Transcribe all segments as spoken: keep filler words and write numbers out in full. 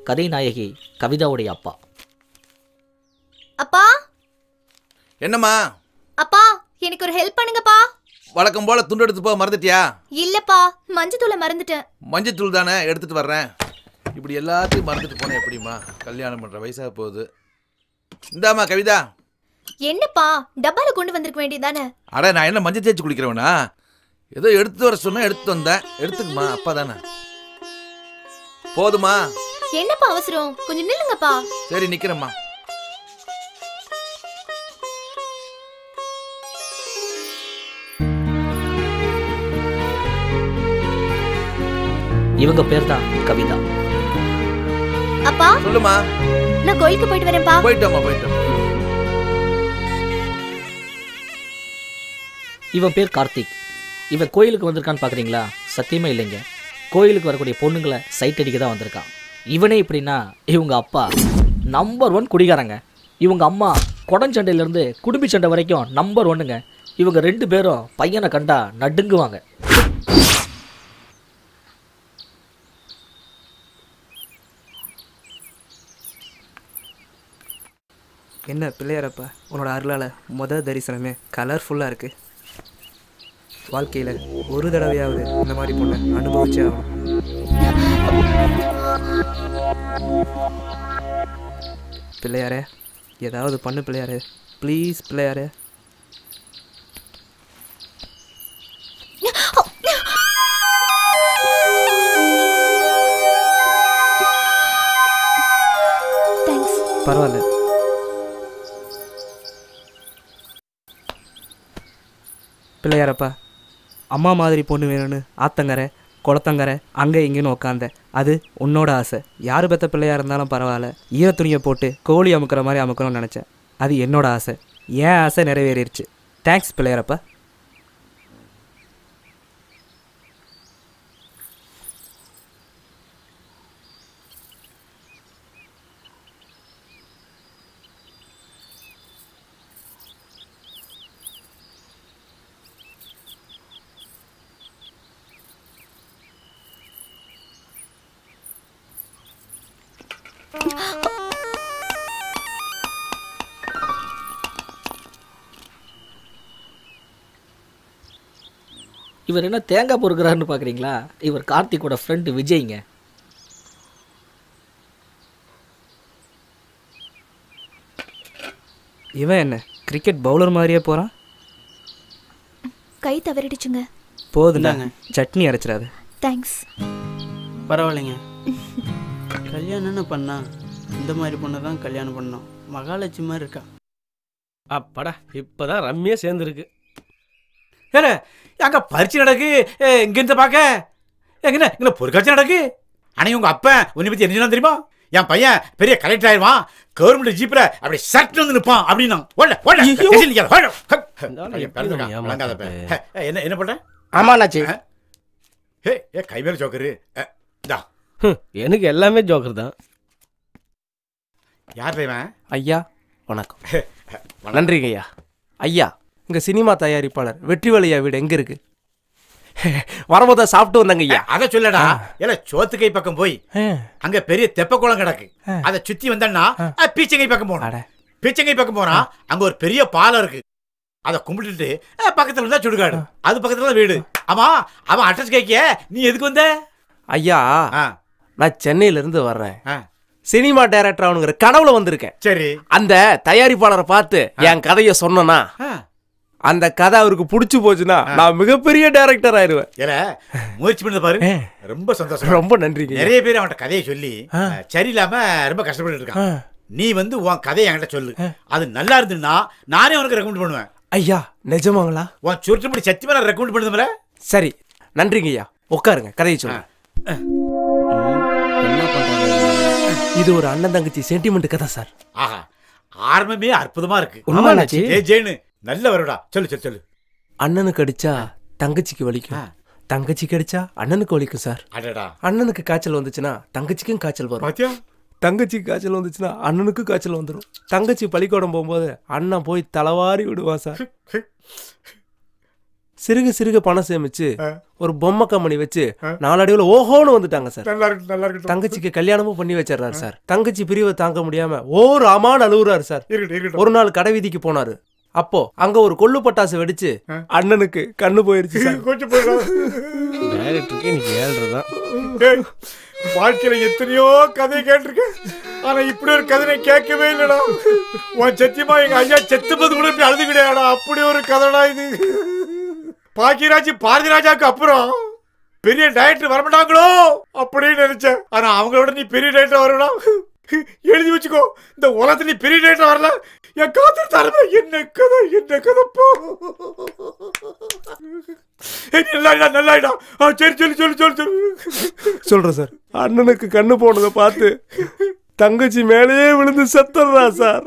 கதை நாயகி கவிதாவுடைய அப்பா. அப்பா. என்னம்மா? அப்பா, எனக்கு ஒரு ஹெல்ப் பண்ணுங்கப்பா. வழக்கம் போல துண்டு எடுத்து போ, மறந்துட்டியா? இல்லப்பா, மஞ்சத்தூளை மறந்துட்டேன். மஞ்சத்தூள் தானே, எடுத்துட்டு வர்றேன். இப்படி எல்லாத்தையும் மறந்துட்டு போனேன் எப்படிமா? கல்யாணம் பண்ற வயசாக போகுது. இந்தாமா கவிதா. என்னப்பா, டப்பால கொண்டு வந்திருக்க வேண்டியதானே? அட, நான் என்ன மஞ்சள் தேய்ச்சி குளிக்கிறவனா? ஏதோ எடுத்து வர சொன்னா எடுத்து வந்தேன். எடுத்துக்குமா, அப்பா தானே. போதுமா? என்னப்பா அவசரம், கொஞ்சம் நில்லுங்கப்பா. சரி, நிக்கிறேம்மா. இவங்க பேர் தான் கவிதா. அப்பா சொல்லுமா. நான் கோயிலுக்கு போயிட்டு வரேன்ப்பா. போயிட்டோமா, போயிட்டோம். இவன் பேர் கார்த்திக். இவன் கோயிலுக்கு வந்திருக்கான்னு பார்க்குறீங்களா? சத்தியமே இல்லைங்க. கோயிலுக்கு வரக்கூடிய பொண்ணுங்களை சைட் அடிக்க தான் வந்திருக்கான். இவனே இப்படின்னா இவங்க அப்பா நம்பர் ஒன் குடிகாரங்க. இவங்க அம்மா கொடஞ்சண்டையிலேருந்து குடும்பி சண்டை வரைக்கும் நம்பர் ஒன்றுங்க. இவங்க ரெண்டு பேரும் பையனை கண்டா நடுங்குவாங்க. என்ன பிள்ளையாரப்பா, உன்னோட அருளால் மொதல் தரிசனமே கலர்ஃபுல்லாக இருக்குது. வாழ்க்கையில் ஒரு தடவையாவது இந்த மாதிரி பொண்ணை அனுபவிச்சே ஆகணும். பிள்ளையாரே, ஏதாவது பண்ணு பிள்ளையாரே, ப்ளீஸ் பிள்ளையாரே. பரவாயில்ல. பிள்ளையாரப்பா, அம்மா மாதிரி பொண்ணு வேணும்னு ஆத்தங்கரை குளத்தங்கரை அங்கே இங்கேன்னு உட்காந்த அது உன்னோட ஆசை. யார் பெற்ற பிள்ளையாக இருந்தாலும் பரவாயில்ல, ஈரத்துணியை போட்டு கோழி அமுக்கிற மாதிரி அமுக்கணும்னு நினச்சேன். அது என்னோட ஆசை. ஏன் ஆசை நிறைவேறிடுச்சு. தேங்க்ஸ் பிள்ளையாரப்பா. இவர் என்ன தேங்காய் பொறுக்கிறாருன்னு பார்க்குறீங்களா? இவர் கார்த்திகோட ஃப்ரெண்டு விஜய்ங்க. இவன் என்ன கிரிக்கெட் பவுலர் மாதிரியே போகிறான்? கை தவறிடுச்சுங்க. போதுண்டாங்க, சட்னி அரைச்சிடாது. தேங்க்ஸ். பரவாயில்லைங்க. கல்யாணம்னு பண்ணா இந்த மாதிரி பொண்ணு தான் கல்யாணம் பண்ணோம். மகாலட்சுமி மாதிரி இருக்கா. அப்பாடா, இப்போதான் ரம்மியா சேர்ந்துருக்கு. ஏன்னா அங்கே பரிச்சு நடக்கு. இங்கேருந்து பார்க்க எங்கண்ணா இங்கே பொருட்காட்சி நடக்கு. ஆனால் உங்கள் அப்பன் உன்னை பற்றி என்ன தெரியுமா? என் பையன் பெரிய கலெக்டர் ஆயிடுவான், கவர்மெண்ட் ஜீப்பில் அப்படி சட்டு வந்து நிற்பான் அப்படின்னா. என்ன என்ன பண்ணுறேன்? ஆமாண்ணாச்சி. ஏ ஏ கை மேலே ஜோக்கரு. எனக்கு எல்லாமே ஜோக்கர் தான். யார் இவன்? ஐயா வணக்கம். நன்றிங்க ஐயா. ஐயா, இங்கே சினிமா தயாரிப்பாளர் வெற்றிவேலையா வீடு எங்கே இருக்கு? வரும்போதா சாப்பிட்டு வந்தாங்க ஐயா. அதை சொல்லடா. இல்ல சோத்துக்கை பக்கம் போய் அங்க பெரிய தெப்ப குளம் கிடக்கு. அதை சுத்தி வந்தா பீச்சங்கை பக்கம் போன பீச்சங்கை பக்கம் போனா அங்க ஒரு பெரிய பாலம் இருக்கு. அதை கும்பிட்டுட்டு பக்கத்துல இருந்தா சுடுகாடு, அது பக்கத்துல வீடு. ஆமா, அவன் அட்ரஸ் கேட்க நீ எதுக்கு வந்த? ஐயா, நான் சென்னையில இருந்து வர்றேன். சினிமா டைரக்டர் ஆகணுங்கிற கனவுல வந்திருக்கேன். சரி. அந்த தயாரிப்பாளரை பார்த்து என் கதையை சொன்னா அந்த கதை அவருக்கு பிடிச்சு போச்சுன்னா நான் மிகப்பெரிய டைரக்டர் ஆயிடுவேன். ஏல முயற்சி பண்ணது பாரு. ரொம்ப சந்தோஷம். ரொம்ப நன்றி. நிறைய பேர் அவன்கிட்ட கதையை சொல்லி சரியில்லாம ரொம்ப கஷ்டப்பட்டு இருக்கான். நீ வந்து உன் கதையை என்கிட்ட சொல்லு. அது நல்லா இருந்துன்னா நானே உனக்கு ரெக்கமெண்ட் பண்ணுவேன். ஐயா நிஜமாங்களா? உன் சுருட்டுப்படி சத்தியமா நான் ரெக்கமெண்ட் பண்ணுதுல. சரி, நன்றிங்க ஐயா. உட்காருங்க, கதையை சொல்லுங்க. என்ன பண்றாங்க? இது ஒரு அண்ணன் தங்கச்சி சென்டிமெண்ட் கதை சார். ஆஹா, ஆரம்பமே அற்புதமா இருக்கு. உண்மையாச்சு. ஏ ஜெயனு நல்ல வருடா. சொல்லு சொல்லு சொல்லு. அண்ணனுக்கு அடிச்சா தங்கச்சிக்கு வலிக்கும், தங்கச்சிக்கு அடிச்சா அண்ணனுக்கு வலிக்கும் சார். அடடா. அண்ணனுக்கு காய்ச்சல் வந்துச்சுன்னா தங்கச்சிக்கும் காய்ச்சல் வரும். பாத்தியா? தங்கச்சிக்கு காய்ச்சல் வந்துச்சுன்னா அண்ணனுக்கும் காய்ச்சல் வந்துடும். தங்கச்சி பள்ளிக்கூடம் போகும்போது அண்ணன் போய் தலைவாரி விடுவான் சார். சிறுக சிறுக பணம் சேமிச்சு ஒரு பொம்மை கம்பெனி வச்சு நாளடைவுல ஓஹோன்னு வந்துட்டாங்க சார். நல்லா இருக்கு நல்லா இருக்கு. தங்கச்சிக்கு கல்யாணமும் பண்ணி வச்சிடறாரு சார். தங்கச்சி பிரிவை தாங்க முடியாம ஓர் அமான் அழுகுறாரு சார். ஒரு நாள் கடை வீதிக்கு போனாரு. அப்போ அங்க ஒரு கொள்ளு பட்டாசு வெடிச்சு அண்ணனுக்கு கண்ணு போயிருச்சு சார். கொஞ்சம் போயிடும். வாழ்க்கையில எத்தனையோ கதையை கேட்டிருக்கேன். ஆனா இப்படி ஒரு கதை கேட்கவே இல்லடா. உன் சத்தியமா எங்க ஐயா செத்துப்பது கூட இப்படி அழுது கிடையாடா. அப்படி ஒரு கதைடா இது. பாக்கியராஜ் பாரதிராஜாவுக்கு அப்புறம் பெரிய டைரக்டர் வரமாட்டாங்களோ அப்படின்னு நினைச்சேன். ஆனா அவங்களோட நீ பெரிய டைரக்டர் வரணும். எழுதி வச்சுக்கோ, இந்த உலகத்துல நீ பெரிய டைரக்டர் வரல. என் காத்து தரமே என்ன கதை என்ன கதைப்போ. நல்லாயிடா நல்லாயிடா. சரி சொல்லு சொல்லு சொல்லு சொல்லு சொல்றேன் சார். அண்ணனுக்கு கண்ணு போனதை பார்த்து தங்கச்சி மேலேயே விழுந்து செத்துறா சார்.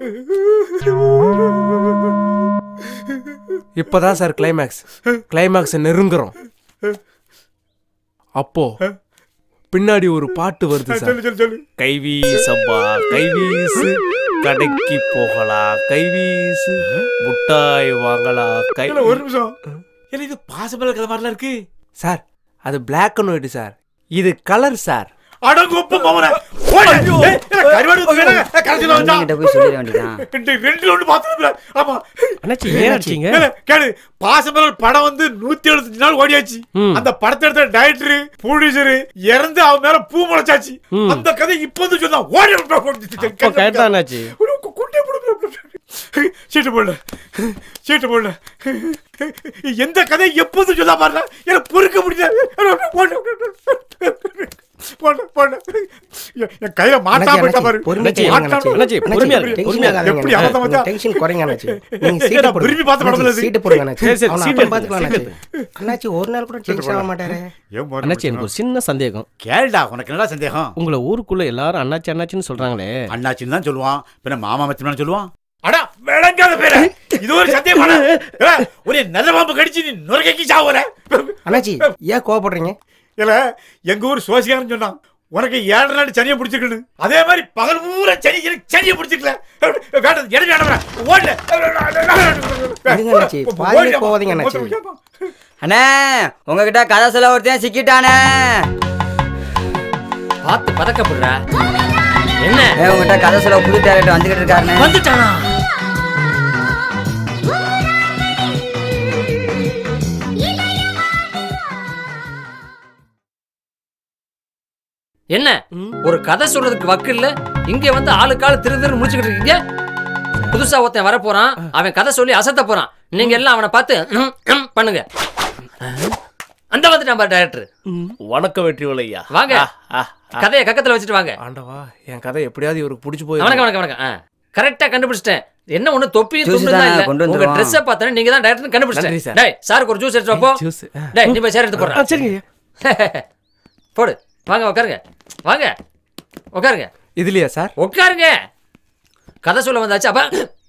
இப்பதான் சார் கிளைமேக்ஸ் கிளைமேக்ஸ் நெருங்குறோம். அப்போ பின்னாடி ஒரு பாட்டு வருது சார். கைவீசப்பா கைவீசு கடைக்கு போகலாம் கைவீசு முட்டாய் வாங்கலாம் கை. ஒரு நிமிஷம், இது பாசபல கதை மாதிரிலாம் இருக்கு சார். அது பிளாக் அண்ட் ஒயிட் சார். இது கலர் சார். அடங்கொப்ப மவனே ஓடு. ஏய் கருவாடு வேணாங்க. கரெக்ட்டா வந்தா கிட்ட போய் சொல்லிர வேண்டியதான். ரெண்டு ரெண்டு ஒன்னு பாத்துறல. ஆமா அண்ணாச்சி ஏன் அடிச்சீங்க? கேளு, பாசபல படம் வந்து நூத்தி எழுபத்தஞ்சு நாள் ஓடியாச்சு. அந்த படத்தை எடுத்த டைரக்டர் ப்ரொடியூசர் இறந்து அவ மேல பூ முளைச்சாச்சு. அந்த கதை இப்போ வந்து சொன்னா ஓடி அப்ப கரெக்ட்டா அண்ணாச்சி. குண்டே போடு. சீட்டு போடல சீட்டு போடல. எந்த கதை எப்போது சொல்ல பாருல எனக்கு பொறுக்க முடியல. என் கையில மாட்டா போயிட்டா பாரு. சின்ன சந்தேகம். கேளுடா, உனக்கு என்னடா சந்தேகம்? உங்களை ஊருக்குள்ள எல்லாரும் அண்ணாச்சி அண்ணாச்சின்னு சொல்றாங்களே. அண்ணாச்சின்னு தான் சொல்லுவான், பின்ன மாமா மச்சன் சொல்லுவான். அடா விளங்காத பேர, இது ஒரு சத்தியமான ஒரு நல்ல பாம்பு கடிச்சு நீ நுரைக்கி சாவற. அண்ணாச்சி ஏன் கோவப்படுறீங்க? இல்ல, எங்க ஊர் சோசிகாரன் சொன்னான் உனக்கு ஏழரை நாள் சனியை பிடிச்சிக்கணு. அதே மாதிரி பகல் பூரா சனி எனக்கு சனியை பிடிச்சிக்கல. வேண்டாம் எடு வேண்டாம் ஓடல. போவாதீங்க அண்ணாச்சி. அண்ணே உங்ககிட்ட கதை சொல்ல ஒருத்தன் சிக்கிட்டானே. பார்த்து பதக்கப்படுற என்ன? உங்ககிட்ட கதை சொல்ல புது டேரக்டர் வந்துகிட்டு இருக்காருன்னு. வந்துட்டானா? என்ன ஒரு கதை சொல்றதுக்கு வக்கு இல்ல, இங்க வந்து ஆளுக்கு ஆளு திரு திரு முடிச்சுக்கிட்டு இருக்கீங்க. புதுசா ஒருத்தன் வர போறான், அவன் கதை சொல்லி அசத்த போறான். நீங்க எல்லாம் அவனை பார்த்து பண்ணுங்க. அந்த வந்து நம்ம டைரக்டர் வணக்கம் வெற்றி வலையா. வாங்க, கதையை கக்கத்துல வச்சுட்டு வாங்க. ஆண்டவா, என் கதை எப்படியாவது இவருக்கு பிடிச்சு போய். வணக்கம் வணக்கம் வணக்கம். கரெக்டா கண்டுபிடிச்சிட்டேன். என்ன ஒண்ணு தொப்பி துண்டுதான் இல்ல, உங்க Dress பார்த்தா நீங்க தான் டைரக்டர் கண்டுபிடிச்சிட்டேன். டேய் சாருக்கு ஒரு ஜூஸ் எடுத்து போ. டேய் நீ போய் சேர் எடுத்து போறா. சரிங்க. போடு. வாங்க உட்காருங்க. வாங்க உட்காருங்க. இதுலயா சார்? உட்காருங்க. கதை சொல்ல வந்தாச்சு. அப்ப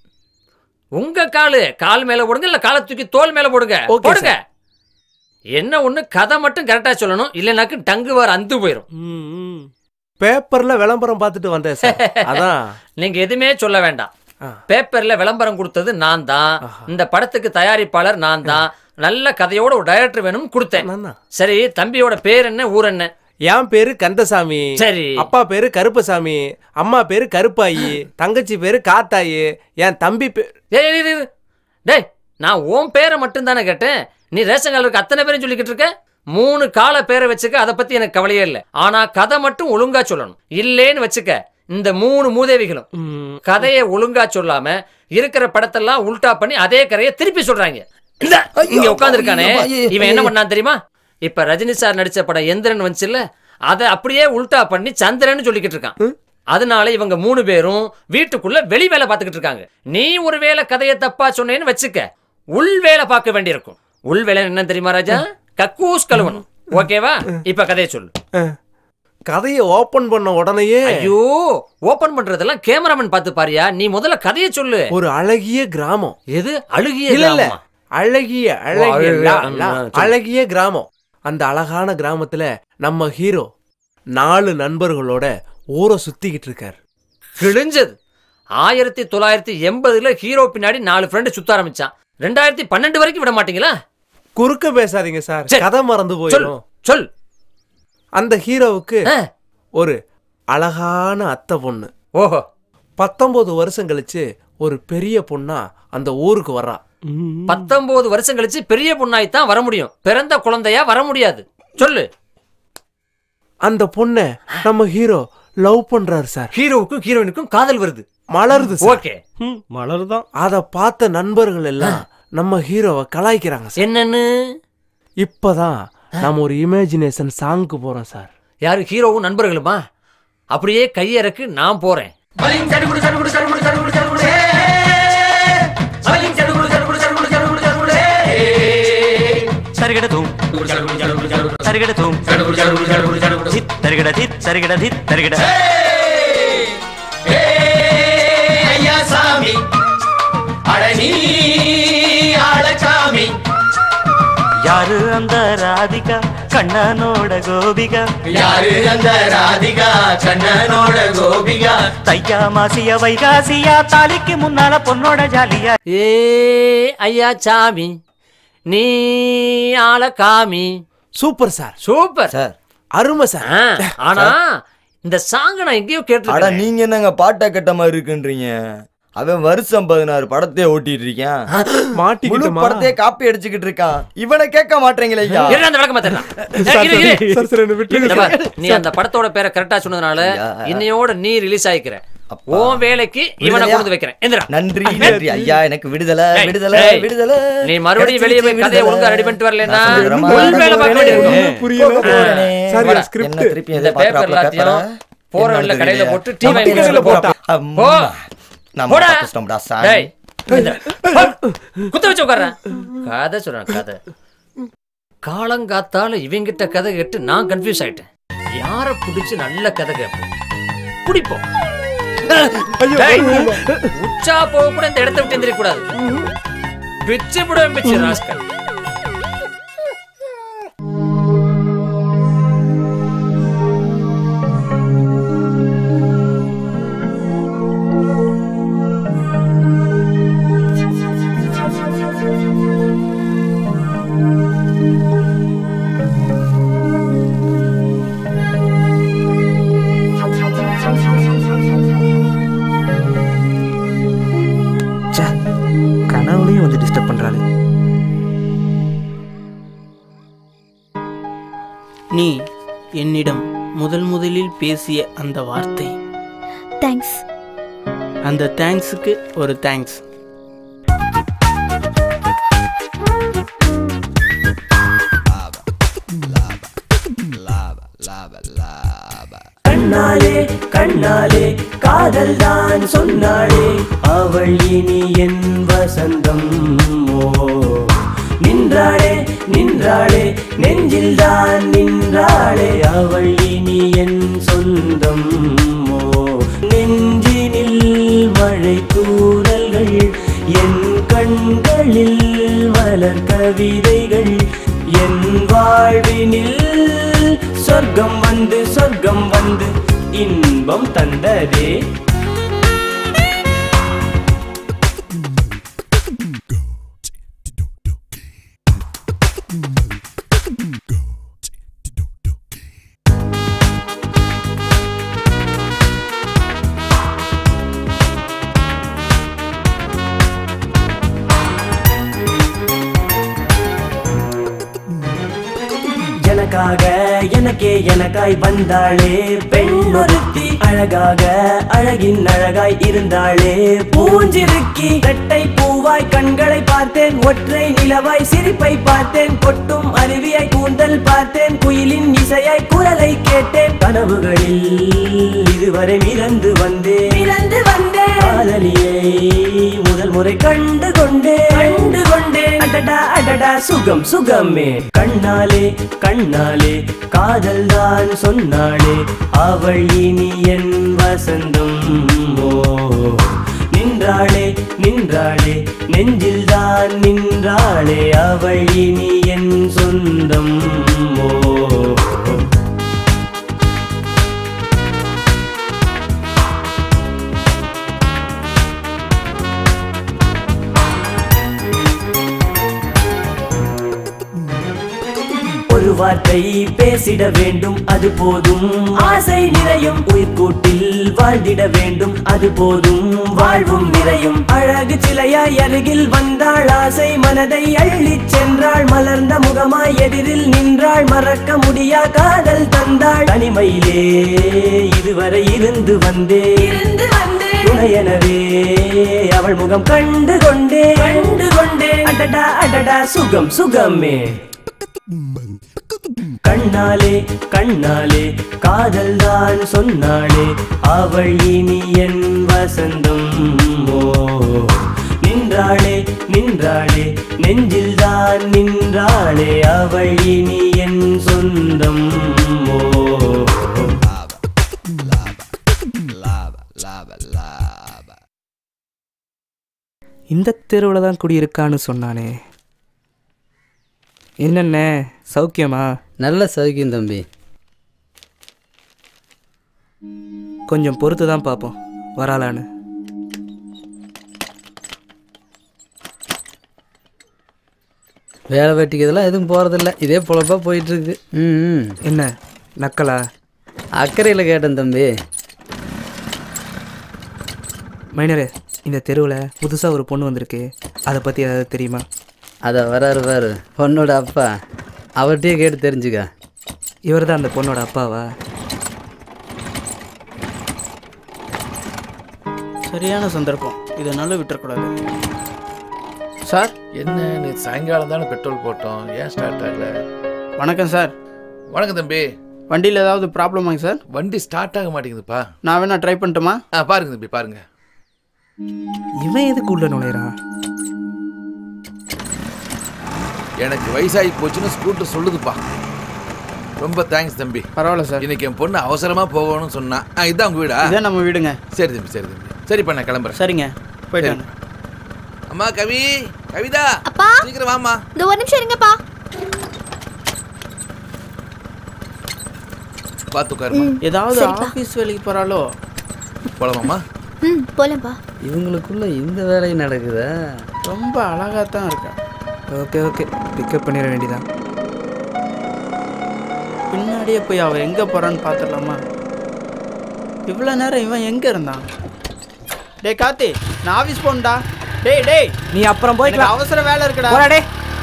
உங்க காலு கால் மேல போடுங்க, இல்ல காலை தூக்கி தோல் மேல போடுங்க. போடுங்க. என்ன ஒண்ணு கதை மட்டும் கரெக்டா சொல்லணும், இல்லைனாக்கு டங்கு வர அந்து போயிடும். பேப்பர்ல விளம்பரம் பார்த்துட்டு வந்தேன் சார். அதான் நீங்க எதுவுமே சொல்ல வேண்டாம். பேப்பர்ல விளம்பரம் கொடுத்தது நான் தான். இந்த படத்துக்கு தயாரிப்பாளர் நான் தான். நல்ல கதையோட ஒரு டைரக்டர் வேணும் கொடுத்தேன். சரி, தம்பியோட பேர் என்ன, ஊர் என்ன? என் பேரு கந்தசாமி. சரி. அப்பா பேரு கருப்பசாமி, அம்மா பேரு கருப்பாயி, தங்கச்சி பேரு காத்தாயி, என் தம்பி பேரு. டேய் நான் உன் பேரை மட்டும் தானே கேட்டேன். நீ ரேஷன் கார்டுக்கு அத்தனை பேரும் சொல்லிக்கிட்டு இருக்க. மூணு கால பேரை வச்சுக்க, அதை பத்தி எனக்கு கவலையே இல்லை. ஆனா கதை மட்டும் ஒழுங்கா சொல்லணும். இல்லேன்னு வச்சுக்க, இந்த மூணு மூதேவிகளும் கதையை ஒழுங்கா சொல்லாம இருக்கிற படத்தெல்லாம் உல்டா பண்ணி அதே கதையை திருப்பி சொல்றாங்க. இங்க உட்கார்ந்து இருக்கானே, இவன் என்ன பண்ணான் தெரியுமா? இப்ப ரஜினி சார் நடிச்ச படம் எந்திரன் வந்துச்சுல்ல, அதை அப்படியே உல்டா பண்ணி சந்திரன் சொல்லிக்கிட்டு இருக்கான். அதனால இவங்க மூணு பேரும் வீட்டுக்குள்ள வெளி வேலை பார்த்துக்கிட்டு இருக்காங்க. நீ ஒரு வேலை கதையை தப்பா சொன்னேன்னு வச்சுக்க, உள் வேலை பார்க்க வேண்டியிருக்கும். உள் வேலை என்ன தெரியுமா ராஜா? கக்கூஸ் கழுவணும். ஓகேவா? இப்ப கதையை சொல்லு. கதையை ஓபன் பண்ண உடனேயே, ஐயோ ஓபன் பண்றதெல்லாம் கேமராமேன் பார்த்து பாரியா. நீ முதல்ல கதையை சொல்லு. ஒரு அழகிய கிராமம். எது அழகிய? இல்ல அழகிய அழகிய அழகிய கிராமம். அந்த அழகான கிராமத்துல நம்ம ஹீரோ நாலு நண்பர்களோட ஊரை சுத்திக்கிட்டு இருக்காரு. கிழிஞ்சது. ஆயிரத்தி தொள்ளாயிரத்தி எண்பதுல ஹீரோ பின்னாடி நாலு ஃப்ரெண்டு சுத்த ஆரம்பிச்சான். ரெண்டாயிரத்தி பன்னெண்டு வரைக்கும் விட மாட்டீங்களா? குறுக்க பேசாதீங்க சார், சரி. கதை மறந்து போயிடும். சொல். அந்த ஹீரோவுக்கு ஆ. ஒரு அழகான அத்தை பொண்ணு. ஓஹோ. பத்தொன்பது வருஷம் கழிச்சு ஒரு பெரிய பொண்ணா அந்த ஊருக்கு வர்றா. பத்தொன்பது வருஷம் கழிச்சு பெரிய பொண்ணாய்த்தான் வர முடியும், பிறந்த குழந்தையா வர முடியாது. சொல்லு. அந்த பொண்ணை நம்ம ஹீரோ லவ் பண்றாரு சார். ஹீரோவுக்கும் ஹீரோயினுக்கும் காதல் வருது, மலருது. ஓகே, மலருதான். அத பார்த்த நண்பர்கள் எல்லாம் நம்ம ஹீரோவை கலாய்க்கிறாங்க சார். என்னன்னு? இப்பதான் நாம ஒரு இமேஜினேஷன் சாங்க்கு போறோம் சார். யாரு? ஹீரோவும் நண்பர்களுமா? அப்படியே கையறக்கு நான் போறேன். சரிகடதும் சரிகடதும் தித் சரிகட தித் சரிகட தித் சரிகட. ஐயா சாமி அழனி ஆளசாமி. யாரு அந்த ராதிகா கண்ணனோட கோபிகா? யாரு அந்த ராதிகா கண்ணனோட கோபிகா? தையா மாசியா வைகாசியா தாலிக்கு முன்னால பொண்ணோட ஜாலியா. ஏ ஐயா சாமி நீ ஆள காமி. சூப்பர் சார், சூப்பர் சார், அருமை சார். ஆனா இந்த சாங் நான் எங்கேயோ அட கேட்டிருக்கேன். நீங்க என்னங்க பாட்டை கட்ட மாதிரி இருக்குன்றீங்க? அவன் வருஷம் பதினாறு படத்தையே ஓட்டிட்டு இருக்கான், முழு மாட்டிக்கிட்டோமா? படத்தையே காப்பி அடிச்சுக்கிட்டு இருக்கான். இவனை கேட்க மாட்டேங்களே ஐயா. என்ன அந்த விளக்கமா தெரியல? சார், சார், சார், என்னை விட்டுருங்க இந்த சார். பாரு, நீ அந்த படத்தோட பேரை கரெக்டா சொன்னதுனால இன்னையோட நீ ரிலீஸ் ஆயிக்கிற. உன் வேலைக்கு இவனை கொண்டு வைக்கிறேன். எந்திரா. நன்றி நன்றி ஐயா, எனக்கு விடுதலை ஏய், விடுதலை ஏய், விடுதலை. நீ மறுபடியும் வெளியே போய் கதையை ஒழுங்கா ரெடி பண்ணிட்டு வரலன்னா நான் சொல்றேன், உன் வேலை பார்க்க வேண்டியிருக்கும். ஒண்ணும் புரியல. போறேனே. சார், வர. script. என்ன திருப்பி இந்த எதை பேப்பர் பாக்குறாப்ல எல்லாத்தையும் பேப்பரை? போற என்ன வெளில எழுதுறீங்க? கடையில போட்டு டீ நம்ம வாங்கி கடையில கொடுத்துட்டு போ. போட்டா. போ. நம்ம போடா. கஷ்டம்டா சாமி. டேய், எந்திரா. போ. குத்த வச்சு உட்கார்றேன். கதை சொல்றேன், கதை. காலங்காத்தால இவங்கிட்ட கதை கேட்டு நான் கன்ஃபியூஸ் ஆயிட்டேன். யார பிடிச்சு நல்ல கதை கேட்போம், பிடிப்போம். டேய், உச்சா போக கூட இந்த இடத்தை விட்டு எந்திரிக்க கூடாது. பிச்சு விட பிச்சு ராஸ்கல். கனவுலையும் வந்து டிஸ்டர்ப் பண்றாரு. நீ என்னிடம் முதல் முதலில் பேசிய அந்த வார்த்தை, தேங்க்ஸ். அந்த தேங்க்ஸுக்கு ஒரு தேங்க்ஸ். கண்ணாலே கண்ணாலே காதல் தான் சொன்னாளே, அவள் இனி என் வசந்தம். ஓ நின்றாளே நின்றாளே நெஞ்சில் தான் நின்றாளே, அவள் இனி என் சொந்தம். ஓ நெஞ்சினில் மழை தூறல்கள், என் கண்களில் மலர் கவிதைகள், என் வாழ்வினில் சொர்க்கம் வந்து சொர்க்கம் வந்து இன்பம் தந்ததே. எனக்காக எனக்கே எனக்காய் வந்தாளே பெண்ணொருத்தி, அழகாக அழகின் அழகாய் இருந்தாளே பூஞ்சிருக்கி. இரட்டை பூவாய் கண்களை பார்த்தேன், ஒற்றை நிலவாய் சிரிப்பை பார்த்தேன், கொட்டும் அருவியாய் கூந்தல் பார்த்தேன், குயிலின் இசையாய் குரலை கேட்டேன். கனவுகளில் இதுவரை மிதந்து வந்தேன் மிதந்து வந்தேன் காதலியை முதல் முறை கண்டு கொண்டேன் கண்டு கொண்டேன். அடடா அடடா சுகம் சுகமே. கண்ணாலே கண்ணாலே காதல் தான் சொன்னாளே, அவள் இனி என் வசந்தம். ஓ நின்றாளே நின்றாளே நெஞ்சில் தான் நின்றாளே, அவள் இனி என் சொந்தம். ஓ வார்த்தை பேசிட வேண்டும் அது போதும் ஆசை நிறையும் உயிர்கூட்டில் வாழ்ந்திட வேண்டும் அது போதும் வாழ்வும் நிறையும் அழகு சிலையாய் அருகில் வந்தாள் ஆசை மனதை அள்ளிச் சென்றாள் மலர்ந்த முகமாய் எதிரில் நின்றாள் மறக்க முடியா காதல் தந்தாள் தனிமையிலே இதுவரை இருந்து வந்தே துணையனவே அவள் முகம் கண்டு கொண்டே கண்டு கொண்டே அடடா அடடா சுகம் சுகமே கண்ணாலே கண்ணாலே காதல் தான் சொன்னாளே அவள் இனி என் வசந்தம் ஓ நின்றாளே நின்றாளே நெஞ்சில் தான் நின்றாளே அவள் இனி என் சொந்தம் ஓ இந்த தெருவில் தான் குடியிருக்கான்னு சொன்னானே. என்னென்ன சௌக்கியமா? நல்ல சௌக்கியம் தம்பி. கொஞ்சம் பொறுத்து தான் பார்ப்போம் வராளான்னு. வேலை வெட்டிக்கு இதெல்லாம் எதுவும் போகிறதில்ல, இதே பொழப்பா போயிட்டுருக்கு. ம் என்ன நக்கலா? அக்கறையில் கேட்டேன் தம்பி. மைனரே, இந்த தெருவில் புதுசாக ஒரு பொண்ணு வந்திருக்கு, அதை பற்றி ஏதாவது தெரியுமா? அதை வராரு பாரு பொண்ணோட அப்பா, அவர்கிட்டயே கேட்டு தெரிஞ்சுக்க. இவர் தான் அந்த பொண்ணோட அப்பாவா? சரியான சந்தர்ப்பம், இதனால விட்டுறக்கூடாது. சார் என்ன நேற்று சாயங்காலம் தானே பெட்ரோல் போட்டோம், ஏன் ஸ்டார்ட் ஆகல? வணக்கம் சார். வணக்கம் தம்பி. வண்டியில் ஏதாவது ப்ராப்ளமாங்க சார்? வண்டி ஸ்டார்ட் ஆக மாட்டேங்குதுப்பா. நான் வேணா ட்ரை பண்ணட்டுமா? ஆ பாருங்க தம்பி பாருங்க. இவன் எதுக்கு உள்ள நுழையிறான்? எனக்கு வயசாகி போச்சுன்னு ஸ்கூட்டர் சொல்லுதுப்பா. ரொம்ப தேங்க்ஸ் தம்பி. பரவாயில்ல சார். இன்னைக்கு என் பொண்ணு அவசரமாக போகணும்னு சொன்னா. ஆ இதான் உங்கள் வீடா? இதான் நம்ம வீடுங்க. சரி தம்பி சரி தம்பி சரிப்பா நான் கிளம்புறேன். சரிங்க போயிட்டாங்க. அம்மா கவி, கவிதா அப்பா சீக்கிரம் வாமா. இந்த ஒரு நிமிஷம் இருங்கப்பா. பார்த்து உட்காருமா. ஏதாவது ஆஃபீஸ் வேலைக்கு போகிறாலோ? போலாமாம்மா? ம் போலாம்ப்பா. இவங்களுக்குள்ள இந்த வேலையும் நடக்குதா? ரொம்ப அழகாக தான் இருக்கா. ஓகே ஓகே பிக்கப் பண்ணிட வேண்டியதான். பின்னாடியே போய் அவள் எங்கே போகிறான்னு பார்த்துடலாமா? இவ்வளோ நேரம் இவன் எங்கே இருந்தான்? டேய் கார்த்தி, நான் ஆஃபீஸ் போகணும்டா. டேய் டேய் நீ அப்புறம் போய்க்கலாம், அவசர வேலை இருக்குடா. போடா.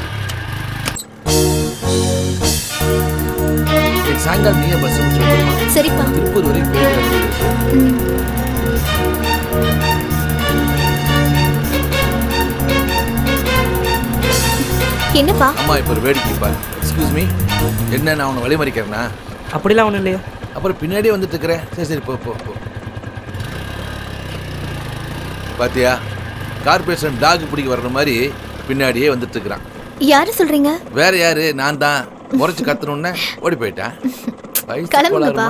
சாயங்காலம் நீயே பஸ் பிடிச்சி சரிப்பா. திருப்பூர் வரைக்கும் என்னப்பா? அம்மா இப்போ ஒரு வேடிக்கை பாரு. எக்ஸ்கியூஸ் மீ, என்ன நான் உன்னை வழிமறிக்கிறேன்னா? அப்படிலாம் ஒன்றும் இல்லையா? அப்புறம் பின்னாடியே வந்துட்டு இருக்கிறேன். சரி சரி போ போ போ. பாத்தியா, கார்பரேஷன் டாக் பிடிக்க வர்ற மாதிரி பின்னாடியே வந்துட்டு இருக்கிறான். யாரு சொல்றீங்க? வேற யாரு, நான் தான். முறைச்சு கத்தணும்னு ஓடி போயிட்டேன். கிளம்புங்கப்பா.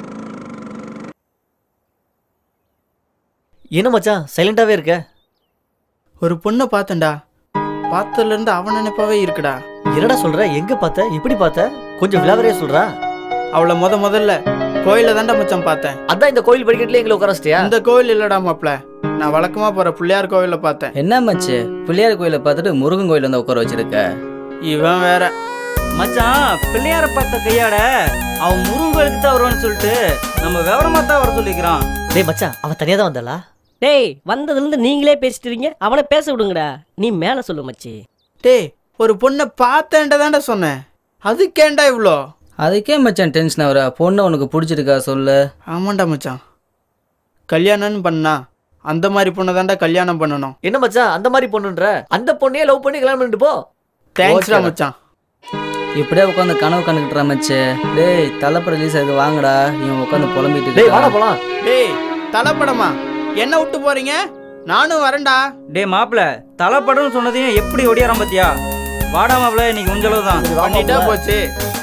என்ன மச்சான் சைலண்டாவே இருக்க? ஒரு பொண்ணை பார்த்தேன்டா, பார்த்ததுலேருந்து அவன் நினைப்பாவே இருக்குடா. என்னடா சொல்ற? எங்க பார்த்த? இப்படி பார்த்த? கொஞ்சம் விலாவரியா சொல்றா. அவளை முத முதல்ல கோயில தாண்டா மச்சான் பார்த்தேன். அதான் இந்த கோயில் படிக்கட்டுல எங்களை உட்காரச்சிட்டியா? இந்த கோயில் இல்லடா மாப்ள, நான் வழக்கமா போற பிள்ளையார் கோயில பார்த்தேன். என்ன மச்சு, பிள்ளையார் கோயிலை பார்த்துட்டு முருகன் கோயில வந்து உட்கார வச்சிருக்க? இவன் வேற மச்சான். பிள்ளையார பார்த்த கையாட அவன் முருகன் கோயிலுக்கு தான் வருவான்னு சொல்லிட்டு நம்ம விவரமா தான் வர சொல்லிக்கிறான். டேய் மச்சான், அவன் தனியா தான் வந்தாளா? டேய் வந்ததுலேருந்து நீங்களே பேசிட்டு இருக்கீங்க, அவனை பேச விடுங்கடா. நீ மேலே சொல்லு மச்சி. டேய் ஒரு பொண்ணை பார்த்தேன்டா தாண்டா சொன்னேன், அதுக்கேண்டா இவ்வளோ? அதுக்கே மச்சான் டென்ஷன் ஆகுற? பொண்ணு உனக்கு பிடிச்சிருக்கா சொல்லு. ஆமாண்டா மச்சான், கல்யாணம்னு பண்ணா அந்த மாதிரி பொண்ணை தாண்டா கல்யாணம் பண்ணணும். என்ன மச்சான் அந்த மாதிரி பொண்ணுன்ற? அந்த பொண்ணையே லவ் பண்ணி கல்யாணம் பண்ணிட்டு போ. தேங்க்ஸ்டா மச்சான். இப்படியே உட்காந்து கனவு கண்டுக்கிட்டுறா மச்சு. டேய் தலைப்பட ரிலீஸ் ஆகுது வாங்கடா. இவன் உட்காந்து புலம்பிட்டு. டேய் வாடா போலாம். டேய் தலைப்படமா என்ன விட்டு போறீங்க? நானும் வரேன்டா. டேய் மாப்பிள, தலைப்படம்னு சொன்னதையும் எப்படி ஒடியாரம் பத்தியா? வாடா மாப்பிள, இன்னைக்கு உஞ்சளவு தான் பண்ணிட்டா போச்சு.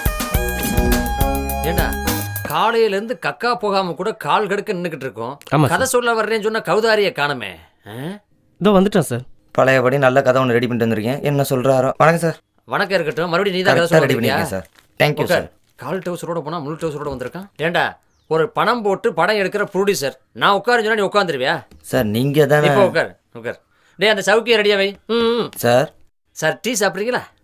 ஏண்டா காலையில இருந்து கக்கா போகாம கூட கால் கடுக்க நின்னுக்கிட்டு இருக்கோம். கதை சொல்ல வர்றேன்னு சொன்ன கௌதாரிய காணமே. இதோ வந்துட்டேன் சார். பழையபடி நல்ல கதை ஒன்று ரெடி பண்ணிட்டு வந்திருக்கேன். என்ன சொல்றாரோ? வணக்கம் சார். வணக்கம் இருக்கட்டும். மறுபடியும் நீ தான் கதை சொல்ல ரெடி பண்ணிருக்கேன் சார். Thank you sir. கால் டவுசரோட போனா முழு டவுசரோட வந்திருக்கான். ஏண்டா ஒரு பணம் போட்டு படம் எடுக்கிற ப்ரொடியூசர் நான் உட்காரு சொன்னா நீ உட்காந்துருவியா? சார் நீங்க தானே. இப்போ உட்கார் உட்கார். டேய் அந்த சவுக்கிய ரெடியா வை. ம் சார். சார் டீ சாப்பிட்றீங்களா?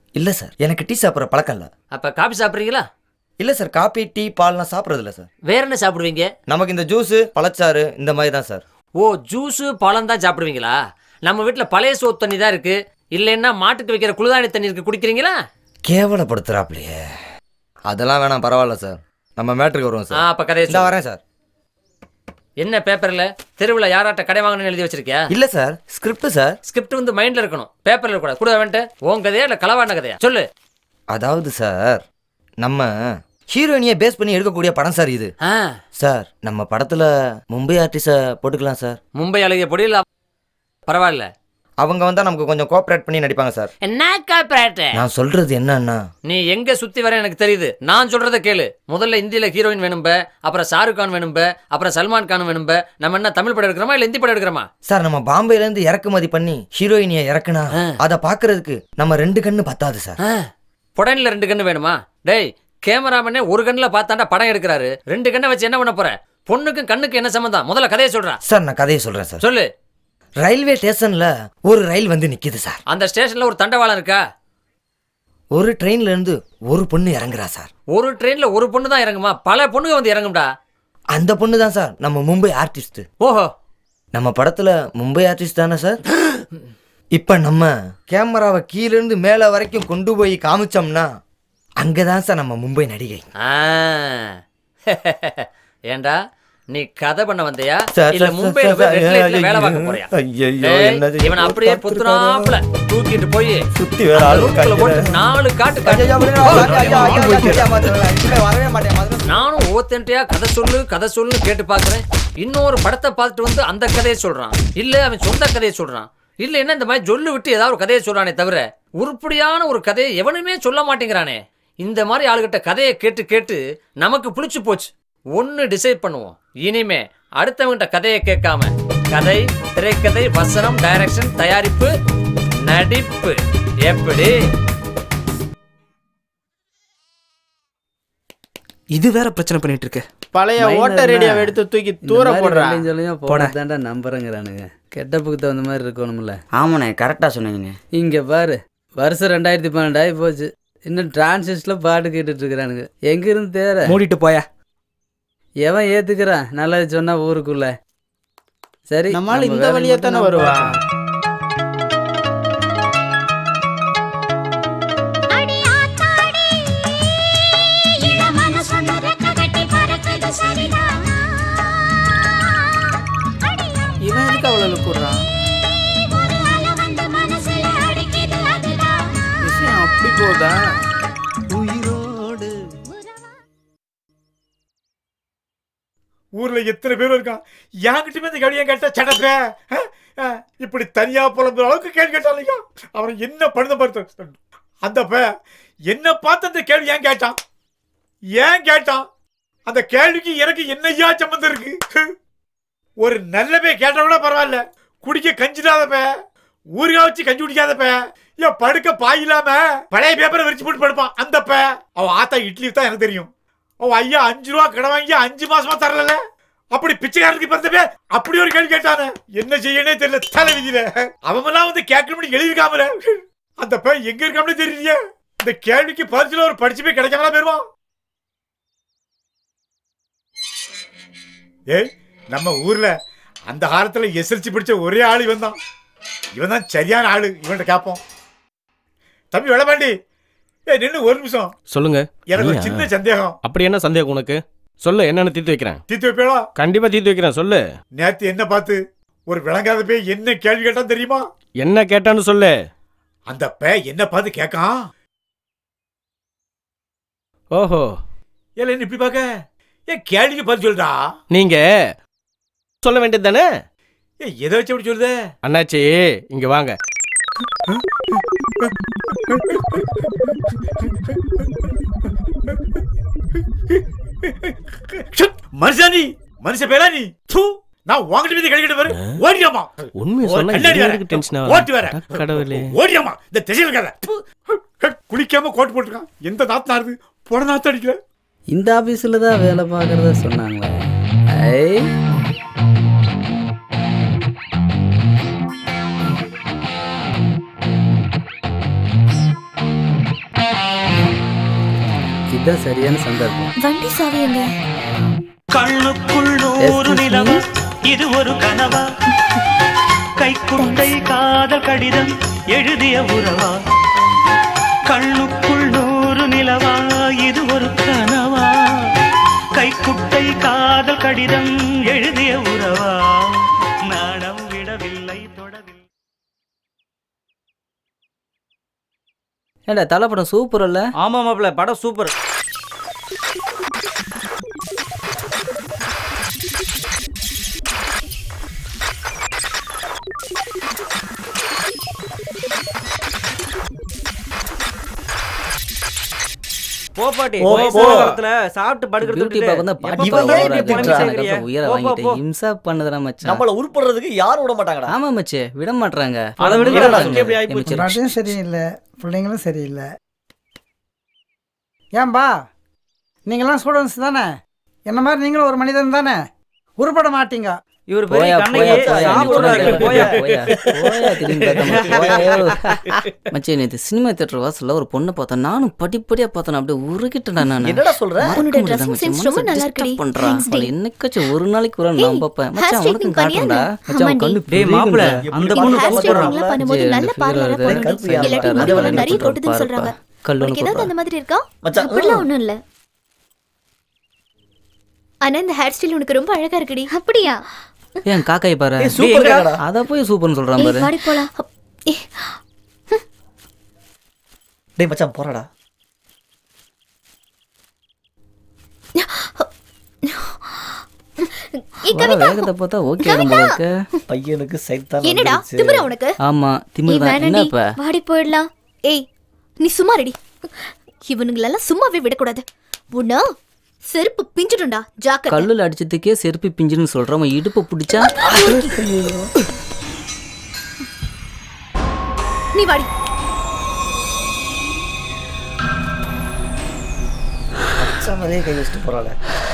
இல்லை சார், எனக்கு டீ சாப்பிட்ற பழக்கம் இல்லை. அப்ப காபி சாப்பிட்றீங்களா? இல்லை சார், காபி டீ பால்லாம் சாப்பிட்றது இல்லை சார். வேற என்ன சாப்பிடுவீங்க? நமக்கு இந்த ஜூஸு பழச்சாறு இந்த மாதிரி தான் சார். ஓ, ஜூஸு பழம் தான் சாப்பிடுவீங்களா? நம்ம வீட்டில் பழைய சோத்து தண்ணி தான் இருக்கு. இல்லைன்னா மாட்டுக்கு வைக்கிற குளிர்தானி தண்ணி இருக்கு, குடிக்கிறீங்களா? கேவலப்படுத்துறாப்லையே. அதெல்லாம் வேணாம், பரவாயில்ல சார். நம்ம மேட்ருக்கு வருவோம் சார். அப்ப கதையை நான் வரேன் சார். என்ன பேப்பர்ல தெருவில் யாராட்ட கடை வாங்கணும்னு எழுதி வச்சிருக்கியா? இல்ல சார், ஸ்கிரிப்ட் சார். ஸ்கிரிப்ட் வந்து மைண்ட்ல இருக்கணும், பேப்பர்ல இருக்க கூடாது. கூட வந்துட்டு உன் கதையா இல்ல களவான கதையா சொல்லு. அதாவது சார், நம்ம ஹீரோயினியை பேஸ் பண்ணி எடுக்கக்கூடிய படம் சார் இது. சார், நம்ம படத்துல மும்பை ஆர்டிஸ்ட போட்டுக்கலாம் சார். மும்பை அழகிய பொடியில் பரவாயில்ல, அவங்க வந்தா நமக்கு கொஞ்சம் கோஆபரேட் பண்ணி நடிப்பாங்க சார். என்ன கோஆபரேட்? நான் சொல்றது என்னன்னா, நீ எங்க சுத்தி வர எனக்கு தெரியுது. நான் சொல்றத கேளு. முதல்ல இந்தியில ஹீரோயின் வேணும்ப, அப்புறம் ஷாருக் கான் வேணும்ப, அப்புறம் சல்மான் கான் வேணும்ப. நம்ம என்ன தமிழ் படம் எடுக்கிறோமா இல்ல ஹிந்தி படம் எடுக்கிறோமா? சார், நம்ம பாம்பேல இருந்து இறக்குமதி பண்ணி ஹீரோயினியை இறக்குனா அதை பாக்குறதுக்கு நம்ம ரெண்டு கண்ணு பத்தாது சார். புடனில ரெண்டு கண்ணு வேணுமா? டேய், கேமராமேனே ஒரு கண்ணுல பார்த்தாண்டா படம் எடுக்கிறாரு. ரெண்டு கண்ணை வச்சு என்ன பண்ண போற? பொண்ணுக்கும் கண்ணுக்கு என்ன சம்பந்தம்? முதல்ல கதையை சொல்றா. சார், நான் கதையை சொல்றேன் சார். சொல்லு. ரயில்வே ஸ்டேஷன்ல ஒரு ரயில் வந்து நிக்குது சார். அந்த ஸ்டேஷன்ல ஒரு தண்டவாளம் இருக்கா? ஒரு ட்ரெயின்ல இருந்து ஒரு பொண்ணு இறங்குறா சார். ஒரு ட்ரெயின்ல ஒரு பொண்ணு தான் இறங்குமா? பல பொண்ணுங்க வந்து இறங்கும்டா. அந்த பொண்ணு தான் சார் நம்ம மும்பை ஆர்டிஸ்ட். ஓஹோ, நம்ம படத்துல மும்பை ஆர்டிஸ்ட் தானே சார்? இப்ப நம்ம கேமராவை கீழ இருந்து மேல வரைக்கும் கொண்டு போய் காமிச்சோம்னா அங்கதான் சார் நம்ம மும்பை நடிகை. ஏண்டா, நீ கதை பண்ண வந்தியா இல்ல மும்பைல வேலை பார்க்க போறியா? இவன் அப்படியே புத்துனாப்புல தூக்கிட்டு போய் சுத்தி வேற ஆளு போட்டு நாலு காட்டு நானும் ஓத்தன்ட்டையா கதை சொல்லு கதை சொல்லு கேட்டு பாக்குறேன். இன்னொரு படத்தை பார்த்துட்டு வந்து அந்த கதையை சொல்றான். இல்ல அவன் சொந்த கதையை சொல்றான். இல்ல என்ன இந்த மாதிரி சொல்லு விட்டு ஏதாவது ஒரு கதையை சொல்றானே தவிர உருப்படியான ஒரு கதையை எவனுமே சொல்ல மாட்டேங்கிறானே. இந்த மாதிரி ஆளுகிட்ட கதையை கேட்டு கேட்டு நமக்கு பிடிச்சு போச்சு. ஒன்னு டிசைட் பண்ணுவோம், இனிமே அடுத்தவங்கிட்ட கதையை கேட்காம கதை, திரைக்கதை, வசனம், டைரக்ஷன், தயாரிப்பு, நடிப்பு எப்படி? இது வேற பிரச்சனை பண்ணிட்டு இருக்கு. பழைய ஓட்ட ரேடியோவை எடுத்து தூக்கி தூர போடுறான். போடாதான்டா நம்புறேங்கிறானுங்க. கெட்டப்புக்கு தகுந்த மாதிரி இருக்கணும்ல. ஆமாண்ணே, கரெக்டாக சொன்னீங்க. இங்க பாரு, வருஷம் ரெண்டாயிரத்தி பன்னெண்டு ஆகி போச்சு. இன்னும் டிரான்சிஸ்ட்ல பாட்டு கேட்டுட்டு இருக்கிறானுங்க. எங்க இருந்து தேர மூடிட்டு போயா. எவன் ஏத்துக்கிறான் நல்லது சொன்னா ஊருக்குள்ள? சரி, நம்மால இந்த வழியா தானே வருவா. இவன் எதுக்கு அவ்வளவு கூடுறான்? விஷயம் அப்படி போதா? ஊர்ல எத்தனை பேர் இருக்கான். என்கிட்ட இந்த கேள்வி கேட்டா சடப்ப இப்படி தனியா புலம்புற அளவுக்கு கேள்வி கேட்டாங்க. அவன் என்ன பண்ண பார்த்து அந்த என்ன பார்த்து அந்த கேள்வி ஏன் கேட்டான் ஏன் கேட்டான் அந்த கேள்விக்கு எனக்கு என்னையா சம்பந்தம் இருக்கு? ஒரு நல்ல பே கேட்ட கூட பரவாயில்ல, குடிக்க கஞ்சிடாதப்ப, ஊருகா வச்சு கஞ்சி குடிக்காதப்ப, ஏன் படுக்க பாயில்லாம பழைய பேப்பரை விரிச்சு போட்டு படுப்பான். அந்தப்ப அவன் ஆத்தா இட்லி தான் எனக்கு தெரியும். அவன் ஐயா அஞ்சு ரூபா கடை வாங்கி அஞ்சு மாசமா தரல. அப்படி பிச்சைக்காரனுக்கு பிறந்தப்ப அப்படி ஒரு கேள்வி கேட்டானே. என்ன செய்யனே தெரியல, தலை விதியில அவன் வந்து கேட்கணும்னு எழுதிருக்காமல. அந்த பையன் எங்க இருக்காமனு தெரியல. இந்த கேள்விக்கு பரிசுல ஒரு படிச்சு போய் கிடைக்காமலாம் போயிருவான். ஏய், நம்ம ஊர்ல அந்த காலத்துல எஸ்எல்சி படிச்ச ஒரே ஆளு இவன் தான். இவன் தான் சரியான ஆளு. இவன்கிட்ட கேட்போம். தம்பி வெளபாண்டி, ஏய் நின்னு ஒரு நிமிஷம் சொல்லுங்க. எனக்கு ஒரு சின்ன சந்தேகம். அப்படி என்ன சந்தேகம் உனக்கு? சொல்லு, என்னன்னு தீர்த்து வைக்கிறேன். தீர்த்து வைப்பேளா? கண்டிப்பா தீர்த்து வைக்கிறேன், சொல்லு. நேத்து என்ன பார்த்து ஒரு விளங்காத பே என்ன கேள்வி கேட்டான் தெரியுமா? என்ன கேட்டான்னு சொல்லு. அந்த பே என்ன பார்த்து கேட்கான். ஓஹோ, ஏல என்ன இப்படி பாக்க? ஏன் கேள்விக்கு பதில் சொல்றா? நீங்க சொல்ல வேண்டியது தானே. ஏ எதை வச்சு அப்படி சொல்லுத? அண்ணாச்சி இங்க வாங்க. மனுஷானி மனுஷ பேரா நீ? நான் உன்கிட்ட மீது கேள்விக்கிட்டு வர ஓடியாமா. உண்மையை சொன்னா எனக்கு டென்ஷன் ஆகுது. ஓட்டி வர கடவுளே, ஓடியாமா. இந்த திசையில் இருக்காத குளிக்காம கோட் போட்டுருக்கான். எந்த நாத்து நாருது போட நாத்து அடிக்கல. இந்த ஆபீஸ்ல தான் வேலை பார்க்கறதா சொன்னாங்களே. ஐ இதுதான் சரியான சந்தர்ப்பம். வண்டி சாவியங்க. கண்ணுக்குள் நூறு நிலவா இது ஒரு கனவா கைக்குட்டை காதல் கடிதம் எழுதிய உறவா கண்ணுக்குள் நூறு நிலவா இது ஒரு கனவா கைக்குட்டை காதல் கடிதம் எழுதிய உறவா நாடம் விடவில்லை தொடவில்லை. ஏண்டா தலை படம் சூப்பர் இல்ல? ஆமா மாப்பிள்ள படம் சூப்பர். போபாட்டி போறதுல சாப்பிட்டு படுக்கிறதுக்கு உயர வாங்கிட்டு இம்சா பண்ணதுடா மச்சான். நம்மள உருப்படுறதுக்கு யாரும் விட மாட்டாங்கடா. ஆமா மச்சே விட மாட்டாங்க. அதை விடுங்க. பாட்டியும் சரியில்லை, பிள்ளைங்களும் சரியில்லை. ஏன்பா நீங்களாம் ஸ்டூடெண்ட்ஸ் தானே, என்ன மாதிரி நீங்களும் ஒரு மனிதன் தானே, உருப்பட மாட்டீங்க. இவர் பெரிய கண்ணையே சாப்பிடுறாரு. போயா போயா போயா திரும்பி பார்க்காம மச்சே. நேத்து சினிமா தியேட்டர் வாசல்ல ஒரு பொண்ணை பார்த்தேன். நானும் படிப்படியா பார்த்தேன். அப்படியே உருகிட்டேன்டா நான். என்னடா சொல்ற? உன்னோட ட்ரெஸ்ஸிங் சென்ஸ் ரொம்ப நல்லா இருக்குடி. பண்றா என்னைக்காச்சும் ஒரு நாளைக்கு ஒரு நான் பாப்பேன். மச்சான் உனக்கு காட்டுறா. மச்சான் கண்ணு டேய் மாப்ள அந்த பொண்ணு போடுறாங்க பண்ணும்போது நல்ல பார்லரா போடுங்க. இல்லாட்டி முடிவுல நிறைய கொட்டுதுன்னு சொல்றாங்க. உங்களுக்கு ஏதாவது அந்த மாதிரி இருக்கா? அப்படிலாம் ஒண்ணும் இல்ல. ஆனா இந்த ஹேர் ஸ்டைல் உனக்கு ரொம்ப அழகா இருக்குடி. அப்படியா? ஏன் காக்காய் பாரு. அத போய் சூப்பர்னு சொல்றான் பாரு. வாடி போலாம். டேய் மச்சான் போறடா. வேகத்தை பார்த்தா ஓகே உங்களுக்கு. பையனுக்கு சைத்தான் என்னடா திமிரா உனக்கு? ஆமா திமிரா. என்ன இப்ப வாடி போயிடலாம். ஏய் நீ சும்மா ரெடி. இவனுங்களெல்லாம் சும்மாவே விடக்கூடாது. உன்னா செருப்பு பிஞ்சிடும்டா ஜாக்கிரதை. கல்லுல அடிச்சதுக்கே செருப்பு பிஞ்சிடுன்னு சொல்றவன் இடுப்பு பிடிச்சா நீ வாடி. அச்சாமலே கை வச்சுட்டு போறாளே.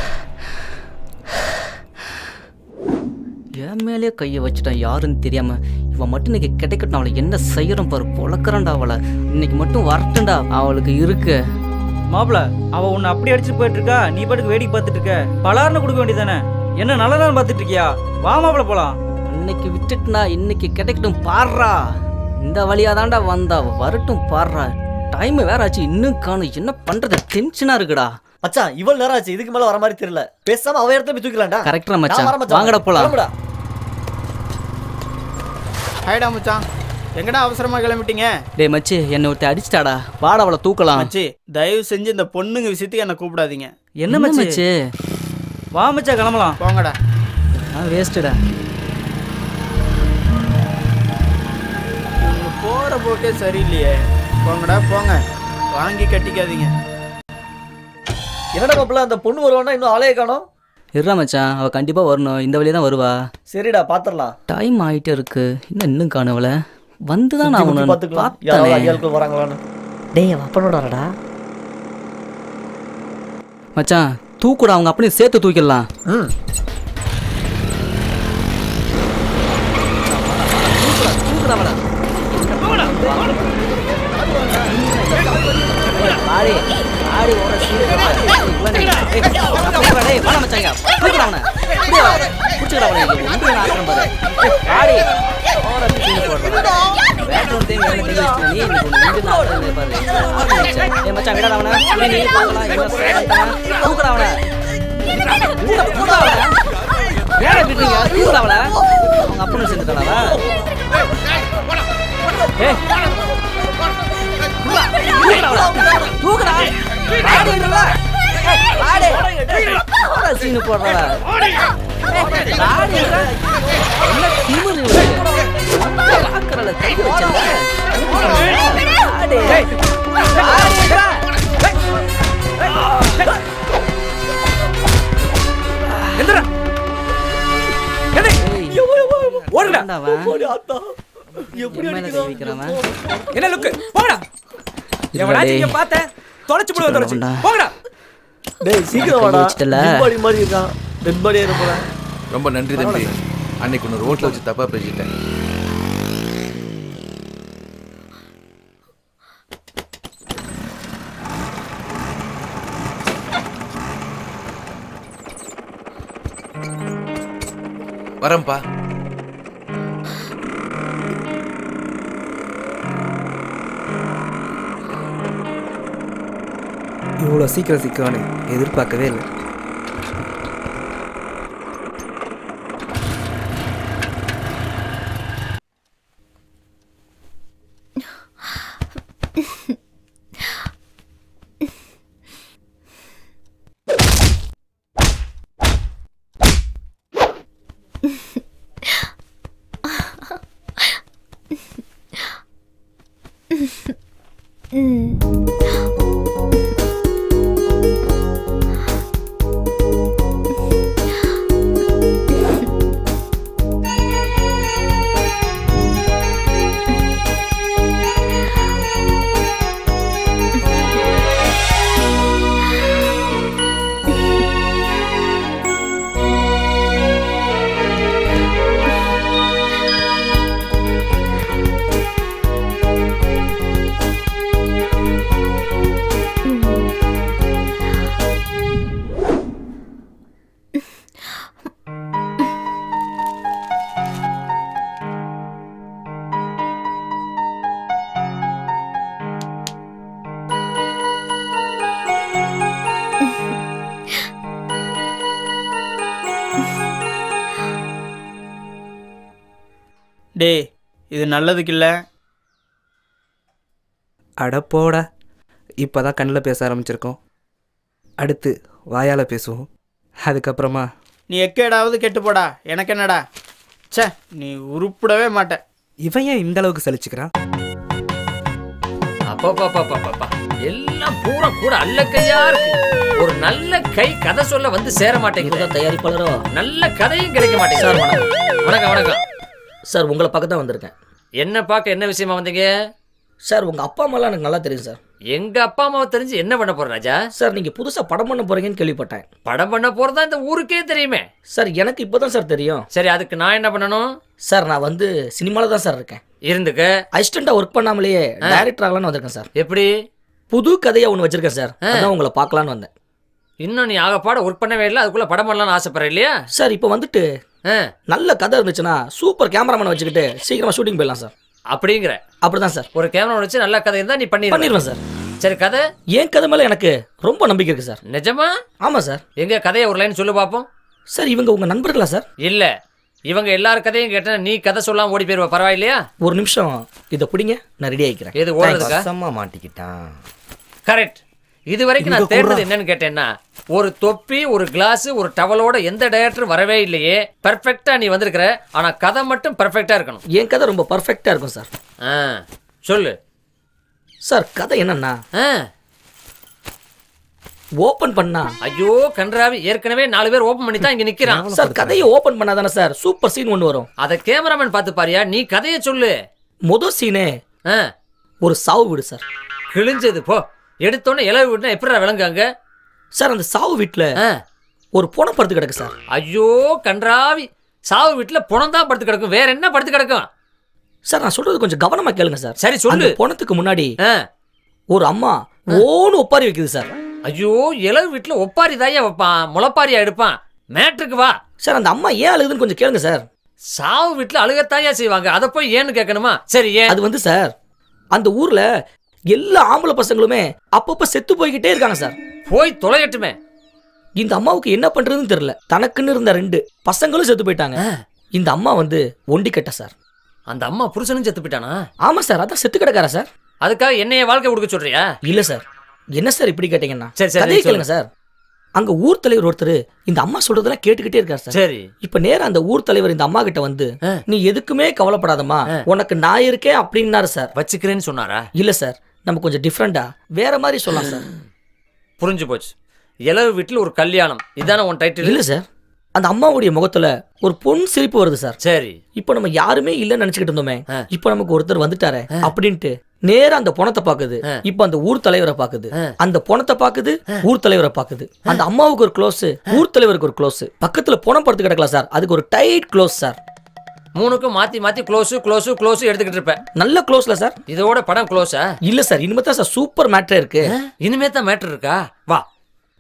என் மேலே கையை வச்சுட்டான் யாருன்னு தெரியாம. இவன் மட்டும் இன்னைக்கு கிடைக்கட்டும். அவளை என்ன செய்யறோம் பாரு. பொழக்கிறண்டா அவளை. இன்னைக்கு மட்டும் வரட்டும்டா. அவளுக்கு இருக்கு. மாப்பிள அவ உன்னை அப்படி அடிச்சுட்டு போயிட்டு இருக்கா. நீ பாட்டுக்கு வேடிக்கை பார்த்துட்டு இருக்க. பலார்னு கொடுக்க வேண்டியதானே. என்ன நல்ல நாள் பார்த்துட்டு இருக்கியா? வா மாப்பிள போலாம். இன்னைக்கு விட்டுட்டுனா இன்னைக்கு கிடைக்கட்டும் பாடுறா. இந்த வழியா தாண்டா வந்தா வரட்டும் பாடுறா. டைம் வேற ஆச்சு இன்னும் காணும். என்ன பண்றது டென்ஷனா இருக்குடா. மச்சான் இவ்வளவு நேரம் ஆச்சு, இதுக்கு மேல வர மாதிரி தெரியல. பேசாம அவ இடத்துல போய் தூக்கலாம்டா. கரெக்டா மச்சான் வாங்கடா போலாம். ஹைடா மச்சான் எங்கடா அவசரமா கிளம்பிட்டீங்க? டேய் மச்சி என்ன ஒருத்த அடிச்சிட்டாடா. வாடா அவளை தூக்கலாம். மச்சி தயவு செஞ்சு இந்த பொண்ணுங்க விஷயத்துக்கு என்ன கூப்பிடாதீங்க. என்ன மச்சி? வா மச்சா கிளம்பலாம். போங்கடா. ஆ வேஸ்ட்டடா. போற போக்கே சரியில்லையே. போங்கடா போங்க. வாங்கி கட்டிக்காதீங்க. என்னடா மாப்பிள்ள அந்த பொண்ணு வருவானா இன்னும் ஆளையே காணோம். இருடா மச்சான் அவ கண்டிப்பா வரணும். இந்த வழியா தான் வருவா. சரிடா பாத்துடலாம். டைம் ஆயிட்டே இருக்கு. இன்னும் இன்னும் காணவள வந்துதான் நான் உன்னை பாத்துக்கலாம். யாராவது ஐயாளுக்கு வராங்களான்னு. டேய் அவன் அப்பனோடடா. மச்சான் தூக்குடா. அவங்க அப்படியே சேர்த்து தூக்கிடலாம். ம் தூக்குடா வாடா. ஆடி ஆடி ஓட சீக்கிரம் டேய் வாடா மச்சாங்க. தூக்குடா அவனை. புடிச்சுடா அவனை. ஒன்று ஆட்டம் பாரு. ஆடி ஓட சீக்கிரம் போடுறா. பேட்ரோன் தேங்க என்ன தெரிய வச்சிட்ட நீ. நீ ஒன்று ஆட்டம் பாரு. ஏய் மச்சான் விடடா அவனை. புடி நீ பார்க்கலாம் என்ன செய்யறான். தூக்குடா அவனை. தூக்குடா அவனை. வேற விட்டுங்க. தூக்குடா அவனை. அவங்க அப்பனு சேர்ந்துட்டானா? ஏய் தூக்குடா. ஆடிடா. ஆடி. ஓட சீன் போடுறா. ஆடிடா. என்ன திமிரு இவனுக்கு. ஆக்கறல கை வச்சல. ஆடி. ஆடிடா. எந்திரா. எடே ஓடுடா. ஓடி ஆத்தா. எப்படி அடிக்கிறான்? என்ன லுக்கு? போடா. எவனாச்சு இங்க பாத்த தொலைச்சு போடு வந்துருச்சு. போங்கடா. டேய் சீக்கிரம் வாடா. டெட் பாடி மாதிரி இருக்கான். டெட் பாடி ஏற போறா. ரொம்ப நன்றி தம்பி. அன்னைக்கு ஒரு ரோட்ல வச்சு தப்பா பேசிட்டேன். வரேன்ப்பா. இவ்வளோ சீக்கிரம் சிக்குவானு எதிர்பார்க்கவே இல்லை. டேய் இது நல்லதுக்கு இல்லை. அடப்போடா, இப்போ தான் கண்ணில் பேச ஆரம்பிச்சிருக்கோம். அடுத்து வாயால் பேசுவோம். அதுக்கப்புறமா நீ எக்கேடாவது கெட்டு போடா, எனக்கு என்னடா. சே, நீ உருப்பிடவே மாட்ட. இவன் ஏன் இந்த அளவுக்கு சலிச்சுக்கிறான்? அப்பா எல்லாம் பூரா கூட அல்ல கையா இருக்கு. ஒரு நல்ல கை கதை சொல்ல வந்து சேர மாட்டேங்குது. தயாரிப்பாளரோ நல்ல கதையும் கிடைக்க மாட்டேங்குது. சார் வணக்கம். வணக்கம் வணக்கம் சார், உங்களை பார்க்க தான் வந்திருக்கேன். என்ன பார்க்க? என்ன விஷயமா வந்தீங்க? சார், உங்கள் அப்பா அம்மாலாம் எனக்கு நல்லா தெரியும் சார். எங்க அப்பா அம்மாவை தெரிஞ்சு என்ன பண்ண போற ராஜா? சார், நீங்கள் புதுசாக படம் பண்ண போறீங்கன்னு கேள்விப்பட்டேன். படம் பண்ண போறதா இந்த ஊருக்கே தெரியுமே. சார், எனக்கு இப்போ தான் சார் தெரியும். சரி, அதுக்கு நான் என்ன பண்ணணும்? சார், நான் வந்து சினிமாவில் தான் சார் இருக்கேன். இருந்துக்க. அசிஸ்டண்டாக ஒர்க் பண்ணாமலேயே டைரக்டர் ஆகலான்னு வந்திருக்கேன் சார். எப்படி? புது கதையை ஒன்று வச்சிருக்கேன் சார். அதான் உங்களை பார்க்கலான்னு வந்தேன். இன்னும் நீ ஆகப்பாட ஒர்க் பண்ணவே இல்லை, அதுக்குள்ள படம் பண்ணலாம்னு ஆசைப்படுற இல்லையா? சார், இப்போ வந்துட்டு நல்ல கதை இருந்துச்சுன்னா சூப்பர் கேமராமேன் வச்சுக்கிட்டு சீக்கிரமா ஷூட்டிங் போயிடலாம் சார். அப்படிங்கிற? அப்படிதான் சார். ஒரு கேமரா வச்சு நல்ல கதை இருந்தா நீ பண்ணி பண்ணிடுவேன் சார். சரி, கதை? ஏன் கதை மேல எனக்கு ரொம்ப நம்பிக்கை இருக்கு சார். நிஜமா? ஆமா சார். எங்க கதையை ஒரு லைன் சொல்லு பாப்போம். சார், இவங்க உங்க நண்பர்களா சார்? இல்ல, இவங்க எல்லார் கதையும் கேட்டா நீ கதை சொல்லாம ஓடி போயிருவ. பரவாயில்லையா? ஒரு நிமிஷம் இதை பிடிங்க, நான் ரெடி ஆகிக்கிறேன். எது ஓடுறதுக்கா? சம்மா மாட்டிக்கிட்டான். கரெக்ட். இது வரைக்கும் நான் தேடுறது என்னன்னு கேட்டேன்னா, ஒரு தொப்பி, ஒரு கிளாஸ், ஒரு டவலோட எந்த டைரக்டர் வரவே இல்லையே. பெர்ஃபெக்டா நீ வந்திருக்கிற. ஆனா கதை மட்டும் பெர்ஃபெக்டா இருக்கணும். என் கதை ரொம்ப பெர்ஃபெக்டா இருக்கும் சார். சொல்லு சார். கதை என்னன்னா, ஓபன் பண்ணா ஐயோ கன்றாவி, ஏற்கனவே நாலு பேர் ஓபன் பண்ணி தான் இங்க நிக்கிறான் சார். கதையை ஓபன் பண்ணாதானே சார் சூப்பர் சீன் ஒன்று வரும். அத கேமராமேன் பார்த்து பாரியா. நீ கதையை சொல்லு. முதல் சீனே ஒரு சாவு வீடு சார். கிழிஞ்சது போ. எடுத்தோன்னே இலவு வீடுனா எப்படிடா விளங்குங்க சார்? அந்த சாவு வீட்டுல ஒரு புணம் படுத்து கிடக்கு சார். ஐயோ கன்றாவி, சாவு வீட்டுல புணம் தான் படுத்து கிடக்கும், வேற என்ன படுத்து கிடக்கும்? சார், நான் சொல்றது கொஞ்சம் கவனமா கேளுங்க சார். சரி சொல்லு. புணத்துக்கு முன்னாடி ஒரு அம்மா ஓன்னு ஒப்பாரி வைக்குது சார். ஐயோ, இலவு வீட்டுல ஒப்பாரி தாயா வைப்பான், முளப்பாரியா எடுப்பான். மேட்ருக்கு வா சார். அந்த அம்மா ஏன் அழுகுதுன்னு கொஞ்சம் கேளுங்க சார். சாவு வீட்டுல அழுகத்தாயா செய்வாங்க, அதை போய் ஏன்னு கேட்கணுமா? சரி, ஏன்? அது வந்து சார், அந்த ஊர்ல எல்லா ஆம்பளை பசங்களுமே அப்பப்ப செத்து போய்கிட்டே இருக்காங்க சார். போய் தொலையட்டுமே. இந்த அம்மாவுக்கு என்ன பண்றதுன்னு தெரியல. தனக்குன்னு இருந்த ரெண்டு பசங்களும் செத்து போயிட்டாங்க. இந்த அம்மா வந்து ஒண்டி கட்ட சார். அந்த அம்மா புருஷனும் செத்து போயிட்டானா? ஆமா சார். அதான் செத்து கிடக்காரா சார். அதுக்காக என்னைய வாழ்க்கை கொடுக்க சொல்றியா? இல்ல சார். என்ன சார் இப்படி கேட்டீங்கன்னா? சரி சரி, கதையை கேளுங்க சார். அங்க ஊர் தலைவர் ஒருத்தர் இந்த அம்மா சொல்றதெல்லாம் கேட்டுக்கிட்டே இருக்காரு சார். சரி. இப்ப நேரா அந்த ஊர் தலைவர் இந்த அம்மா கிட்ட வந்து, நீ எதுக்குமே கவலைப்படாதம்மா, உனக்கு நான் இருக்கேன் அப்படின்னாரு சார். வச்சுக்கிறேன்னு சொன்னாரா? இல்ல சார், நம்ம கொஞ்சம் டிஃப்ரெண்டா வேற மாதிரி சொல்லலாம் சார். புரிஞ்சு போச்சு. இலவு வீட்டுல ஒரு கல்யாணம், இதான உன் டைட்டில்? இல்ல சார், அந்த அம்மாவுடைய முகத்துல ஒரு பொன் சிரிப்பு வருது சார். சரி. இப்ப நம்ம யாருமே இல்லன்னு நினைச்சுக்கிட்டு இருந்தோமே, இப்ப நமக்கு ஒருத்தர் வந்துட்டாரே அப்படின்ட்டு நேரா அந்த பொணத்தை பாக்குது. இப்ப அந்த ஊர் தலைவரை பாக்குது, அந்த பொணத்தை பாக்குது, ஊர் தலைவரை பாக்குது. அந்த அம்மாவுக்கு ஒரு க்ளோஸ், ஊர் தலைவருக்கு ஒரு க்ளோஸ். பக்கத்துல பொணம் படுத்து கிடக்கலாம் சார், அதுக்கு ஒரு டைட் க்ளோஸ் சார். மூணுக்கும் மாத்தி மாத்தி க்ளோஸ் க்ளோஸ் க்ளோஸ் எடுத்துக்கிட்டு இருப்பேன். நல்ல க்ளோஸ்ல சார். இதோட படம் க்ளோஸா? இல்ல சார், இனிமே தான் சார் சூப்பர் மேட்டர் இருக்கு. இனிமே தான் மேட்டர் இருக்கா? வா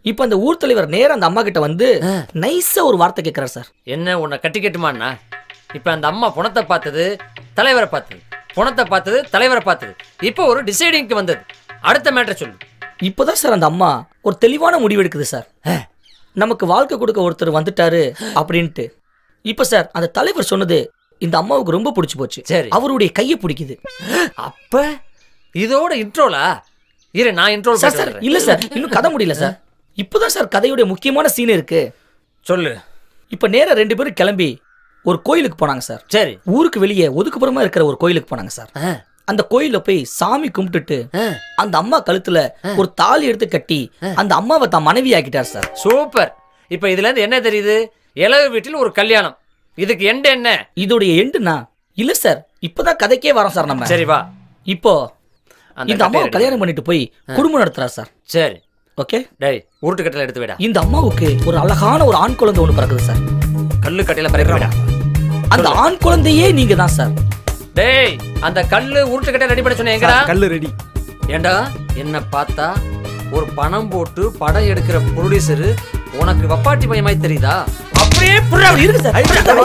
இப்போ அந்த ஊர் தலைவர் நேரா அந்த அம்மா கிட்ட வந்து நைஸா ஒரு வார்த்தை கேட்கிறார் சார். என்ன உன்னை கட்டி கட்டுமாண்ணா? இப்போ அந்த அம்மா பணத்தை பார்த்தது, தலைவரை பார்த்தது, பணத்தை பார்த்தது, தலைவரை பார்த்தது. இப்போ ஒரு டிசைடிங்க்கு வந்தது. அடுத்த மேட்டரை சொல்லு. இப்போதான் சார் அந்த அம்மா ஒரு தெளிவான முடிவு எடுக்குது சார். நமக்கு வாழ்க்கை கொடுக்க ஒருத்தர் வந்துட்டாரு அப்படின்ட்டு. இப்போ சார் அந்த தலைவர் சொன்னது இந்த அம்மாவுக்கு ரொம்ப பிடிச்சி போச்சு. சரி, அவருடைய கையை பிடிக்குது. அப்ப இதோட இன்ட்ரோலா? இரு நான் இன்ட்ரோல் சார். சார் இல்ல சார், இன்னும் கதை முடியல சார். இப்போதான் சார் கதையுடைய முக்கியமான சீன் இருக்கு. சொல்லு. இப்போ நேரா ரெண்டு பேரும் கிளம்பி ஒரு கோயிலுக்கு போனாங்க சார். சரி. ஊருக்கு வெளியே ஒதுக்குப்புறமா இருக்கிற ஒரு கோயிலுக்கு போனாங்க சார். அந்த கோயில போய் சாமி கும்பிட்டுட்டு அந்த அம்மா கழுத்துல ஒரு தாலி எடுத்து கட்டி அந்த அம்மாவை தான் மனைவி ஆக்கிட்டார் சார். சூப்பர். இப்போ இதுல இருந்து என்ன தெரியுது? இளவு வீட்டில் ஒரு கல்யாணம். இதுக்கு எண்டு என்ன? இதோடைய எண்டுனா இல்ல சார், இப்பதான் கதைக்கே வரோம் சார் நம்ம. சரி வா. இப்போ இந்த அம்மாவை கல்யாணம் பண்ணிட்டு போய் குடும்பம் நடத்துறார் சார். சரி ஓகே. டேய் உருட்டு கட்டையில எடுத்து விடா. இந்த அம்மாவுக்கு ஒரு அழகான ஒரு ஆண் குழந்தை ஒன்று பிறக்குது சார். கல்லு கட்டையில பிறக்குறா. அந்த ஆண் குழந்தையே நீங்க தான் சார். டேய் அந்த கல்லு உருட்டு கட்டையில ரெடி பண்ண சொன்னேன். எங்கடா கல்லு ரெடி? ஏண்டா என்ன பார்த்தா ஒரு பணம் போட்டு படம் எடுக்கிற ப்ரொடியூசர் உனக்கு வப்பாட்டி பையமாய் தெரியுதா? அப்படியே புறா இருக்கு சார்.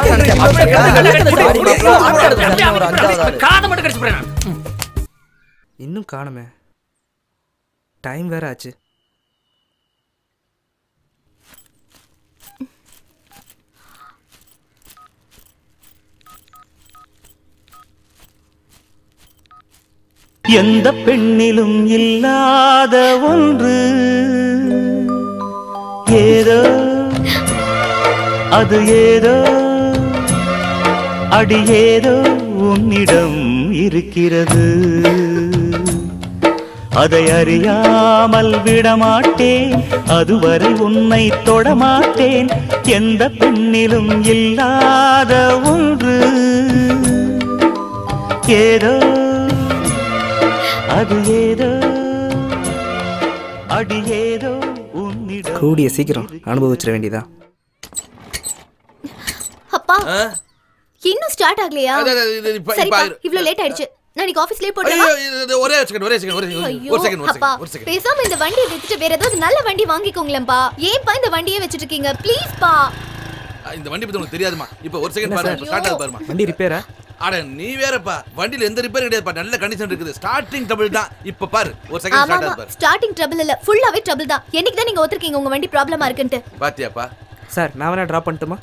காதை மட்டும் கடிச்சு போறேன். இன்னும் காணுமே, டைம் வேற ஆச்சு. எந்த பெண்ணிலும் இல்லாத ஒன்று ஏதோ, அது ஏதோ, அடி ஏதோ உன்னிடம் இருக்கிறது. அதை அறியாமல் விடமாட்டேன், அதுவரை உன்னை தொடமாட்டேன். எந்த பெண்ணிலும் இல்லாத ஒன்று ஏதோ, அது ஏதோ, அடி ஏதோ உன்னிடம். கூடிய சீக்கிரம் அனுபவிச்சிட வேண்டியதா. அப்பா இன்னும் ஸ்டார்ட் ஆகலையா? சரிப்பா, இவ்ளோ லேட் ஆயிடுச்சு. நான் இன்னைக்கு ஆபீஸ்லயே போடுறேன். ஒரே செகண்ட் ஒரே செகண்ட் ஒரே செகண்ட் ஒரு செகண்ட் அப்பா ஒரு செகண்ட். பேசாம இந்த வண்டியை வித்துட்டு வேற ஏதாவது நல்ல வண்டி வாங்கிக்கோங்களேன்பா. ஏன்பா இந்த வண்டியை வச்சிட்டு இருக்கீங்க? ப்ளீஸ் பா. இந்த வண்டி பத்தி உங்களுக்கு தெரியாதுமா. இப்போ ஒரு செகண்ட் பாருங்க, ஸ்டார்ட் ஆகுது பாருமா. வண்டி ரிப்பேரா? அட நீ வேறப்பா, வண்டில எந்த ரிப்பேர் கிடையாதுப்பா, நல்ல கண்டிஷன் இருக்குது. ஸ்டார்டிங் ட்ரபிள் தான். இப்போ பாரு ஒரு செகண்ட் ஸ்டார்ட் ஆகுது பாரு. ஸ்டார்டிங் ட்ரபிள் இல்ல, ஃபுல்லாவே ட்ரபிள் தான். என்னைக்கு தான் நீங்க ஒத்துறீங்க உங்க வண்டி ப்ராப்ளமா இருக்குன்னு? பாத்தியாப்பா? சார் நான் வேணா டிராப் பண்ணட்டுமா?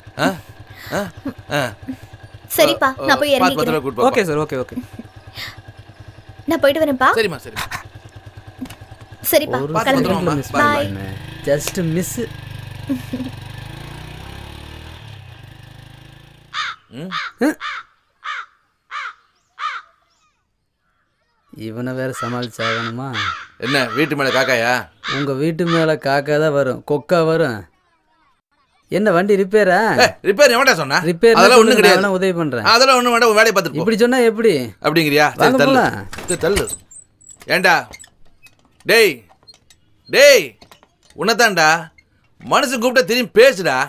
சரிப்பா, நான் போய் இறங்கிக்கிறேன். Okay sir, okay okay. நான் போயிட்டு வரேன்ப்பா. சரிமா சரி. சரிப்பா, கிளம்புறேன். பை. Just miss. இவனை வேற சமாளிச்சாகணுமா? என்ன வீட்டு மேல காக்காயா? உங்க வீட்டு மேல காக்கா தான் வரும், கொக்கா வரும். என்ன வண்டி ரிப்பேரா? ரிப்பேர் எவன்டா சொன்னா? ரிப்பேர் அதெல்லாம் ஒண்ணும் கிடையாது. நான் உதவி பண்றேன். அதெல்லாம் ஒண்ணும் வேண்டாம், வேலைய பார்த்துட்டு போ. இப்படி சொன்னா எப்படி? அப்படிங்கறியா? சரி தள்ளு. சரி தள்ளு. ஏண்டா டேய் டேய் உன்னதான்டா மனுஷன் கூப்பிட்டா திரும்பி பேசுடா.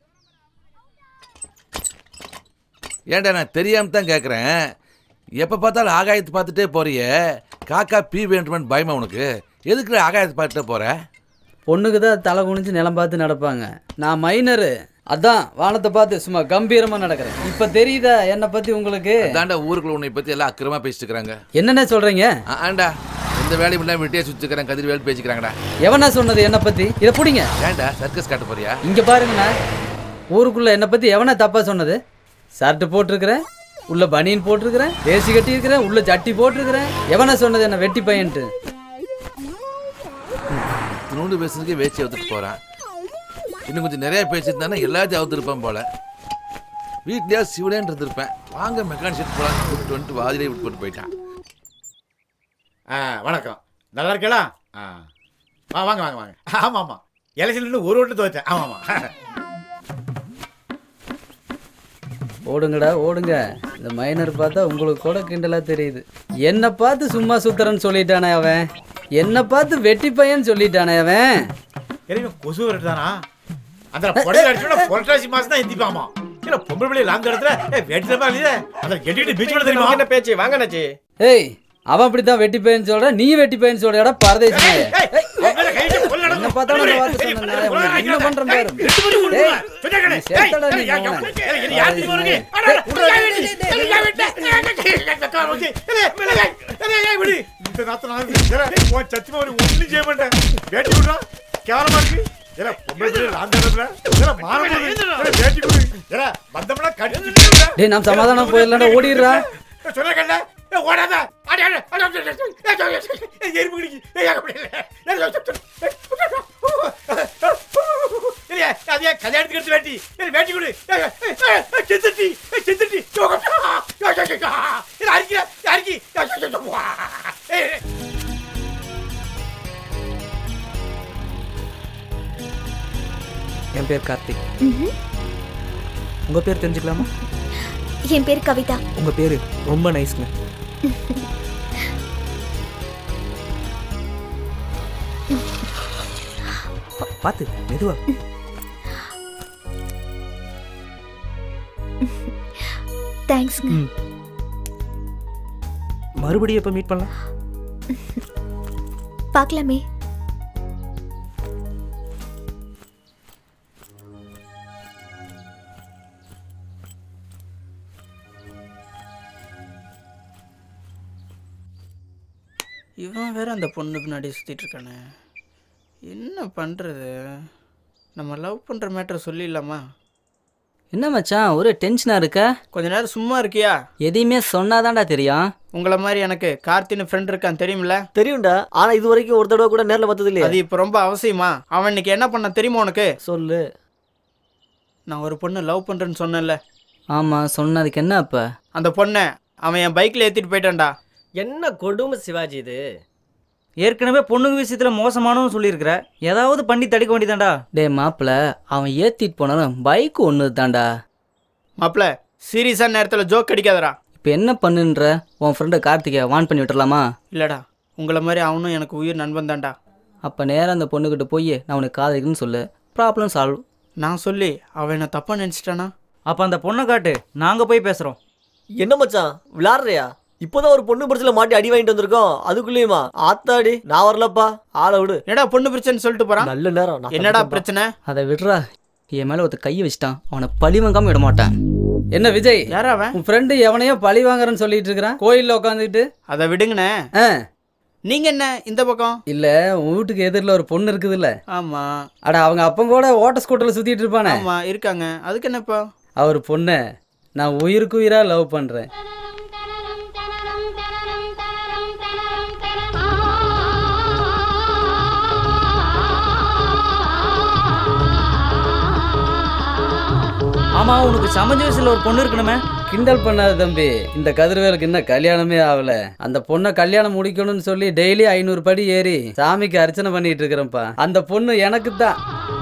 ஏண்டா நான் தெரியாம தான் கேட்குறேன். எப்போ பார்த்தாலும் ஆகாயத்தை பார்த்துட்டே போறியே, காக்கா பீ வேண்டுமென்னு பயமா உனக்கு? எதுக்கு ஆகாயத்தை பார்த்துட்டே போற? பொண்ணுக்கு தான் தலை குனிஞ்சு நிலம் பார்த்து நடப்பாங்க. நான் மைனரு, அதான் வானத்தை பார்த்து சும்மா கம்பீரமா நடக்கிறேன். இப்ப தெரியுதா என்னை பத்தி உங்களுக்கு? அதான்டா ஊருக்குள்ள உன்னை பத்தி எல்லாம் அக்கிரமா பேசிட்டு இருக்காங்க. என்னென்ன சொல்றீங்க? ஆண்டா இந்த வேலையும் இல்லாம விட்டியா சுத்திக்கிறேன், கதிர் வேலை பேசிக்கிறாங்கடா. எவனா சொன்னது என்னை பத்தி? இதை பிடிங்க. ஏண்டா சர்க்கஸ் காட்ட போறியா? இங்க பாருங்கண்ணா, ஊருக்குள்ள என்னை பத்தி எவனா தப்பா சொன்னது? ஷர்ட் போட்டிருக்கிறேன், உள்ள பனியன் போட்டிருக்கிறேன், வேசி கட்டி இருக்கிறேன், உள்ள ஜட்டி போட்டிருக்கிறேன். எவனா சொன்னது என்ன வெட்டி பையன்ட்டு? நூண்டு பேசுறதுக்கே வேச்சி அவுத்துட்டு போறான். இன்னும் கொஞ்சம் நிறைய பேசியிருந்தானே எல்லாத்தையும் அவுத்துருப்பான் போல. வீட்லயா சிவனேன்னு இருந்திருப்பேன். வாங்க மெக்கானிக் ஷெட் போலாம் கூப்பிட்டு வந்துட்டு வாதிலே விட்டு போட்டு போயிட்டான். ஆ வணக்கம், நல்லா இருக்கலா? ஆ ஆ வாங்க வாங்க வாங்க. ஆமாம் ஆமாம், எலெக்ஷன்ல ஒரு ஓட்டு துவைச்சேன். ஆமாம் ஆமாம். ஓடுங்கடா ஓடுங்க. இந்த மைனர் பார்த்தா உங்களுக்கு கூட கிண்டலா தெரியுது. என்னை பார்த்து சும்மா சுத்துறன்னு சொல்லிட்டானே அவன், என்னை பார்த்து வெட்டி பையன் சொல்லிட்டானே அவன். எனக்கு கொசு வரட்டானா? அந்த பொடை அடிச்சோட புரட்டாசி மாசம் தான் எந்திப்பாமா. இல்ல பொம்பளை பிள்ளை லாந்த இடத்துல வெட்டில இல்ல அத கெட்டிட்டு பீச் பண்ண தெரியுமா? என்ன பேச்சு வாங்கனாச்சி? ஏய் அவன் அப்படித்தான் வெட்டி பையன் சொல்ற, நீ வெட்டி பையன் சொல்றடா பரதேசி. என்ன பார்த்தாலும் அந்த வார்த்தை சொன்னேன். உனக்கு என்ன பண்றேன் பாரு. டேய், நீ செத்தடா நீ மவனே. இந்த நாத்த நான் உன் சத்தியமா ஒரு ஒண்ணும் செய்ய மாட்டேன். வேட்டி விடுறா கேவலமா இருக்கு. ஏல பொம்பளை பிள்ளை லாந்தறதுல ஏல மாறணும். ஏல வேட்டி விடு. ஏல வந்தவனா கடிச்சு. டேய் நாம் சமாதானம் போயிரலடா ஓடிறா. சொல்ல கண்ணா ஓடாத. அடி அடி அடி எரிப்பு கிடிக்கு. ஏய் அப்படி இல்ல. இல்ல அதே கல்யாணத்துக்கு எடுத்து வேட்டி. ஏல வேட்டி விடு. செத்துட்டி செத்துட்டி. இல்ல அரிக்கி அரிக்கி. ஏய் என் பேர் கார்த்திக். உங்க பேர் தெரிஞ்சுக்கலாமா? என் பேர் கவிதா. உங்க பேரு ரொம்ப நைஸ்ங்க. பாத்து மெதுவா. தேங்க்ஸ்ங்க. மறுபடியும் எப்ப மீட் பண்ணலாம்? பார்க்கலாமே. இவன் வேற அந்த பொண்ணு பின்னாடி சுற்றிட்டு இருக்கானே, என்ன பண்ணுறது? நம்ம லவ் பண்ணுற மேட்டரை சொல்லிடலாமா? என்ன மச்சான் ஒரு டென்ஷனாக இருக்க? கொஞ்ச நேரம் சும்மா இருக்கியா? எதையுமே சொன்னாதான்டா தெரியும். உங்களை மாதிரி எனக்கு கார்த்தின்னு ஃப்ரெண்ட் இருக்கான் தெரியுமில்ல? தெரியும்டா, ஆனால் இது வரைக்கும் ஒரு தடவை கூட நேரில் பார்த்தது இல்லையா? அது இப்போ ரொம்ப அவசியமா? அவன் இன்னைக்கு என்ன பண்ண தெரியுமா உனக்கு? சொல்லு. நான் ஒரு பொண்ணு லவ் பண்ணுறேன்னு சொன்னேன்ல. ஆமாம் சொன்னதுக்கு என்ன அப்போ? அந்த பொண்ணை அவன் என் பைக்கில் ஏற்றிட்டு போயிட்டான்டா. என்ன கொடுமை சிவாஜி இது. ஏற்கனவே பொண்ணுங்க விஷயத்துல மோசமானு சொல்லியிருக்கிற, ஏதாவது பண்ணி தடுக்க வேண்டியதாண்டா. டே மாப்பிள்ள, அவன் ஏத்திட்டு போனாலும் பைக் ஒன்று தான்டா. மாப்பிள்ள சீரியஸான நேரத்தில் ஜோக் அடிக்காதடா. இப்போ என்ன பண்ணுன்ற? உன் ஃப்ரெண்டை கார்த்திகை வான் பண்ணி விட்டுறலாமா? இல்லைடா, உங்களை மாதிரி அவனும் எனக்கு உயிர் நண்பன் தான்டா. அப்போ நேரம் அந்த பொண்ணுக்கிட்ட போய் நான் உனக்கு காதலிக்குன்னு சொல்லு, ப்ராப்ளம் சால்வ். நான் சொல்லி அவன் என்ன தப்பாக நினச்சிட்டானா? அப்போ அந்த பொண்ணை காட்டு, நாங்கள் போய் பேசுகிறோம். என்ன மச்சான் விளாடுறியா? இப்போதான் ஒரு பொண்ணு பிரச்சனை மாட்டி அடி வாங்கிட்டு வந்திருக்கோம், அதுக்குள்ளேயுமா? ஆத்தாடி நான் வரலப்பா, ஆளை விடு. என்னடா பொண்ணு பிரச்சனை சொல்லிட்டு போறான்? நல்ல நேரம். என்னடா பிரச்சனை? அதை விடுறா. என் மேலே ஒருத்த கையை வச்சிட்டான், அவனை பழி வாங்காம விட மாட்டான். என்ன விஜய், யாரா அவன்? உன் ஃப்ரெண்டு எவனையோ பழி வாங்குறேன்னு சொல்லிட்டு இருக்கிறான் கோயிலில் உட்காந்துக்கிட்டு. அதை விடுங்கண்ணே. ஆ நீங்க என்ன இந்த பக்கம்? இல்ல உன் வீட்டுக்கு எதிரில் ஒரு பொண்ணு இருக்குது இல்ல? ஆமா. அட அவங்க அப்பன் கூட ஓட்ட ஸ்கூட்டர்ல சுத்திட்டு இருப்பானே. ஆமா இருக்காங்க. அதுக்கு என்னப்பா? அவர் பொண்ணை நான் உயிருக்கு உயிரா லவ் பண்றேன். ஆமா, உனக்கு சமஞ்ச வயசுல ஒரு பொண்ணு இருக்கணுமே. கிண்டல் பண்ணாத தம்பி, இந்த கதிர்வேலுக்கு இன்னும் கல்யாணமே ஆகல. அந்த பொண்ணை கல்யாணம் முடிக்கணும்னு சொல்லி டெய்லி ஐநூறு படி ஏறி சாமிக்கு அர்ச்சனை பண்ணிட்டு இருக்கிறேன்ப்பா. அந்த பொண்ணு எனக்கு தான்.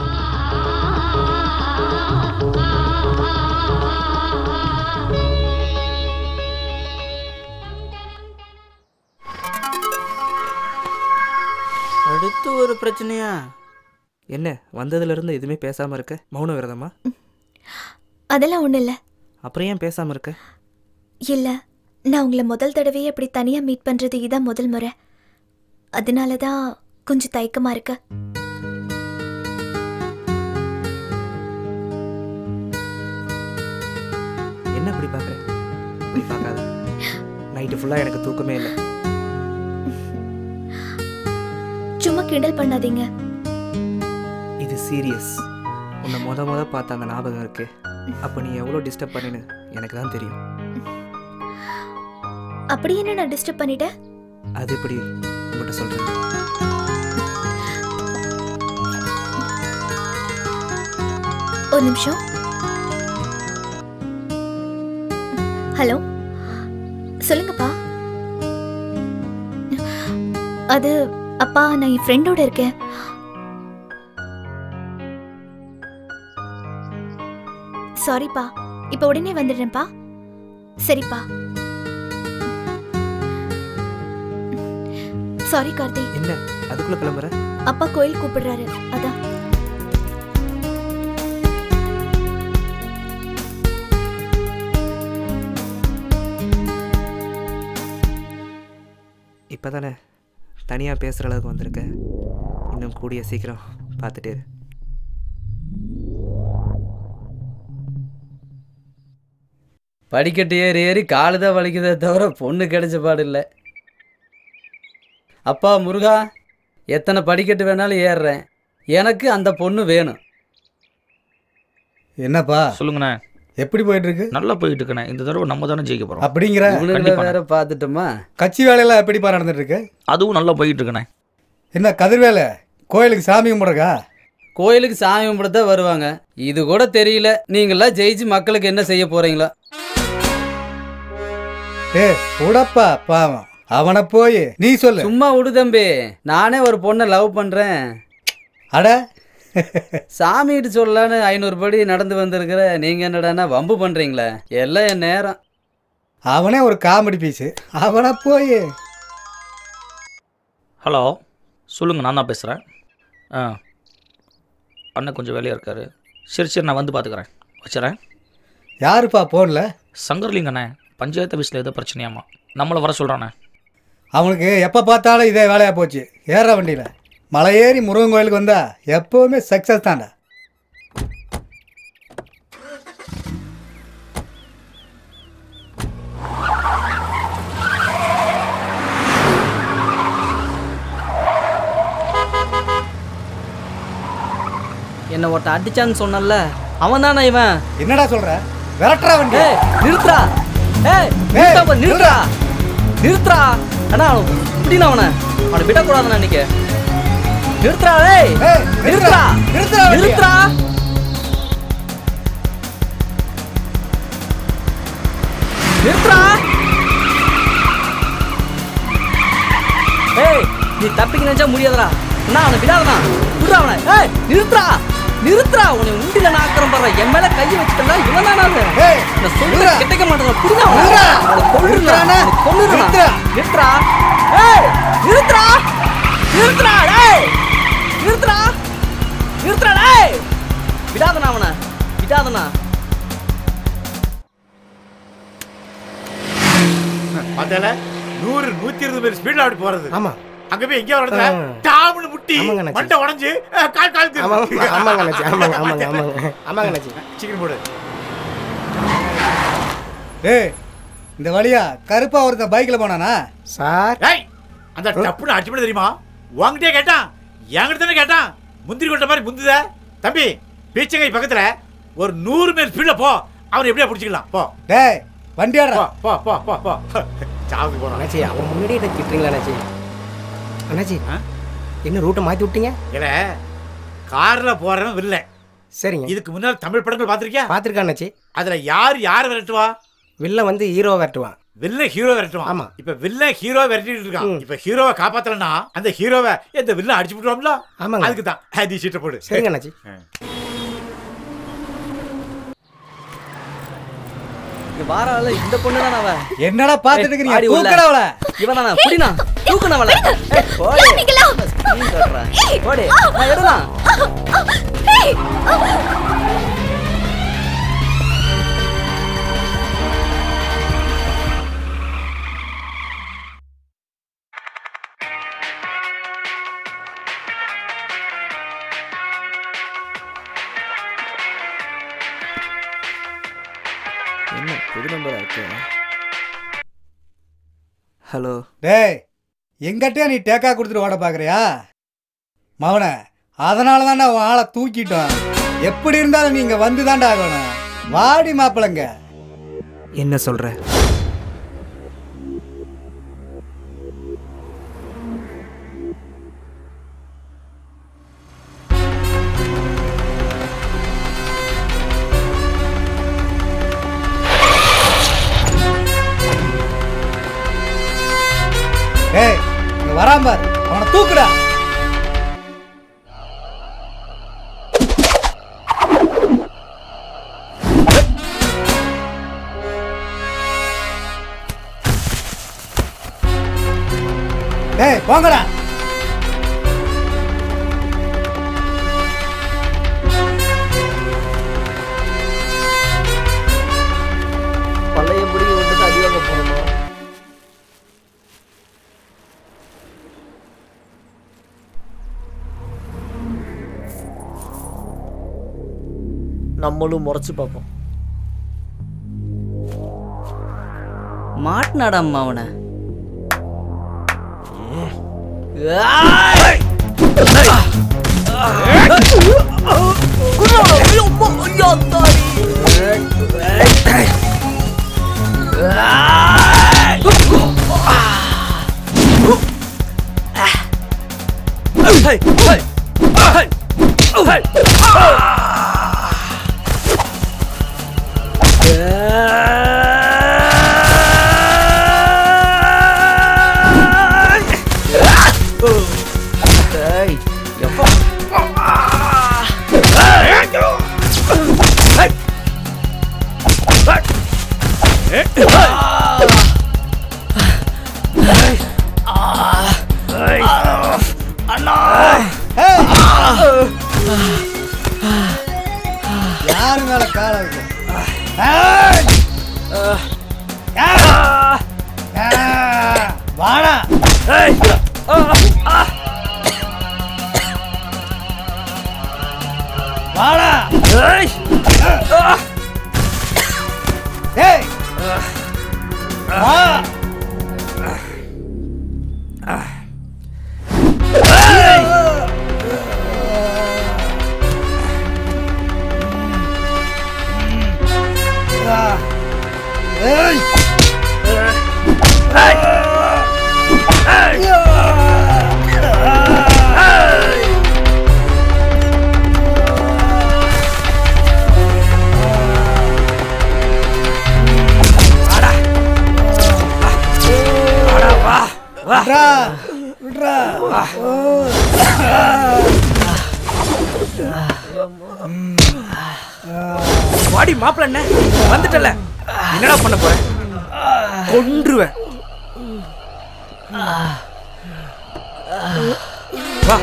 அடுத்து ஒரு பிரச்சனையா? என்ன வந்ததுல இருந்து எதுவுமே பேசாம இருக்க? மௌன விரதமா? அதெல்லாம் ஒன்றும் இல்லை. அப்புறம் ஏன் பேசாம இருக்க? இல்லை, நான் உங்களை முதல் தடவையே அப்படி தனியாக மீட் பண்ணுறது இதான் முதல் முறை. அதனால தான் கொஞ்சம் தயக்கமாக இருக்கு. என்ன இப்படி பார்க்குற? இப்படி பார்க்காத. நைட்டு ஃபுல்லாக எனக்கு தூக்கமே இல்லை. சும்மா கிண்டல் பண்ணாதீங்க. இது சீரியஸ். உன்னை முத முத பார்த்த அந்த ஞாபகம் இருக்கு. அப்போ நீ எவ்வளோ டிஸ்டர்ப் பண்ணின்னு எனக்கு தான் தெரியும். அப்படி என்ன நான் டிஸ்டர்ப் பண்ணிட்டேன்? அது எப்படி உங்கள்கிட்ட சொல்கிறேன். ஒரு நிமிஷம். ஹலோ, சொல்லுங்கப்பா. அது அப்பா, நான் என் ஃப்ரெண்டோட இருக்கேன். சாரிப்பா, இப்போ உடனே வந்துடுறேன்ப்பா. சரிப்பா. சாரி கார்த்தி. என்ன அதுக்குள்ள கிளம்புற? அப்பா கோயில் கூப்பிடுறாரு, அதான். இப்போதானே தனியாக பேசுகிற அளவுக்கு வந்திருக்க. இன்னும் கூடிய சீக்கிரம் பார்த்துட்டே இரு. படிக்கட்டு ஏறி ஏறி காலு தான் வலிக்குதே தவிர பொண்ணு கிடைச்ச பாடு இல்லை. அப்பா முருகா, எத்தனை படிக்கட்டு வேணாலும் ஏறுறேன், எனக்கு அந்த பொண்ணு வேணும். என்னப்பா சொல்லுங்கண்ணே. எப்படி போயிட்டு இருக்கு? நல்லா போயிட்டு இருக்கண்ணே. இந்த தடவை நம்ம தானே ஜெயிக்க போறோம். அப்படிங்கிற இவனுங்களை வேற பார்த்துட்டோமா? கட்சி வேலையெல்லாம் எப்படிப்பா நடந்துட்டு இருக்கு? அதுவும் நல்லா போயிட்டு இருக்கண்ணே. என்ன கதிர்வேலை, கோயிலுக்கு சாமி கும்பிடுறக்கா? கோயிலுக்கு சாமி கும்பிடத்தான் வருவாங்க. இது கூட தெரியல நீங்களாம் ஜெயிச்சு மக்களுக்கு என்ன செய்ய போறீங்களா? ஏ உடப்பா பாவம், அவனை போய் நீ சொல்லு. சும்மா விடு தம்பி, நானே ஒரு பொண்ணை லவ் பண்றேன். அட சாமிகிட்ட சொல்லலான்னு ஐநூறு படி நடந்து வந்திருக்கிற நீங்க என்னடானா வம்பு பண்றீங்களே? எல்லாம் என் நேரம். அவனே ஒரு காமெடி பீஸு, அவனை போய். ஹலோ சொல்லுங்க, நான் தான் பேசுகிறேன். ஆ அண்ணன் கொஞ்சம் வேலையாக இருக்காரு. சரி சரி நான் வந்து பார்த்துக்கிறேன், வச்சுறேன். யாருப்பா போன்ல? சங்கர்லிங்கண்ணே, பஞ்சாயத்து ஆஃபீஸில் ஏதோ பிரச்சனையாமா, நம்மளை வர சொல்கிறானே. அவனுக்கு எப்போ பார்த்தாலும் இதே வேலையாக போச்சு. ஏற வண்டியில் மலை ஏறி முருகன் கோயிலுக்கு வந்தா எப்போவுமே சக்ஸஸ் தான்டா. என்ன ஒருத்த அடிச்சான்னு சொன்னல, அவன் தானே இவன். என்னடா சொல்ற? விரட்டுறா வண்டி. ஏய் நிறுத்துறா, ஏய் நிறுத்தா, நிறுத்துறா நிறுத்துறா. அண்ணா இப்படின்னு அவனை அவனை விடக்கூடாதுண்ணா இன்னைக்கு. நிறுத்துறா, ஏய் நிறுத்துறா நிறுத்துறா நிறுத்துறா. நிறுத்துறா. ஏய் நீ தப்பிக்க நினைச்சா முடியாதடா. அண்ணா அவனை விடாதண்ணா, விடுறா அவனை. ஏய் நிறுத்துறா நிறுத்துறா. உன்னை உண்டில நாக்குறேன் பாரு, என் மேல கையை வச்சுட்டா இவன் தானா? நான் சொல்ற கிட்டக்க மாட்டேன், புரியுதா? கொல்லுறானே, கொல்லுறா. நிறுத்துறா, ஏய் நிறுத்துறா நிறுத்துறா, டேய் நிறுத்துறா நிறுத்துறா, டேய் விடாதண்ணா அவனை, விடாதண்ணா. பார்த்தல நூறு நூத்தி இருபது பேர் ஸ்பீட்ல அப்படி போறது. ஆமா, அங்க போய் எங்கேயோ ஒரு இடத்துல டாம்னு முட்டி மண்டை உடைஞ்சு கால் கால் ஆமாங்க அண்ணாச்சி, ஆமாங்க ஆமாங்க ஆமாங்க ஆமாங்க அண்ணாச்சி. சீக்கிரம் போடு. ஏய் இந்த வழியா கருப்பா ஒருத்தன் பைக்ல போனானா சார்? ஏய் அந்த டப்புன்னு அடிச்சு போட தெரியுமா? உங்ககிட்டே கேட்டான், என்கிட்ட தானே கேட்டான். முந்திரி கொட்ட மாதிரி முந்துத தம்பி. பீச்சங்கை பக்கத்துல ஒரு நூறு பேர் ஸ்பீட்ல போ, அவனை எப்படியா பிடிச்சிக்கலாம். போ டேய் வண்டி ஆடுறா. போ போ போ போ சாவுக்கு போறான். அண்ணாச்சி அவன் முன்னாடியே திட்டுறீங்களா அண்ணாச்சி? அண்ணாச்சி என்ன ரூட்டை மாற்றி விட்டீங்க? இல்ல கார்ல போறவன் வில்ல. சரிங்க. இதுக்கு முன்னாடி தமிழ் படங்கள் பார்த்திருக்கியா? பார்த்துருக்கேன் அண்ணாச்சி. அதுல யார் யார் விரட்டுவா? வில்ல வந்து ஹீரோ விரட்டுவான், வில்ல ஹீரோ விரட்டுவான். ஆமா. இப்ப வில்ல ஹீரோ விரட்டிட்டு இருக்கான். இப்ப ஹீரோவை காப்பாத்தலன்னா அந்த ஹீரோவை இந்த வில்ல அடிச்சு விட்டுருவாங்களா? ஆமாங்க. அதுக்கு தான் நீ சீட்டை போடு. சரிங்க அண்ணாச்சி. வாரால இந்த பொண்ணு தான அவ. என்னடா பாத்துட்டு இருக்கீங்க? தூக்குடா அவள. இவன் தான புடினா தூக்குன அவள. போடு நீங்களா நீ கட்றா. போடு நான் எடுறா. ஏய் என்ன புது நம்பரா இருக்கு? ஹலோ டேய் எங்கிட்டே நீ டேக்கா கொடுத்துட்டு ஓட பார்க்குறியா மவனை? அதனால தாண்டா உன் ஆளை தூக்கிட்டோம். எப்படி இருந்தாலும் நீங்க வந்து தாண்டா ஆகணும். வாடி மாப்பிளங்க. என்ன சொல்ற? ஏய் இங்க வராம பாரு, அவனை தூக்குடா. டேய் போங்கடா. பழைய முடி வந்து அடிவாங்க போறோம். நம்மளும் முறைச்சு பார்ப்போம். மாட்டினாடா அம்மா அவனை. Hey! Hey! Hey! Hey! யாரு மேல கால வைக்க வாடா. வாடா. ஏய் வா. Hey! Hey! வாடி மாப்பிள்ள என்ன வந்துட்டல, என்னடா பண்ண போற? கொன்றுவேன். வா.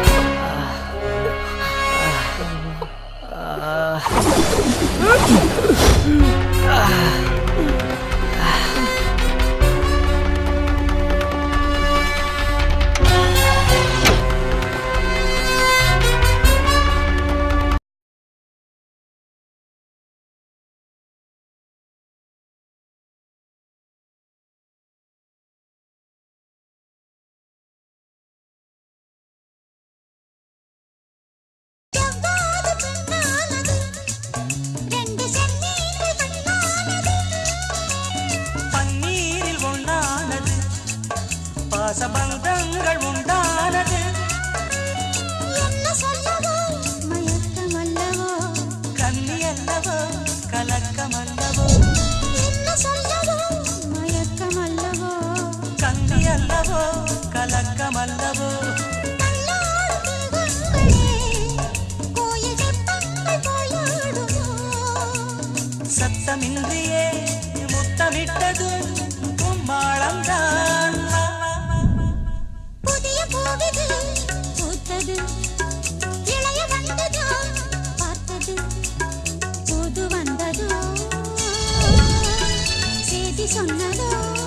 பாசபந்தங்கள் உண்டானது. என்ன சொல்லவோ மயக்கமல்லவோ, கண்ணி அல்லவோ கலக்கமல்லவோ. என்ன சொல்லவோ மயக்கமல்லவோ, கண்ணி அல்லவோ கலக்கமல்லவோ. சத்தமின்றியே முத்தமிட்டது கும்மாளம்தான். புதிய பூவிது பூத்தது, இளைய வந்ததோ பார்த்தது, புது வந்ததோ செய்தி சொன்னதோ,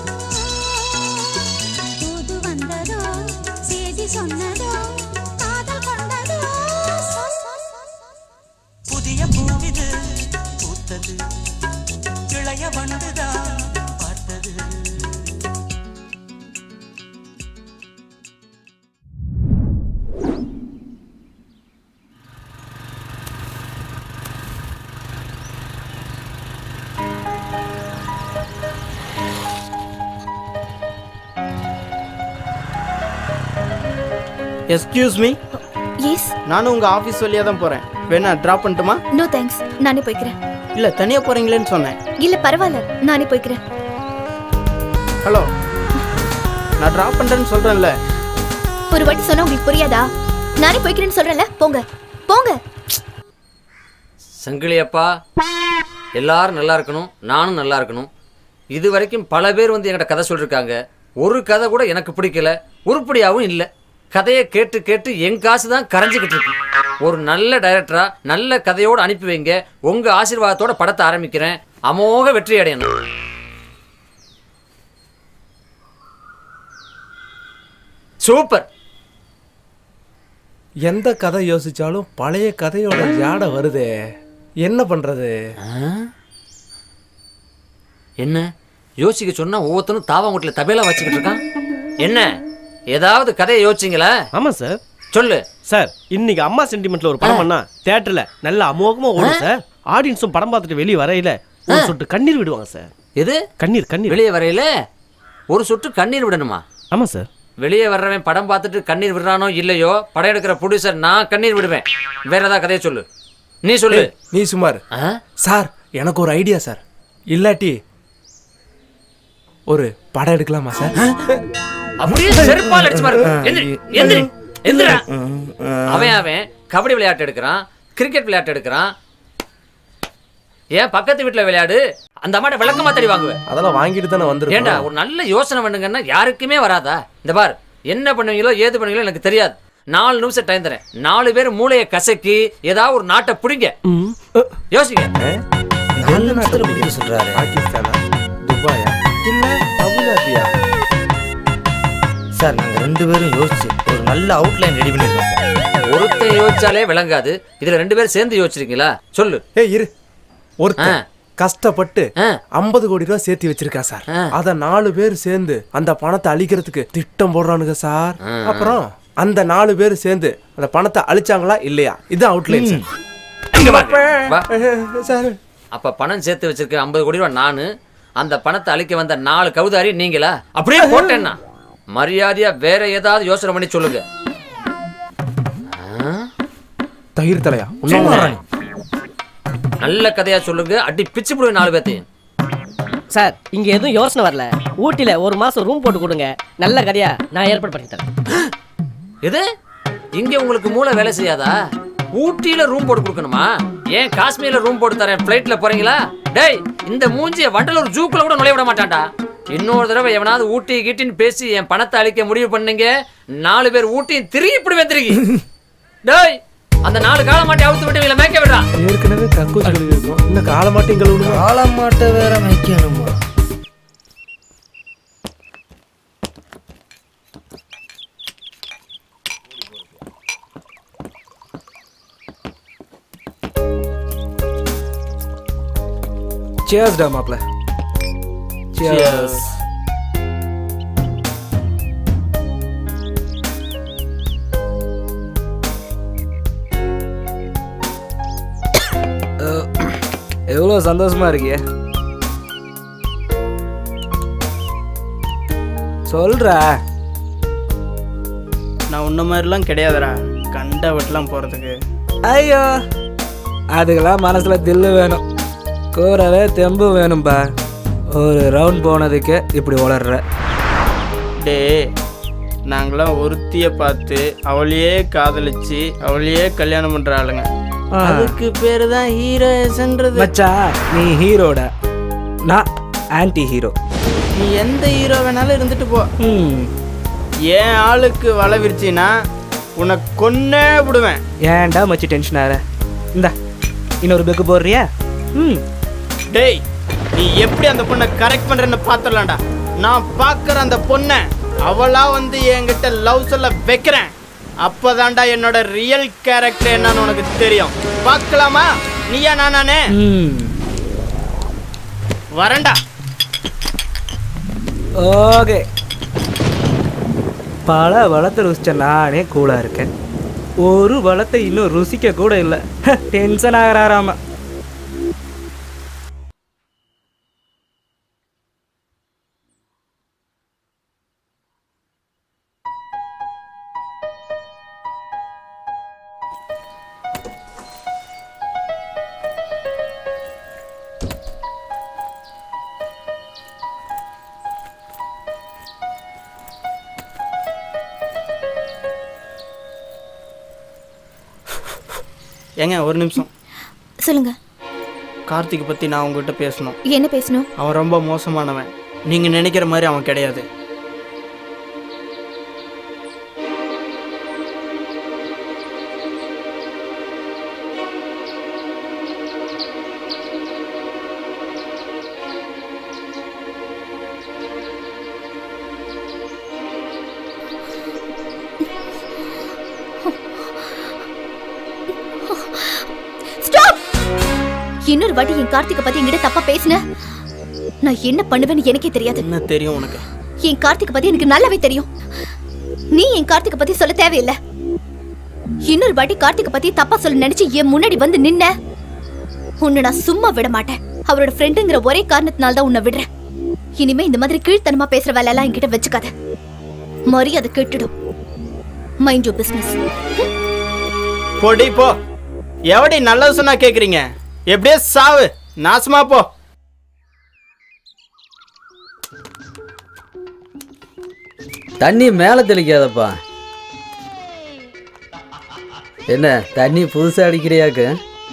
புது வந்ததோ செய்தி சொன்னதோ, காதல் கொண்டதோ. புதிய பூவிது பூத்தது, இளைய வந்ததான் பார்த்தது. Excuse me. எஸ். நானும் உங்க ஆபீஸ் வழியா தான் போறேன். வேணா டிராப் பண்ணட்டுமா? நோ தேங்க்ஸ், நானே போய்க்கிறேன். இல்ல தனியா போறீங்களேன்னு சொன்னேன். இல்ல பரவாயில்ல, நானே போய்க்கிறேன். ஹலோ, நான் டிராப் பண்றேன்னு சொல்றேன்ல. ஒரு வாட்டி சொன்னா உங்களுக்கு புரியாதா? நானே போய்க்கிறேன்னு சொல்றேன்ல, போங்க போங்க. சங்கிலியப்பா, எல்லாரும் நல்லா இருக்கணும், நானும் நல்லா இருக்கணும். இது வரைக்கும் பல பேர் வந்து என்கிட்ட கதை சொல்லியிருக்காங்க. ஒரு கதை கூட எனக்கு பிடிக்கல, உருப்படியாகவும் இல்லை. கதையை கேட்டு கேட்டு என் காசு தான் கரைஞ்சிக்கிட்டு இருக்கு. ஒரு நல்ல டைரக்டரா நல்ல கதையோடு அனுப்பி வைங்க. உங்க ஆசீர்வாதத்தோட படத்தை ஆரம்பிக்கிறேன். அமோக வெற்றி அடையணும். சூப்பர். எந்த கதை யோசிச்சாலும் பழைய கதையோட ஜாட வருதே. என்ன பண்றது? என்ன யோசிக்க சொன்னா ஒவ்வொருத்தரும் தாவாங்குட்டில் தபேலா வச்சுக்கிட்டு இருக்கான். என்ன ஏதாவது கதையை யோசிச்சிங்களா? ஆமா சார். சொல்லு சார். இன்னைக்கு அம்மா சென்டிமெண்ட்ல ஒரு படம் பண்ணா தியேட்டர்ல நல்ல அமோகமா ஓடும் சார். ஆடியன்ஸும் படம் பார்த்துட்டு வெளியே வரையில ஒரு சொட்டு கண்ணீர் விடுவாங்க சார். எது? கண்ணீர் கண்ணீர் வெளியே வரையில ஒரு சொட்டு கண்ணீர் விடணுமா? ஆமா சார். வெளியே வர்றவன் படம் பார்த்துட்டு கண்ணீர் விடுறானோ இல்லையோ, படம் எடுக்கிற ப்ரொடியூசர் நான் கண்ணீர் விடுவேன். வேற ஏதாவது கதையை சொல்லு. நீ சொல்லு. நீ சுமார். சார் எனக்கு ஒரு ஐடியா சார். இல்லாட்டி ஒரு படம் எடுக்கலாமா சார்? அப்படியே செருப்பால் அடிச்சு பாரு. எந்திரி எந்திரி எந்திரா. அவன் அவன் கபடி விளையாட்டு எடுக்கிறான், கிரிக்கெட் விளையாட்டு எடுக்கிறான். ஏன் பக்கத்து வீட்டுல விளையாடு, அந்த அம்மாட்ட விளக்கமா தடி வாங்குவேன். அதெல்லாம் வாங்கிட்டு தானே வந்துருக்கேன். ஏண்டா ஒரு நல்ல யோசனை பண்ணுங்கன்னா யாருக்குமே வராதா? இந்த பார், என்ன பண்ணுவீங்களோ ஏது பண்ணுவீங்களோ எனக்கு தெரியாது. நாலு நிமிஷம் டைம் தரேன். நாலு பேர் மூளையை கசக்கி ஏதாவது ஒரு நாட்டை பிடிங்க. யோசிங்க. நாலு நாட்டுல பிடிக்க சொல்றாரு. பாகிஸ்தானா, துபாயா, இல்ல அபுதாபியா? சார் நாங்க ரெண்டு பேரும் யோசிச்சு ஒரு நல்ல அவுட்லைன் ரெடி பண்ணிருக்கோம் சார். ஒருத்தன் யோசிச்சாலே விளங்காது, இதுல ரெண்டு பேரும் சேர்ந்து யோசிச்சிருக்கீங்களா? சொல்லு. ஏய் இரு. ஒருத்தன் கஷ்டப்பட்டு ஐம்பது கோடி ரூபாய் சேர்த்து வச்சிருக்கான் சார். அத நாலு பேர் சேர்ந்து அந்த பணத்தை அழிக்கிறதுக்கு திட்டம் போடுறானுங்க சார். அப்புறம் அந்த நாலு பேர் சேர்ந்து அந்த பணத்தை அழிச்சாங்களா இல்லையா? இதுதான் அவுட்லைன் சார். அப்ப பணம் சேர்த்து வச்சிருக்க ஐம்பது கோடி ரூபாய் நானு, அந்த பணத்தை அழிக்க வந்த நாலு கவுதாரி நீங்களா? அப்படியே போட்டேன்னா மரியாதையா வேற ஏதாவது யோசனை பண்ணி சொல்லுங்க. தயிர் தலையா நல்ல கதையா சொல்லுங்க. அடி பிச்சு போடுவேன் நாலு பேர்த்தையும். சார் இங்க எதுவும் யோசனை வரல. ஊட்டில ஒரு மாசம் ரூம் போட்டு கொடுங்க. நல்ல கதையா நான் ஏற்பாடு பண்ணி தரேன். எது? இங்க உங்களுக்கு மூளை வேலை செய்யாதா? ஊட்டியில ரூம் போட்டு கொடுக்கணுமா? ஏன் காஷ்மீர்ல ரூம் போட்டு தரேன், பிளைட்ல போறீங்களா? டேய் இந்த மூஞ்சிய வண்டலூர் ஜூக்குள்ள கூட நுழைய விட மாட்டான்டா. இன்னொரு தடவை எவனாவது ஊட்டி கீட்டின்னு பேசி என் பணத்தை அழிக்க முடிவு பண்ணீங்க, நாலு பேர் ஊட்டியும் திரும்பி இப்படி வந்துருக்கி. டேய் அந்த நாலு கால மாட்டி அவுத்து விட்டு இவங்களை மேய்க்க விடுறா. ஏற்கனவே கக்கூஸ் கழுவி இருக்கும், இன்னும் கால மாட்டையும் கழுவணும். கால மாட்டை வேற மேய்க்கணுமா? சியர்ஸ் டா மாப்ள. சியர்ஸ். எவ்வளோ சந்தோஷமா இருக்கிய சொல்ற. நான் உன்ன மாதிரிலாம் கிடையாதுடா கண்ட வெட்டலாம் போறதுக்கு. ஐயோ அதுக்கெல்லாம் மனசுல தில்லு வேணும், கூறவே தெம்பு வேணும்பா. ஒரு ரவுண்ட் போனதுக்கு இப்படி வளர்ற. டே நாங்களாம் ஒருத்திய பார்த்து அவளையே காதலிச்சு அவளையே கல்யாணம் பண்ற ஆளுங்க. அதுக்கு பேரு தான் ஹீரோஸ்ன்றது. மச்சா நீ ஹீரோட, நான் ஆன்டி ஹீரோ. நீ எந்த ஹீரோ வேணாலும் இருந்துட்டு போ. ஏன் ஆளுக்கு வலை விரிச்சினா உன்னை கொன்னே விடுவேன். ஏன்டா மச்சி டென்ஷன் ஆற? இந்தா இன்னொரு பெக்கு போடுறியா? ம் டேய் நீ எப்படி அந்த பொண்ணை கரெக்ட் பண்றேன்னு பாத்துடலாம்டா. நான் பாக்குற அந்த பொண்ணை அவளா வந்து என்கிட்ட லவ் சொல்ல வைக்கிறேன். அப்பதான்டா என்னோட ரியல் கேரக்டர் என்னன்னு உனக்கு தெரியும். பார்க்கலாமா? நீயா நானே வரேன்டா. ஓகே பல வளத்தை ருசிச்ச நானே கூலா இருக்கேன், ஒரு வளத்தை இன்னும் ருசிக்க கூட இல்லை. டென்ஷன் ஆகிறாராமா. ஏங்க ஒரு நிமிஷம் சொல்லுங்க. கார்த்திக் பத்தி நான் உங்ககிட்ட பேசணும். என்ன பேசணும்? அவன் ரொம்ப மோசமானவன். நீங்க நினைக்கிற மாதிரி அவன் கிடையாது. இன்னொரு வாட்டி என் கார்த்திகை பத்தி என்கிட்ட தப்பா பேசுன நான் என்ன பண்ணுவேன்னு எனக்கே தெரியாது. என்ன தெரியும் உனக்கு? என் கார்த்திகை பத்தி எனக்கு நல்லாவே தெரியும். நீ என் கார்த்திகை பத்தி சொல்ல தேவையில்லை. இன்னொரு வாட்டி கார்த்திகை பத்தி தப்பா சொல்ல நினைச்சு என் முன்னாடி வந்து நின்ன உன்னை நான் சும்மா விட மாட்டேன். அவரோட ஃப்ரெண்டுங்கிற ஒரே காரணத்தினால தான் உன்னை விடுறேன். இனிமே இந்த மாதிரி கீழ்த்தனமா பேசுற வேலை எல்லாம் என்கிட்ட வச்சுக்காத. மரியாதை கேட்டுடும். Mind your business. போடி போ. எவடி நல்லது சொன்னா கேக்குறீங்க? எப்படியே சாவு, நாசமா போ. தண்ணி மேலே தெளிக்காதப்பா. என்ன தண்ணி புதுசா அடிக்கிறியாக்கு?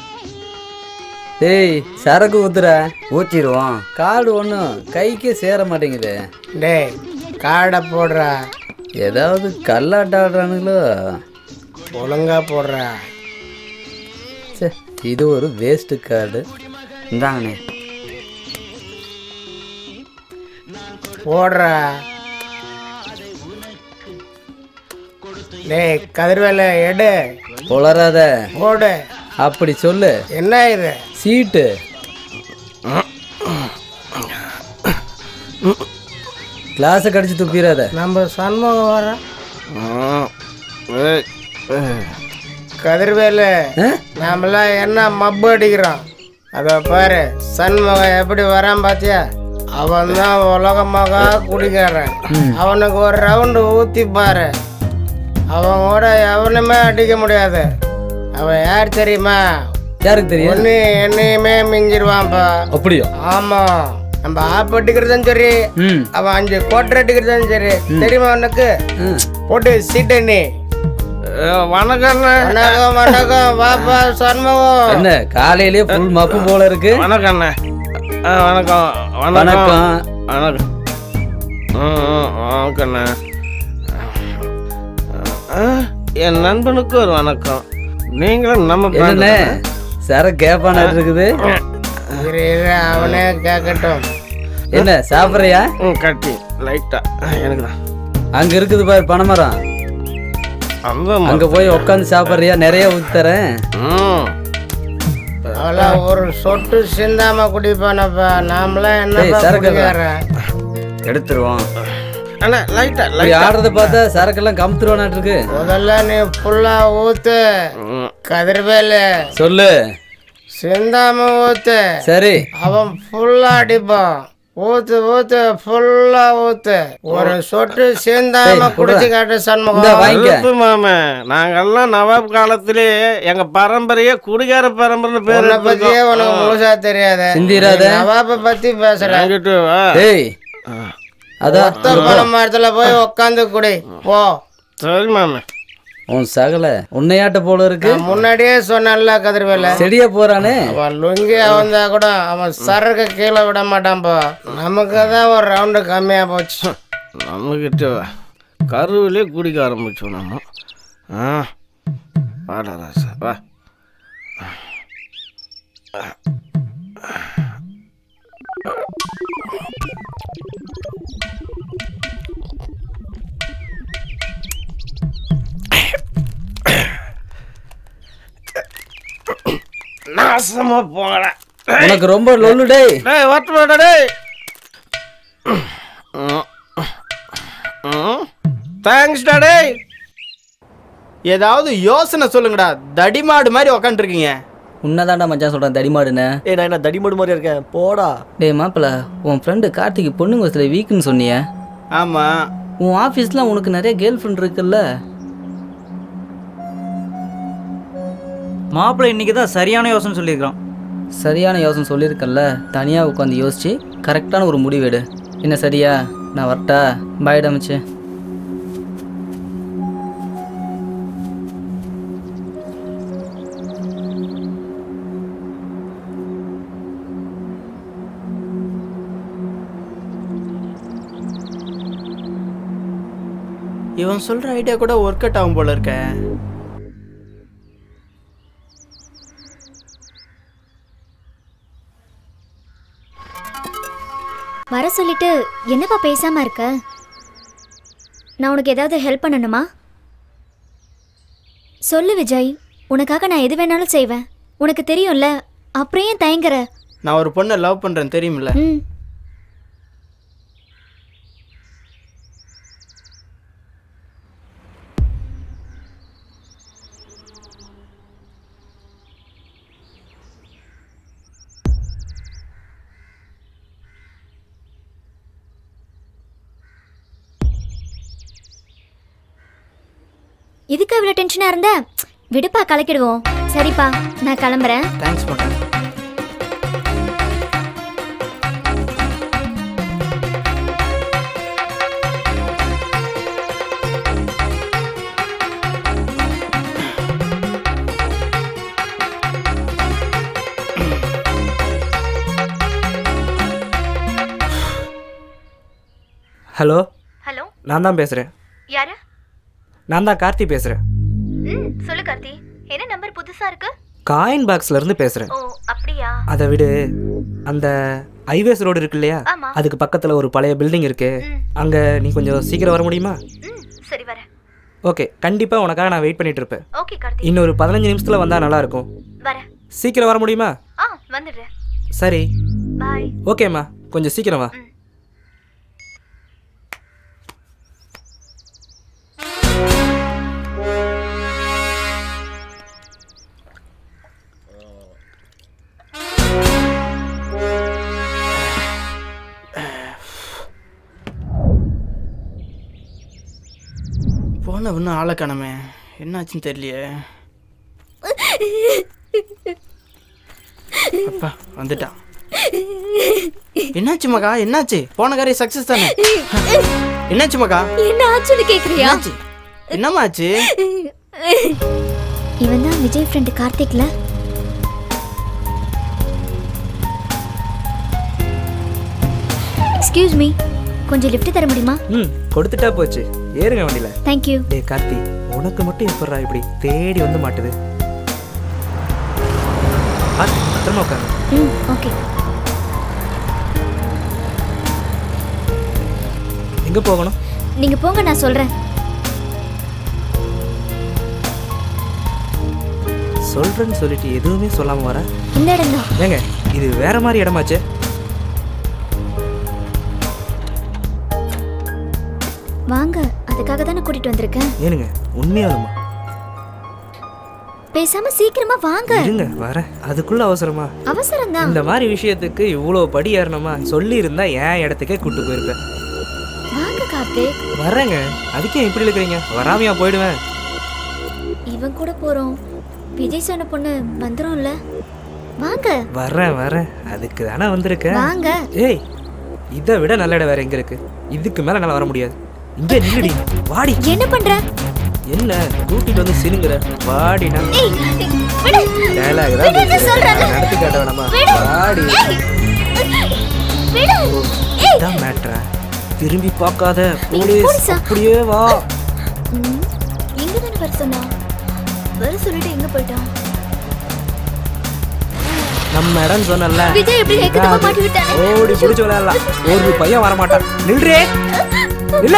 டேய் சரக்கு ஊத்துற. ஊத்திடுவோம். காடு ஒன்றும் கைக்கே சேர மாட்டேங்குது. டேய் காடை போடுறா. ஏதாவது கல்லாட்ட ஆடுறானுங்களோ? ஒழுங்கா போடுறா. சே இது ஒரு வேஸ்ட் கார்டு. இந்தாங்கண்ணே போடுறா. டேய் கதிர்வேலை எடு. புலராத. போடு. அப்படி சொல்லு. என்ன இது? சீட்டு. கிளாஸை கடிச்சு துப்பிடாத. நம்ம சண்முகம் வர கதிர்வேலு நாமெல்லாம் என்ன மப்பு அடிக்கிறோம். அத பாரு சண்முகம் எப்படி வரான் பாத்தியா? அவன் தான் உலகமாக குடிக்காரன். அவனுக்கு ஒரு ரவுண்டு ஊத்தி பாரு. அவன் கூட எவனுமே அடிக்க முடியாது. அவன் யார் தெரியுமா? யாருக்கு தெரியும்? ஒன்னு என்னையுமே மிஞ்சிருவான்ப்பா. அப்படியா? ஆமா. நம்ம ஆப் அடிக்கிறதும் சரி, அவன் அஞ்சு கோட்டர் அடிக்கிறதும் சரி. தெரியுமா உனக்கு? போட்டு சீட்டு நீ. வணக்கம் வணக்கம் வணக்கம். வாப்பா சண்முகம். என்ன காலையிலேயே ஃபுல் மப்பு போல இருக்கு? வணக்கம் வணக்கம் வணக்கம் வணக்கம் வணக்கண்ணா. என் நண்பனுக்கு ஒரு வணக்கம். நீங்களும் நம்ம என்ன சார கேப்பான இருக்குது? அவனே கேட்கட்டும். என்ன சாப்பிட்றியா? கட்டி லைட்டா எனக்கு தான். அங்க இருக்குது பாரு பனைமரம். அங்க போய் உட்காந்து சாப்பிட்றியா? நிறைய ஊத்தி தரேன். ஒரு சொட்டு சிந்தாம குடிப்பானப்பா. நாமளாம் என்ன எடுத்துருவோம். அண்ணா லைட்டா ஆடுறத பார்த்தா சரக்கெல்லாம் கமுத்துருவானாட்டு இருக்கு. முதல்ல நீ ஃபுல்லா ஊத்து. கதிர்வேலு சொல்லு. சிந்தாம ஊத்து. சரி. அவன் ஃபுல்லா அடிப்பான். ஊத்து ஊத்து ஃபுல்லா ஊத்து. ஒரு சொட்டு சிந்தாம குடிச்சு காட்டு சண்முகம். மாமா நாங்கெல்லாம் நவாப் காலத்திலே எங்க பரம்பரையே குடிகார பரம்பரை பேர் பத்தியே உனக்கு முழுசா தெரியாது. நவாப பத்தி பேசுறேன். அதான் மரத்துல போய் உட்காந்து குடி போ. சரி மாமா. உன் சகல உன்னையாட்ட போல இருக்கு. முன்னாடியே சொன்னல கதிர்வேல. செடியா போறானே. அவன் லுங்கி அவந்தா கூட அவன் சரக்கு கீழே விட மாட்டான்பா. நமக்கு தான் ஒரு ரவுண்டு கம்மியா போச்சு. நம்மகிட்ட கருவிலே குடிக்க ஆரம்பிச்சோம் நம்ம. ஆ வாடா ராசா வா. நாசமா போங்கடா. உனக்கு ரொம்ப லொல்லு டேய். டேய் வரட்டுமாடா டேய். தேங்க்ஸ் டா டேய். ஏதாவது யோசனை சொல்லுங்கடா. தடிமாடு மாதிரி உக்காந்துருக்கீங்க. உன்னதாண்டா மச்சான் சொல்றேன் தடிமாடுன்னு. ஏய் நான் என்ன தடிமாடு மாதிரி இருக்கேன்? போடா. டேய் மாப்பிள்ள உன் ஃப்ரெண்டு கார்த்திக் பொண்ணுங்க வயசுல வீக்குன்னு சொன்னிய? ஆமா. உன் ஆஃபீஸ்ல உனக்கு நிறைய கேர்ள் ஃப்ரெண்ட் இருக்குல்ல? மாப்பிள்ளை இன்னைக்கு தான் சரியான யோசனை சொல்லியிருக்கான். சரியான யோசனை சொல்லியிருக்கல. தனியாக உட்காந்து யோசிச்சு கரெக்டான ஒரு முடிவு எடு. என்ன சரியா? நான் வரட்டா? பாய் டமிச்சு. இவன் சொல்ற ஐடியா கூட ஒர்க் அவுட் ஆகும் போல இருக்க. வர சொல்லிட்டு என்னப்பா பேசாம இருக்க? நான் உனக்கு ஏதாவது ஹெல்ப் பண்ணணுமா? சொல்லு விஜய், உனக்காக நான் எது வேணாலும் செய்வேன். உனக்கு தெரியும்ல அப்புறம் ஏன் தயங்குற? நான் ஒரு பொண்ணை லவ் பண்றேன் தெரியுமில்ல? ம். இதுக்கு இவ்வளோ டென்ஷனாக இருந்த? விடுப்பா, கலக்கிடுவோம். சரிப்பா, நான் கிளம்புறேன். Thanks madam. ஹலோ ஹலோ, நான் தான் பேசுகிறேன். யாரு? நான் தான் கார்த்தி பேசுகிறேன். ம், சொல்லு கார்த்தி. என்ன நம்பர் புதுசா இருக்கு? காயின் பாக்ஸ்ல இருந்து பேசுகிறேன். ஓ, அப்படியா? அதை விடு, அந்த ஹைவேஸ் ரோடு இருக்கு இல்லையா, ஆமா. அதுக்கு பக்கத்தில் ஒரு பழைய பில்டிங் இருக்கு. அங்கே நீ கொஞ்சம் சீக்கிரம் வர முடியுமா? ம், சரி வரேன். ஓகே, கண்டிப்பாக உனக்காக நான் வெயிட் பண்ணிட்டு இருப்பேன். ஓகே கார்த்தி. இன்னொரு பதினஞ்சு நிமிஷத்தில் வந்தால் நல்லா இருக்கும். வரேன். சீக்கிரம் வர முடியுமா? ஆ, வந்துடுறேன். சரி, பாய். ஓகேம்மா, கொஞ்சம் சீக்கிரம் வா. போன இன்னும் ஆளை காணமே, என்னாச்சுன்னு தெரியலையே. அப்பா வந்துட்டான். என்னாச்சு மகா, என்னாச்சு? போன காரியம் சக்சஸ் தானே? என்னாச்சு மகா? என்ன ஆச்சுன்னு கேக்குறியா? என்னம்மா ஆச்சு? இவன் தான் விஜய் ஃப்ரெண்ட் கார்த்திக்ல. எக்ஸ்கியூஸ் மீ, கொஞ்சம் லிஃப்ட் தர முடியுமா? ம், கொடுத்துட்டா போச்சு. ஏறுங்க வண்டியில. Thank you. டேய் கார்த்தி, உனக்கு மட்டும் எப்பறா இப்படி தேடி வந்து மாட்டுது? பார்த்து பத்திரமா உட்காரு. ம், ஓகே. எங்க போகணும்? நீங்க போங்க, நான் சொல்றேன். சொல்றேன்னு சொல்லிட்டு எதுவுமே சொல்லாம வர. இந்த இடம் தான். ஏங்க, இது வேற மாதிரி இடமாச்சே. வாங்க, அதுக்காக தானே கூட்டிட்டு வந்திருக்கேன். ஏனுங்க, உண்மையாலுமா? பேசாம சீக்கிரமா வாங்க. இருங்க வரேன். அதுக்குள்ள அவசரமா? அவசரம் தான். இந்த மாதிரி விஷயத்துக்கு இவ்வளோ படி ஏறணுமா? சொல்லி இருந்தா என் இடத்துக்கே கூட்டு போயிருப்பேன். வாங்க கார்த்திக். வரேங்க, அதுக்கே இப்படி இருக்கிறீங்க? வராமையா போயிடுவேன். இவன் கூட போறோம். விஜய் சொன்ன பொண்ணு வந்துரும்ல. வாங்க. வரேன் வரேன், அதுக்கு தானே வந்திருக்கேன். வாங்க. ஏய், இதை விட நல்ல இடம் வேற எங்க இருக்கு? இதுக்கு மேல என்னால வர முடியாது. இங்கே நில்லுடி, வாடி. என்ன பண்ற? என்ன கூட்டிட்டு வந்து சினுங்குற? வாடி. நான் ஏய், விடு. டயலாக் தான் விடு சொல்றல. நடத்தி காட்ட வேணாமா? விடு. வாடி. விடு. ஏய், தான் மேட்ரா. திரும்பி பார்க்காத. போலீஸ் அப்படியே வா. எங்க தான வர சொன்னா? வர சொல்லிட்டு எங்க போய்ட்டான்? நம்ம இடம் சொன்னல. விஜய் எப்படி ஏக்கத்தமா மாட்டி விட்டானே. ஓடி புடிச்சு விளையாடலாம். ஒரு பையன் வர மாட்டான். நில்றே. இல்ல.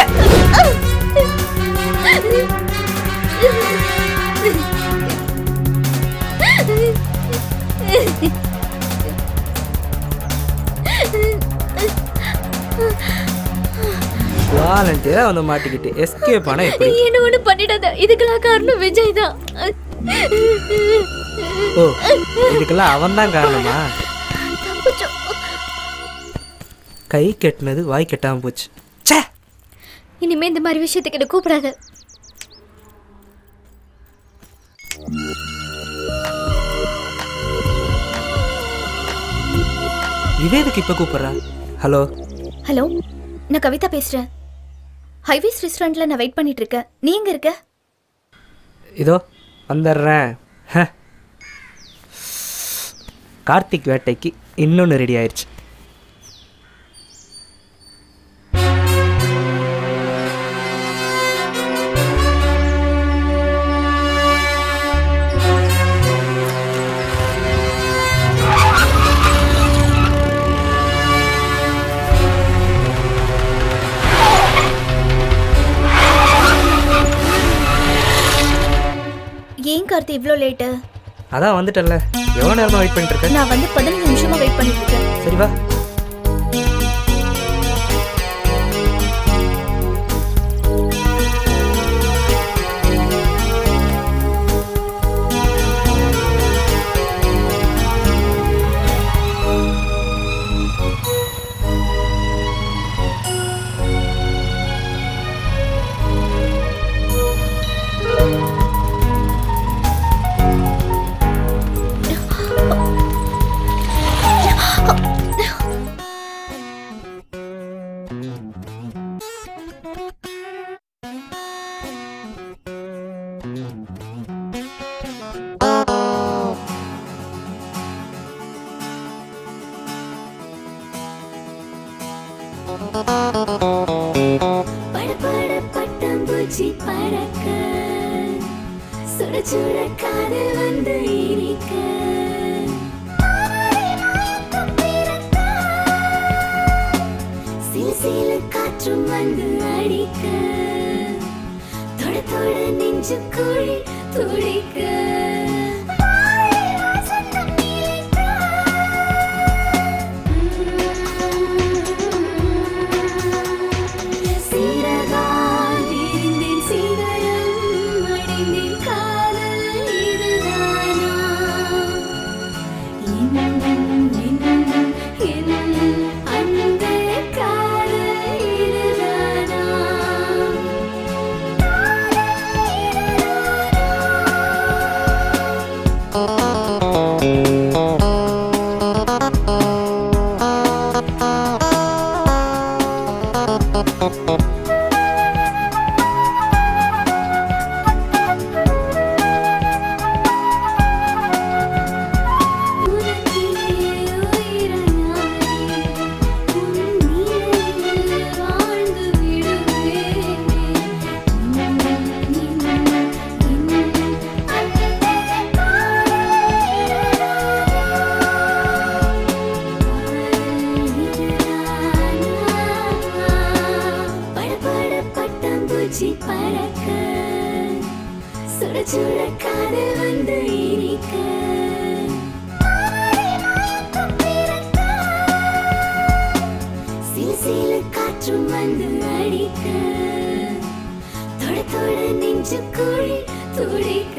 வாலண்டியரா வந்து மாட்டிக்கிட்டு எஸ்கேப் ஆனா எப்படி? என்ன ஒண்ணு பண்ணிடாத. இதுக்கெல்லாம் காரணம் விஜய் தான். ஓ, இதுக்கெல்லாம் அவன் தான் காரணமா? கை கெட்டினது வாய் கெட்டாம போச்சு. ச்சே, இனிமே இந்த மாதிரி விஷயத்துக்கு என்ன கூப்பிடாத. இவே எதுக்கு இப்ப கூப்பிடுறா? ஹலோ ஹலோ, நான் கவிதா பேசுறேன். ஹைவேஸ் ரெஸ்டாரண்ட்ல நான் வெயிட் பண்ணிட்டு இருக்கேன். நீ எங்க இருக்க? இதோ வந்துடுறேன். கார்த்திக் வேட்டைக்கு இன்னொன்று ரெடி ஆயிடுச்சு. ஏன் கார்த்தி இவ்வளோ லேட்டு? அதான் வந்துட்டல, எவ்வளோ நேரமா வெயிட் பண்ணிட்டு இருக்க? நான் வந்து பதினஞ்சு நிமிஷமா வெயிட் பண்ணிட்டு இருக்கேன். சரி வா. பட்டாம்பூச்சி பறக்க சுட சுட காதல் வந்து இனிக்க சில சில காற்றும் வந்து அடிக்க தொட தொட நெஞ்சு குழி துடிக்க பறக்க சுட சுட காதல் வந்து இனிக்க சில சில காற்றும் வந்து அடிக்க தொட தொட நெஞ்சு குழி துடிக்க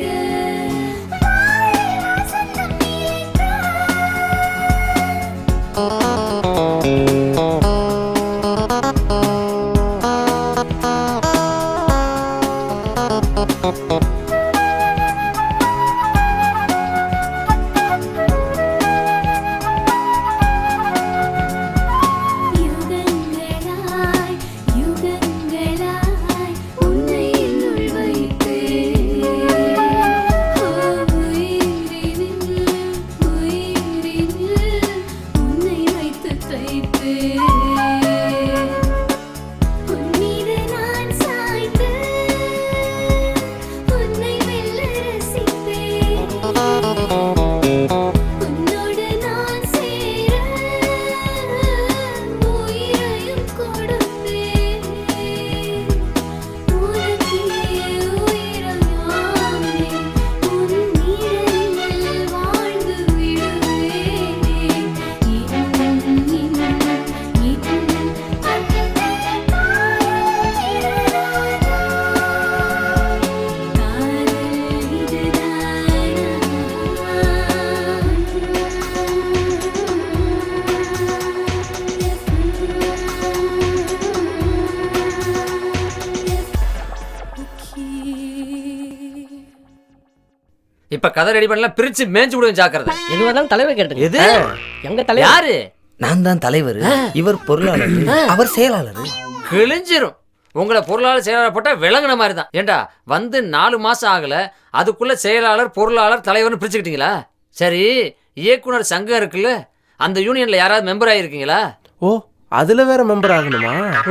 இப்ப கதை ரெடி பண்ணலாம், பிரிச்சு மேய்ஞ்சு விடுவேன் ஜாக்கிரதை. எது வேணாலும் தலைவர் கேட்டுங்க. எது எங்க தலைவர் யாரு? நான் தான் தலைவர், இவர் பொருளாளர், அவர் செயலாளர். கிழிஞ்சிரும். உங்களை பொருளாளர் செயலாளர் போட்டா விளங்குன மாதிரி தான். ஏண்டா வந்து நாலு மாசம் ஆகல, அதுக்குள்ள செயலாளர் பொருளாளர் தலைவர்னு பிரிச்சுக்கிட்டீங்களா? சரி, இயக்குனர் சங்கம் இருக்குல்ல, அந்த யூனியன்ல யாராவது மெம்பர் ஆயிருக்கீங்களா? ஓ, அதுல வேற மெம்பர் ஆகணுமா?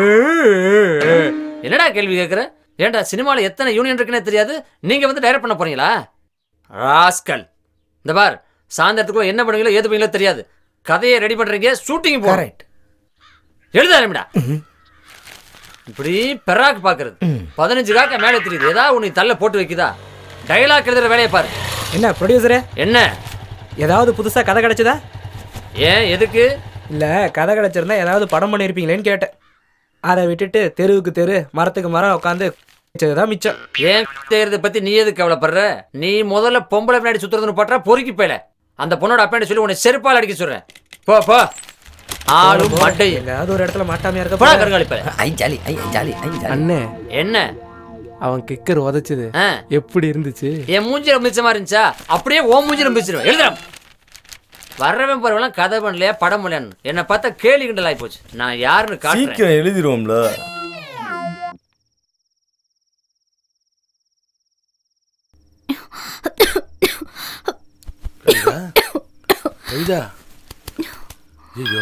என்னடா கேள்வி கேட்குற? ஏண்டா சினிமாவில் எத்தனை யூனியன் இருக்குன்னே தெரியாது, நீங்க வந்து டைரக்ட் பண்ண போறீங்களா? ராஸ்கல். இந்த பார், சாயந்தரத்துக்குள்ள என்ன பண்ணுவீங்களோ ஏது பண்ணுவீங்களோ தெரியாது. கதையை ரெடி பண்றீங்க, ஷூட்டிங் போறேன். எழுதாருடா. இப்படி பெராக்கு பாக்குறது பதினஞ்சு காக்க மேலே தெரியுது. ஏதாவது உன்னை தள்ள போட்டு வைக்குதா? டைலாக் எழுதுற வேலையை பாரு. என்ன ப்ரொடியூசரே? என்ன ஏதாவது புதுசா கதை கிடைச்சதா? ஏன் எதுக்கு? இல்ல கதை கிடைச்சிருந்தா ஏதாவது படம் பண்ணியிருப்பீங்களேன்னு கேட்டேன். அதை விட்டுட்டு தெருவுக்கு தெரு மரத்துக்கு மரம் உட்காந்து தான் மிச்சம். ஏன் செய்யறத பத்தி நீ எதுக்கு கவலைப்படுற? நீ முதல்ல பொம்பளை பின்னாடி சுத்துறதுன்னு பட்டா பொறுக்கி போயில. அந்த பொண்ணோட அப்பா சொல்லி உன்னை செருப்பால் அடிக்க சொல்றேன். போ போ. ஆளும் மட்டை ஏதாவது ஒரு இடத்துல மாட்டாமையா இருக்க போடா கருங்காலிப்ப. ஐ ஜாலி ஐ ஜாலி ஐ ஜாலி. அண்ணே என்ன அவன் கிக்கர் உதைச்சது எப்படி இருந்துச்சு? என் மூஞ்சில மிச்சமா இருந்துச்சா? அப்படியே ஓ மூஞ்சில மிச்சிருவேன். எழுதுறேன். வர்றவன் பரவலாம் கதை பண்ணலையா படம் பண்ணலையான்னு என்னை பார்த்தா கேலி கிண்டல் ஆகி போச்சு. நான் யாருன்னு காட்டுறேன். சீக்கிரம் எழுதிருவோம்ல. கவிதா ஐயோ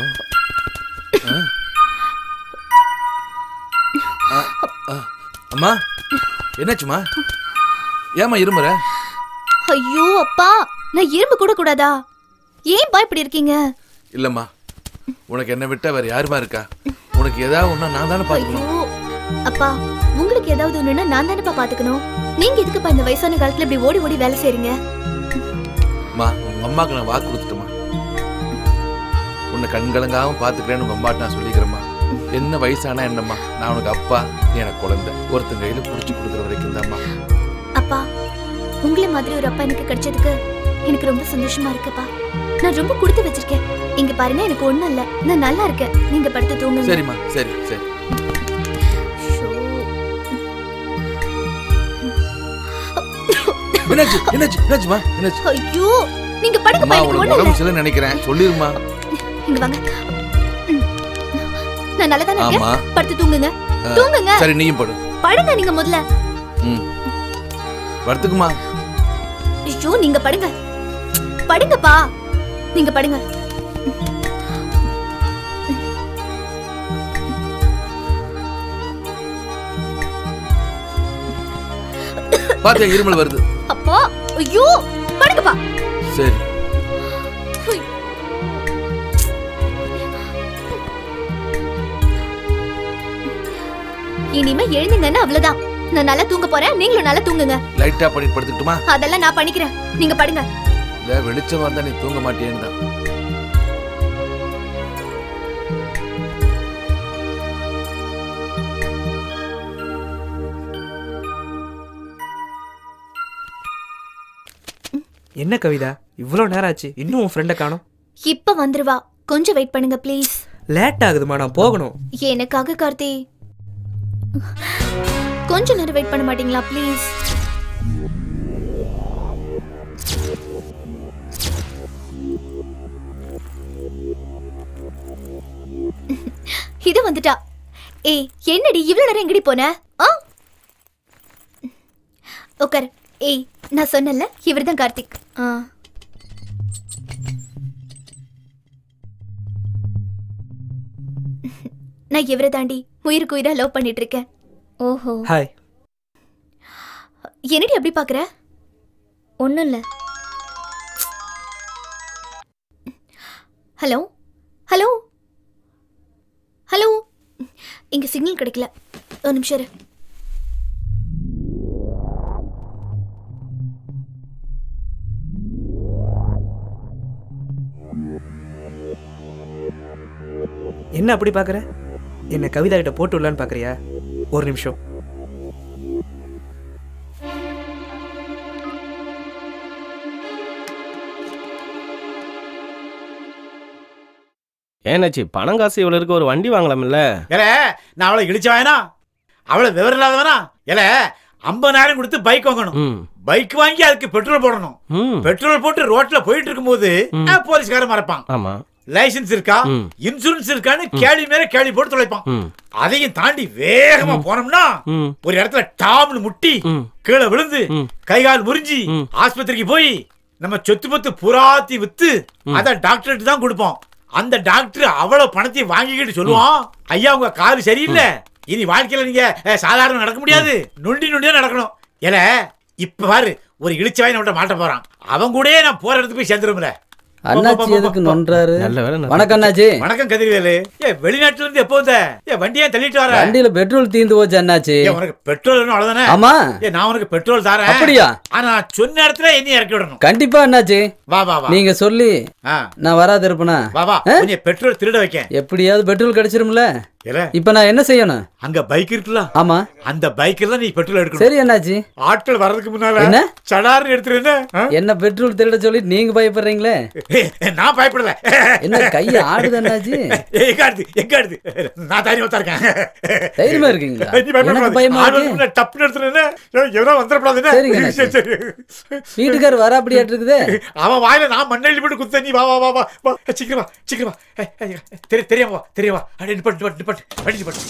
அம்மா என்னாச்சுமா? ஏமா இருமுற? ஐயோ அப்பா, நான் இரும்பு கூட கூடாதா? ஏன்பா இப்படி இருக்கீங்க? இல்லம்மா, உனக்கு என்ன விட்டா வேற யாருமா இருக்கா? உனக்கு ஏதாவது ஒண்ணா நான் தானே பாத்துக்கணும். அப்பா, உங்களுக்கு ஏதாவது ஒண்ணுன்னா நான் தானேப்பா பாத்துக்கணும். நீங்க எதுக்குப்பா இந்த வயசான காலத்துல இப்படி ஓடி ஓடி வேலை செய்றீங்க? அம்மா, உங்க அம்மாக்கு நான் வாக்கு கொடுத்துட்டேம்மா. உன்னை கண்கலங்காவும் பாத்துக்கிறேன்னு உங்க அம்மாட்ட நான் சொல்லிக்கிறேம்மா. என்ன வயசானா என்னம்மா, நான் உனக்கு அப்பா, நீ எனக்கு குழந்தை. ஒருத்தன் கையில புடிச்சு கொடுக்குற வரைக்கும் தான்மா. அப்பா, உங்களை மாதிரி ஒரு அப்பா எனக்கு கிடைச்சதுக்கு எனக்கு ரொம்ப சந்தோஷமா இருக்குப்பா. நான் ரொம்ப கொடுத்து வச்சிருக்கேன். இங்க பாருங்க, எனக்கு ஒண்ணும் இல்ல, நான் நல்லா இருக்கேன். நீங்க படுத்து தூங்குங்க. சரிம்மா, சரி சரி. என்னாச்சு என்னாச்சு என்னாச்சுமா என்னாச்சு? ஐயோ, நீங்க படுங்கப்பா, எனக்கு ஒண்ணும் உடம்பு இல்ல. சரியில்லை நினைக்கிறேன். சொல்லிருமா. இங்க வாங்க. நான் நல்லா தானே இருக்கேன். ஆமா. படுத்து தூங்குங்க. தூங்குங்க. சரி, நீயும் படு. படுங்க நீங்க முதல்ல. ம். படுத்துக்குமா. ஐயோ, நீங்க படுங்க. படுங்கப்பா. நீங்க படுங்க. பாத்தியா இருமல் வருது. அப்பா, ஐயோ, படுங்கப்பா. சரி. இனிமே எழுந்தீங்கன்னா அவ்வளவுதான். நான் நல்லா தூங்க போறேன், நீங்களும் நல்லா தூங்குங்க. லைட்டா பண்ணி படுத்துட்டுமா? அதெல்லாம் நான் பண்ணிக்கிறேன், நீங்க படுங்க. இல்ல வெளிச்சமா இருந்தா நீ தூங்க மாட்டேன்னு தான். என்ன கவிதா, இவ்வளோ நேரம் ஆச்சு, இன்னும் உன் ஃப்ரெண்டை காணோம்? இப்ப வந்துருவா, கொஞ்சம் வெயிட் பண்ணுங்க ப்ளீஸ். லேட் ஆகுதுமா, நான் போகணும். எனக்காக கார்த்தி, கொஞ்ச நேரம் வெயிட் பண்ண மாட்டீங்களா ப்ளீஸ்? இது வந்துட்டா. ஏய், என்னடி இவ்வளவு நேரம் எங்கடி போன? ஆ, உட்கார். ஏய், நான் சொன்னல, இவர்தான் கார்த்திக். ஆ, நான் இவரை தாண்டி உயிருக்கு உயிரா லவ் பண்ணிட்டு இருக்கேன். ஓஹோ. ஹாய். என்னடி அப்படி பாக்குற? ஒண்ணும் இல்ல. ஹலோ ஹலோ ஹலோ, இங்க சிக்னல் கிடைக்கல, ஒரு நிமிஷம் இரு. என்ன அப்படி பாக்குற? என்ன கவிதா கிட்ட போட்டு விடலான்னு பாக்குறியா? ஒரு நிமிஷம். ஏன்னாச்சு பணம் காசு இவ்வளவு இருக்கு, ஒரு வண்டி வாங்கலாம்ல? ஏல, நான் அவளை இழிச்சவாயனா? அவளை விவரம் இல்லாதவனா? ஏல, ஐம்பதாயிரம் கொடுத்து பைக் வாங்கணும். பைக் வாங்கி அதுக்கு பெட்ரோல் போடணும். பெட்ரோல் போட்டு ரோட்ல போயிட்டு இருக்கும்போது போலீஸ்காரன் மறப்பான். ஆமா. லைசன்ஸ் இருக்கா, இன்சூரன்ஸ் இருக்கான்னு கேள்வி மேல கேள்வி போட்டு தொலைப்பான். அதையும் தாண்டி வேகமா போனோம்னா ஒரு இடத்துல டாம்னு முட்டி கீழே விழுந்து கைகால் முறிஞ்சி ஆஸ்பத்திரிக்கு போய் நம்ம சொத்து பத்து புறாத்தி வித்து அத டாக்டர்கிட்ட தான் கொடுப்போம். அந்த டாக்டர் அவ்வளவு பணத்தை வாங்கிக்கிட்டு சொல்லுவான், ஐயா உங்க காது சரியில்லை, இனி வாழ்க்கையில நீங்க சாதாரண நடக்க முடியாது, நொண்டி நொண்டியா நடக்கணும். ஏல, இப்ப பாரு, ஒரு இழிச்சவாய் நம்மகிட்ட மாட்ட போறான். அவன் கூட நான் போற இடத்துக்கு போய் சேர்ந்துரும்ல. அண்ணாச்சி எதுக்கு நொன்றாரு? நல்ல வேலை நான் வணக்கம் அண்ணாச்சி. வணக்கம் கதிர்வேலு. ஏ வெளிநாட்டுல இருந்து எப்போ வந்த? ஏ வண்டியா தள்ளிட்டு வர? வண்டியில பெட்ரோல் தீந்து போச்சு அண்ணாச்சி. ஏ உனக்கு பெட்ரோல் வேணும் அவ்வளவுதானே? ஆமா. ஏ நான் உனக்கு பெட்ரோல் தரேன். அப்படியா? ஆனா சொன்ன இடத்துல என்ன இறக்கி விடணும். கண்டிப்பா அண்ணாச்சி. வா வா வா. நீங்க சொல்லி நான் வராது இருப்பேனா? வா வா. நீ பெட்ரோல் திருட வைக்க. எப்படியாவது பெட்ரோல் கிடைச்சிரும்ல? இல்ல. இப்ப நான் என்ன செய்யணும்? அங்க பைக் இருக்குல்ல? ஆமா. அந்த பைக்ல நீ பெட்ரோல் எடுக்கணும். சரி அண்ணாச்சி. ஆட்கள் வரதுக்கு முன்னால என்ன சடார்னு எடுத்துரு. என்ன பெட்ரோல் திருட சொல்லி நீங்க பயப்படுறீங்களே? நான் பயப்படல. என்ன கைய ஆடுது அண்ணாச்சி? எங்க ஆடுது? எங்க ஆடுது? நான் தைரியமா தான் இருக்கேன். தைரியமா இருக்கீங்களா? நீ பயப்படாத. எனக்கு பயமா இருக்கு. டப்னு எடுத்துறேனே. எவனோ வந்துறப்படாதே. சரிங்க. சரி. வீட்டுக்கார வர அப்படியே இருக்குது. அவன் வாயில நான் மண்ணெள்ளி போட்டு குத்த. நீ வா வா வா வா. சீக்கிரம் வா. சீக்கிரம் வா. தெரிய தெரியாம வா. தெரிய வா. அடி நிப்பட்டு நிப்பட்டு நிப்பட்டு. அடி நிப்பட்டு.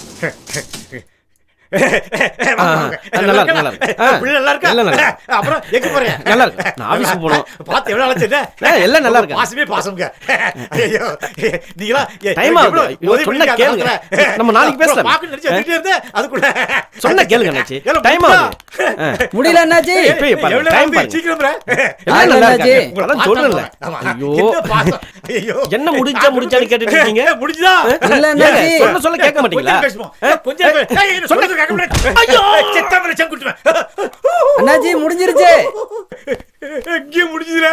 நல்லா இருக்கு நல்லா இருக்கு நல்லா இருக்கா? நல்லா இருக்கு. அப்புறம் எங்க போறீங்க? நல்லா இருக்கு. நான் ஆபீஸ் போறோம். பாத்து எவ்வளவு அழைச்சே? எல்லாம் நல்லா இருக்கு. பாசமே பாசம்ங்க. ஐயோ நீங்களா டைம் ஆகுது. சொன்னா கேளுங்க. நம்ம நாளைக்கு பேசலாம். பாக்க நினைச்சு வந்துட்டே இருந்தே அதுக்குள்ள சொன்னா கேளுங்க அண்ணாச்சி. டைம் ஆகுது. முடியல அண்ணாச்சி. இப்பவே பாருங்க. டைம் பாருங்க. சீக்கிரம் வர. எல்லாம் நல்லா இருக்கு. அதான் சொல்றேன்ல. ஐயோ ஐயோ என்ன முடிஞ்சா முடிஞ்சான்னு கேட்டுட்டு இருக்கீங்க? முடிஞ்சா? இல்ல அண்ணாச்சி. சொன்ன சொல்ல கேட்க மாட்டீங்களா? கொஞ்சம் ஏய் சொல்ல கேட்க மாட்டேன். ஐயோ செத்தவர சங்குட்டுறேன். அண்ணாச்சி முடிஞ்சிருச்சு. எங்க முடிஞ்சிரா?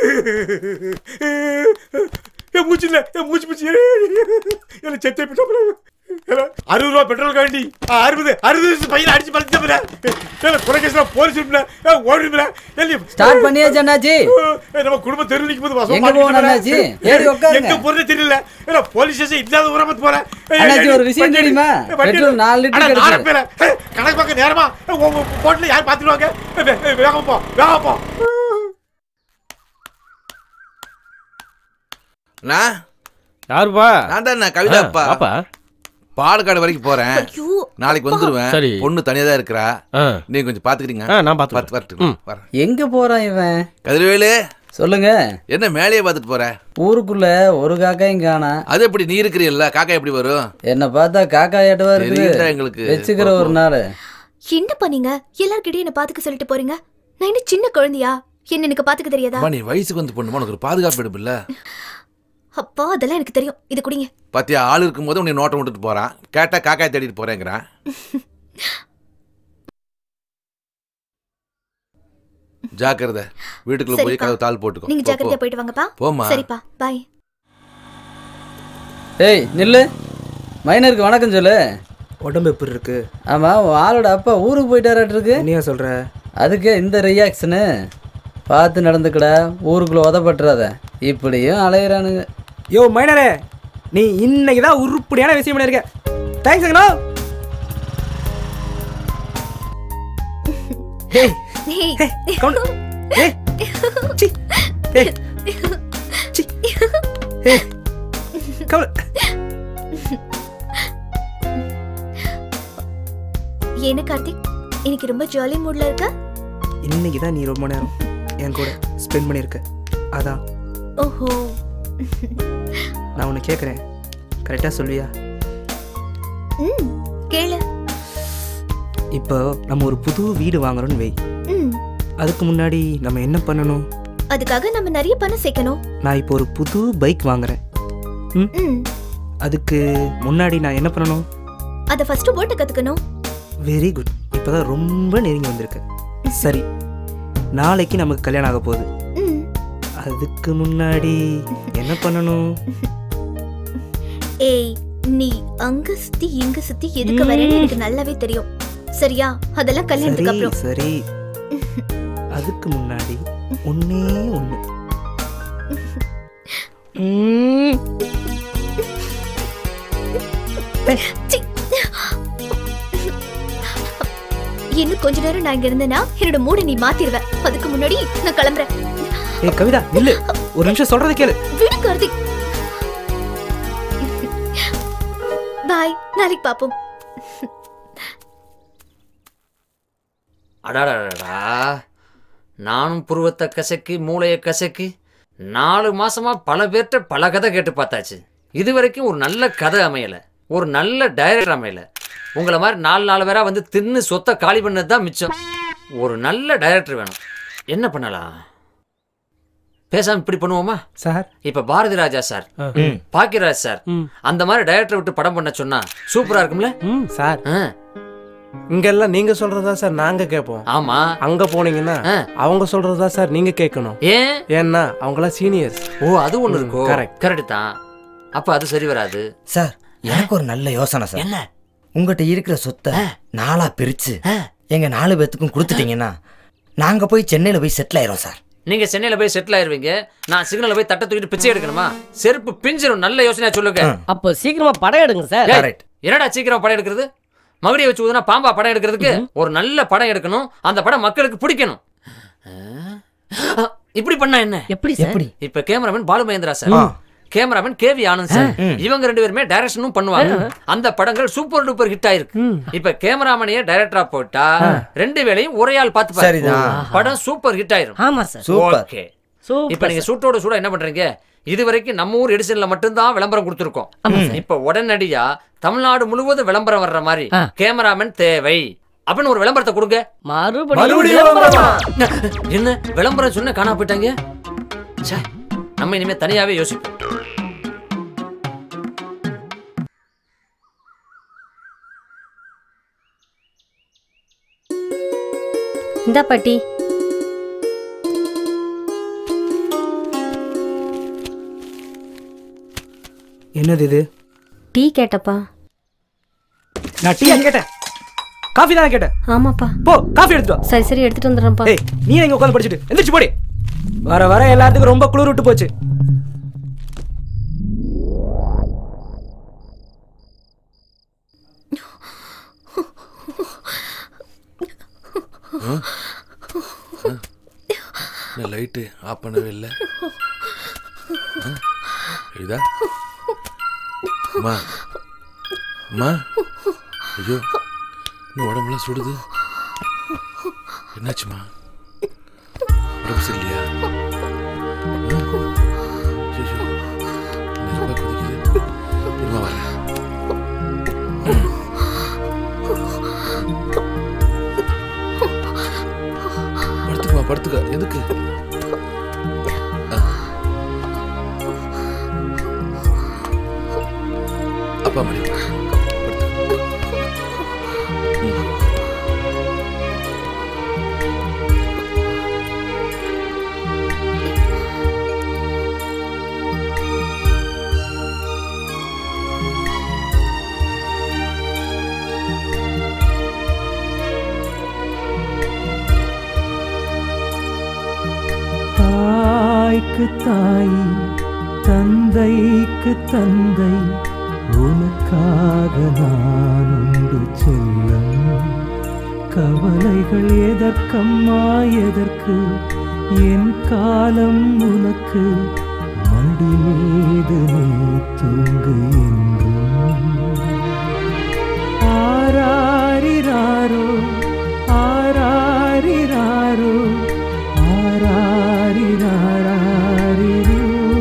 ஏ மூச்சில ஏ மூச்சு மூச்சு. என்ன செத்தே பிட்டோம். அறுபது ரூபா பெட்ரோல் காண்டி அறுபது அறுபது பையன் அடிச்சு பழிச்சா குறைக்கேசா போலீஸ் ஓடுறா. ஸ்டார்ட் பண்ணியாச்சு அண்ணாச்சி. நம்ம குடும்பம் தெரு நிற்கும் போது எங்க போவோம் அண்ணாச்சி? ஏறி உட்காருங்க. எங்க போறதே தெரியல. போலீஸ் ஸ்டேஷன் இல்லாத ஊரமத்து போறேன். அண்ணாச்சி ஒரு விஷயம் தெரியுமா? பெட்ரோல் நாலு லிட்டர் கிடைச்சு. கணக்கு பார்க்க நேரமா போட்ல யார் பாத்துருவாங்க? வேகமா போ வேகமா போ. நான் யாருப்பா? நான் தான் கவிதாப்பா. அப்பா பாலக்காடு வரைக்கும் போறேன். நாளைக்கு வந்துருவேன். சரி. பொண்ணு தனியா தான் இருக்கிறா. நீங்க கொஞ்சம் பாத்துக்கிறீங்க. நான் பாத்து. எங்க போறான் இவன்? கதிர்வேலு சொல்லுங்க. என்ன மேலேயே பாத்துட்டு போற? ஊருக்குள்ள ஒரு காக்காயும் காணா. அது எப்படி நீ இருக்கிறீல்ல? காக்கா எப்படி வரும்? என்ன பார்த்தா காக்கா ஏட்டவா இருக்கு. எங்களுக்கு வச்சுக்கிற ஒரு நாள். என்ன பண்ணீங்க? எல்லார்கிட்டயும் என்ன பாத்துக்க சொல்லிட்டு போறீங்க. நான் என்ன சின்ன குழந்தையா? என்ன எனக்கு பாத்துக்க தெரியாதா? நீ வயசுக்கு வந்து பொண்ணு உனக்கு ஒரு பாதுகாப்பு எடுப்பில்ல? அப்பா அதெல்லாம் எனக்கு தெரியும். இது குடிங்க. பாத்தியா ஆள் இருக்கும் போது உன்னை நோட்டம் விட்டுட்டு போறான். கேட்டா காக்காய் தேடிட்டு போறேங்கிறான். ஜாக்கிரதை. வீட்டுக்குள்ள போய் கதவு தாள் போட்டுக்கோ. நீங்க ஜாக்கிரதையா போயிட்டு வாங்கப்பா. போமா. சரிப்பா பாய். ஏய் நில்லு. மைனருக்கு வணக்கம் சொல்லு. உடம்பு எப்படி இருக்கு? ஆமா ஆளோட அப்பா ஊருக்கு போயிட்டாராட்டு இருக்கு. என்னையா சொல்ற? அதுக்கு இந்த ரியாக்ஷனு. பார்த்து நடந்துக்கடா. ஊருக்குள்ள உதப்பட்டுறாத. இப்படியும் அலையிறானுங்க. யோ மைனரே, நீ இன்னைக்கு தான் உருப்படியான விஷயம் பண்ணிருக்க. தேங்க்ஸ் அண்ணா. Hey hey come. Hey see hey see hey come. என்ன கார்த்திக், இன்னைக்கு ரொம்ப ஜாலி மூட்ல இருக்க? இன்னைக்கு தான் நீ ரொம்ப நேரம் என் கூட ஸ்பெண்ட் பண்ணிருக்க. அதான். ஓஹோ. நான் உன்னை கேட்குறேன், கரெக்டாக சொல்வியா? ம் கேளு. இப்போ நம்ம ஒரு புது வீடு வாங்குறோம்னு வை. ம் அதுக்கு முன்னாடி நம்ம என்ன பண்ணணும்? அதுக்காக நம்ம நிறைய பணம் சேர்க்கணும். நான் இப்போ ஒரு புது பைக் வாங்குறேன். ம் அதுக்கு முன்னாடி நான் என்ன பண்ணணும்? அதை ஃபர்ஸ்ட் ஓட்ட கத்துக்கணும். Very good. இப்போதான் ரொம்ப நெருங்கி வந்திருக்கு. சரி, நாளைக்கு நமக்கு கல்யாணம் ஆக போகுது. அதுக்கு முன்னாடி என்ன பண்ணணும்? ஏய் நீ அங்க சுத்தி இங்க சுத்தி எதுக்கு வரேன்னு எனக்கு நல்லாவே தெரியும். சரியா? அதெல்லாம் கல்யாணத்துக்கு அப்புறம். சரி, அதுக்கு முன்னாடி ஒண்ணே ஒண்ணு. இன்னும் கொஞ்ச நேரம் நான் இங்க இருந்தேன்னா என்னோட மூட நீ மாத்திடுவ. அதுக்கு முன்னாடி நான் கிளம்புறேன். ஏய் கவிதா நில்லு, ஒரு நிமிஷம் சொல்றத கேளு. விடு கார்த்திக். பாய், நாளைக்கு பாப்போம். அடாடாடா, நானும் புருவத்தை கசக்கி மூளையை கசக்கி நாலு மாசமா பல பேர்கிட்ட பல கதை கேட்டு பார்த்தாச்சு. இது வரைக்கும் ஒரு நல்ல கதை அமையலை, ஒரு நல்ல டைரக்டர் அமையலை. உங்களை மாதிரி நாலு நாலு பேரா வந்து தின்னு சொத்தை காலி பண்ணது தான் மிச்சம். ஒரு நல்ல டைரக்டர் வேணும். என்ன பண்ணலாம்? பேசாம இப்படி பண்ணுவோமா சார்? இப்ப பாரதி ராஜா சார், பாக்கியராஜ் சார் அந்த மாதிரி டைரக்டர் விட்டு படம் பண்ண சொன்னா சூப்பரா இருக்கும்ல சார்? இங்கெல்லாம் நீங்க சொல்றதா சார் நாங்க கேட்போம். ஆமா. அங்க போனீங்கன்னா அவங்க சொல்றதா சார் நீங்க கேட்கணும். ஏன்? ஏன்னா அவங்களாம் சீனியர்ஸ். ஓ அது ஒண்ணு இருக்கோ. கரெக்ட் கரெக்ட் தான். அப்ப அது சரி வராது சார். எனக்கு ஒரு நல்ல யோசனை சார். என்ன? உங்ககிட்ட இருக்கிற சொத்தை நாளா பிரிச்சு எங்க நாலு பேத்துக்கும் கொடுத்துட்டீங்கன்னா நாங்க போய் சென்னையில போய் செட்டில் ஆயிரும் சார். நீங்க சென்னையில போய் செட்டில் ஆயிருவீங்க, நான் சிக்னல்ல போய் தட்ட தூக்கிட்டு பிச்சை எடுக்கணுமா? செருப்பு பிஞ்சிரும். நல்ல யோசனையா சொல்லுங்க. அப்போ சீக்கிரமா படம் எடுங்க சார். என்னடா சீக்கிரம் படம் எடுக்கிறது? மகுடியை வச்சு ஊதுனா பாம்பா படம் எடுக்கிறதுக்கு? ஒரு நல்ல படம் எடுக்கணும், அந்த படம் மக்களுக்கு பிடிக்கணும். இப்படி பண்ணா என்ன? எப்படி சார்? இப்ப cameraman Balu Mahendra sir, cameraman K V Anand sir, இவங்க ரெண்டு பேருமே டைரக்ஷனும் பண்ணுவாங்க. அந்த படங்கள் சூப்பர் டூப்பர் ஹிட் ஆயிருக்கு. இப்ப கேமராமேனையே டைரக்டரா போட்டா ரெண்டு வேளையும் ஒரேயால் பார்த்து பாருங்க, படம் சூப்பர் ஹிட் ஆயிரும். ஆமா சார். ஓகே. இப்ப நீங்க சூட்டோட சூட என்ன பண்றீங்க? இது வரைக்கும் நம்ம ஊர் எடிஷன்ல மட்டும்தான் விளம்பரம் கொடுத்துருக்கோம். இப்ப உடனடியா தமிழ்நாடு முழுவதும் விளம்பரம் வர்ற மாதிரி கேமராமேன் தேவை அப்படின்னு ஒரு விளம்பரத்தை கொடுங்க. என்ன விளம்பரம் சொன்ன காணா போயிட்டாங்க? நம்ம இனிமே தனியாவே யோசிப்போம். இந்த பாட்டி என்னது இது? டீ கேட்டப்பா. நான் டீ கேட்டேன், காஃபி தான் கேட்டேன். ஆமாப்பா. போ காஃபி எடுத்துட்டு வா. சரி சரி எடுத்துட்டு வந்துடுறேன்ப்பா. ஏய் நீ எங்க உட்கார்ந்து படிச்சிட்டு எந்திரச்சு போடி. வர வர எல்லாத்துக்கும் ரொம்ப குளிர் விட்டு போச்சு. லைட்டு ஆஃப் பண்ணவே இல்லை. இதா அம்மா அம்மா, ஐயோ இன்னும் உடம்புலாம் சுடுது. என்னாச்சுமா? உடம்பு சரியில்லையா? ஐயோ நெருப்பா கொதிக்குது. இருமா வர. படுத்துக்குமா படுத்துக்க. எதுக்கு? அப்பா மணி தாய்க்கு தாய் தந்தைக்கு தந்தை உனக்காக நான் உண்டு செல்லம். கவலைகள் எதற்கம்மா எதற்கு, என் காலம் உனக்கு மடி மீது நீ தூங்கு என்றும். ஆராரிராரோ ஆராரிராரோ ஆராரிராரிரோ.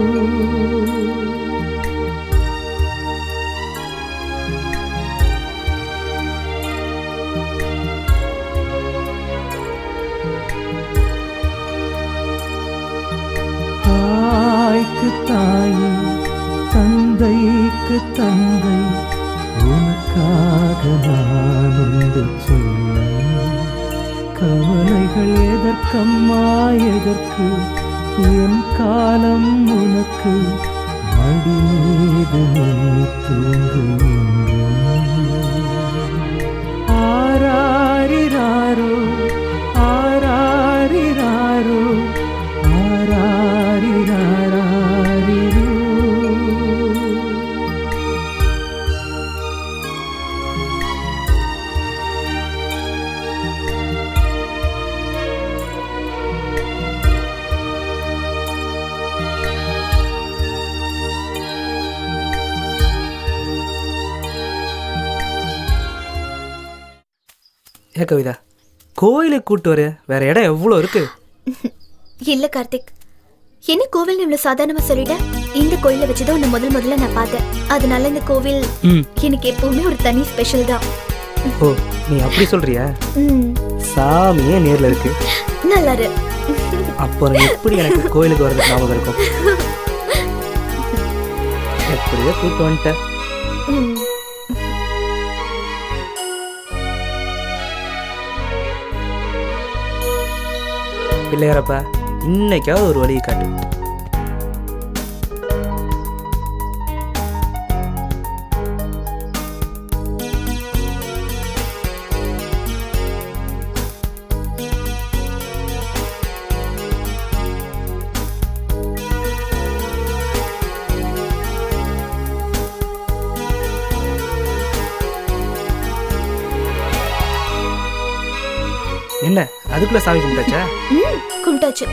தாய்க்கு தாய் தந்தைக்கு தந்தை உனக்காக நான் உண்டு செல்லம். கவலைகள் எதற்கம்மா எதற்கு, என் காலம் உனக்கு மடி மீது நீ தூங்கு என்றும். ஆராரிராரோ ஆராரிராரோ ஆராரிராரிரோ. ஏ கவிதா, கோயிலுக்கு கூட்டு வர வேற இடம் எவ்வளோ இருக்கு? இல்ல கார்த்திக், என்ன கோவில் இவ்வளவு சாதாரணமா சொல்லிட்ட? இந்த கோயில வச்சுதான் உன்னை முதல் முதல்ல நான் பார்த்தேன். அதனால இந்த கோவில் எனக்கு எப்பவுமே ஒரு தனி ஸ்பெஷல் தான். ஓ நீ அப்படி சொல்றியா? ம் சாமியே நேர்ல இருக்கு. நல்லா இரு. அப்புறம் எப்படி எனக்கு கோயிலுக்கு வர்றது ஞாபகம் இருக்கும்? எப்படியோ கூப்பிட்டு வந்துட்டேன். பிள்ளையாரப்பா, இன்னைக்காவது ஒரு வழியை காட்டு. என்ன அதுக்குள்ள சாமி கும்பிட்டாச்சா? ம் கும்பிட்டாச்சு.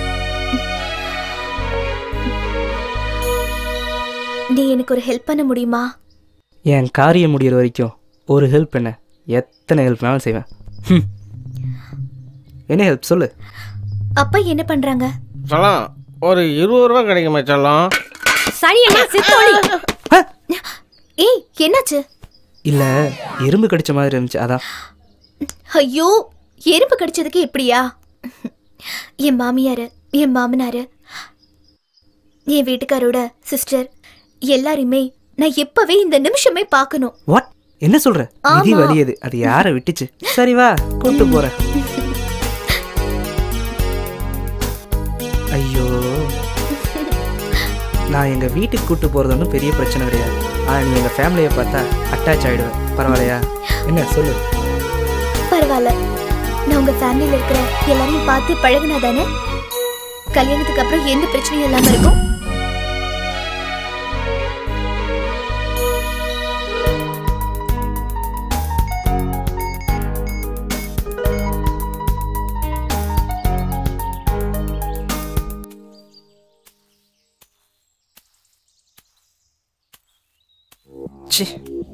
நீ எனக்கு ஒரு ஹெல்ப் பண்ண முடியுமா? என் காரியம் முடிகிற வரைக்கும் ஒரு ஹெல்ப் என்ன, எத்தனை ஹெல்ப்னாலும் செய்வேன். என்ன ஹெல்ப் சொல்லு. அப்பா என்ன பண்றாங்க? சொல்லலாம் ஒரு இருபது ரூபா கிடைக்குமா சொல்லலாம்? சரி அண்ணா சித்தோடி. ஏய் என்னாச்சு? இல்ல எறும்பு கடிச்ச மாதிரி இருந்துச்சு அதான். ஐயோ எறும்பு கடிச்சதுக்கு எப்படியா? என் மாமியாரு, என் மாமனாரு, என் வீட்டுக்காரோட சிஸ்டர் எல்லாரையுமே நான் எப்பவே இந்த நிமிஷமே பார்க்கணும். வாட்? என்ன சொல்ற? விதி வலியது, அது யார விட்டுச்சு? சரி வா கூட்டு போறேன். ஐயோ நான் எங்க வீட்டுக்கு கூட்டு போறது ஒன்றும் பெரிய பிரச்சனை கிடையாது. ஆனா நீ எங்க ஃபேமிலியை பார்த்தா அட்டாச் ஆயிடுவேன். பரவாயில்லையா? என்ன சொல்லு. பரவாயில்ல, நான் உங்க ஃபேமிலியில இருக்கிற எல்லாரையும் பார்த்து பழகுனா தானே கல்யாணத்துக்கு அப்புறம் எந்த பிரச்சனையும் இல்லாம இருக்கும். ச்சே.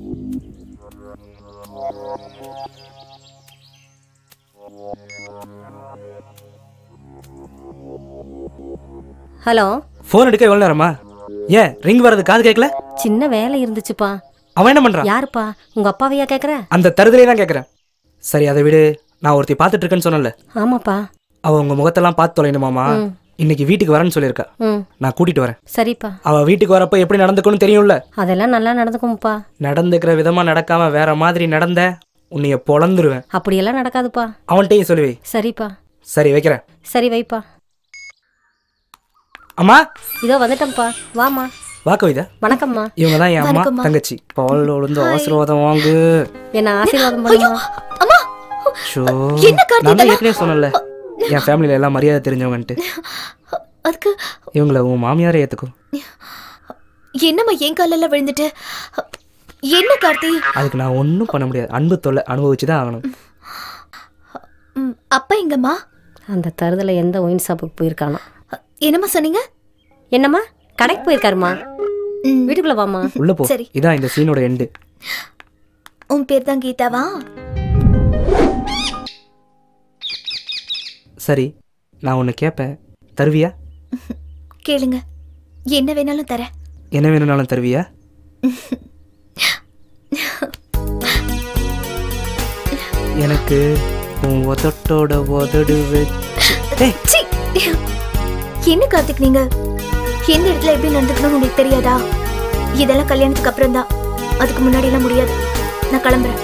ஹலோ. ஃபோன் எடுக்க எவ்வளவு நேரமா? ஏன் ரிங் வரது காது கேட்கல? சின்ன வேலை இருந்துச்சுப்பா. அவன் என்ன பண்றான்? யாருப்பா? உங்க அப்பாவையா கேக்குற? அந்த தருதலையே தான் கேட்கறேன். சரி அதை விடு. நான் ஒருத்தி பார்த்துட்டு இருக்கேன்னு சொன்னல. ஆமாப்பா. அவ உங்க முகத்தெல்லாம் பார்த்து தொலைணுமாமா. இன்னைக்கு வீட்டுக்கு வரேன்னு சொல்லியிருக்கா. நான் கூட்டிட்டு வரேன். சரிப்பா. அவ வீட்டுக்கு வரப்ப எப்படி நடந்துக்கணும்னு தெரியும்ல? அதெல்லாம் நல்லா நடந்துக்கும்ப்பா. நடந்துக்கிற விதமா நடக்காம வேற மாதிரி நடந்த உன்னைய பொளந்துருவேன். அப்படியெல்லாம் நடக்காதுப்பா. அவன்கிட்டயும் சொல்லுவே. சரிப்பா. சரி வைக்கிறேன். சரி வைப்பா. அம்மா இதோ வந்துட்டேன்ப்பா. வாமா. வா கவிதா. வணக்கம்மா. இவங்க தான் என் அம்மா தங்கச்சி. பால் விழுந்து ஆசீர்வாதம் வாங்கு. என்ன ஆசீர்வாதம் பண்ணுமா? அம்மா ஷோ நான் ஏற்கனவே சொன்னல என் ஃபேமிலியில எல்லாம் மரியாதை தெரிஞ்சவங்கன்ட்டு. அதுக்கு இவங்கள உன் மாமியாரே ஏத்துக்கும். என்னம்மா என் காலில் விழுந்துட்டு என்ன கார்த்தி? அதுக்கு நான் ஒன்றும் பண்ண முடியாது. அன்பு தொல்லை அனுபவிச்சு தான் ஆகணும். அப்பா எங்கம்மா? அந்த தருதலை எந்த ஒயின் ஷாப்புக்கு போயிருக்கானோ. என்னம்மா சொன்னீங்க? என்னம்மா கடைக்கு போயிருக்காருமா. வீட்டுக்குள்ள வாமா. உள்ள போ. இதான் இந்த சீனோட எண்டு. உன் பேர் தான் கீதாவா? சரி நான் ஒன்று கேட்பேன், தருவியா? கேளுங்க, என்ன வேணாலும் தரேன். என்ன வேணும்னாலும் தருவியா? எனக்கு உன் உதட்டோட உதடு வச்சு. என்ன கார்த்திக் நீங்க எந்த இடத்துல எப்படி நடந்துக்கணும்னு உங்களுக்கு தெரியாதா? இதெல்லாம் கல்யாணத்துக்கு அப்புறம் தான், அதுக்கு முன்னாடி எல்லாம் முடியாது. நான் கிளம்புறேன்.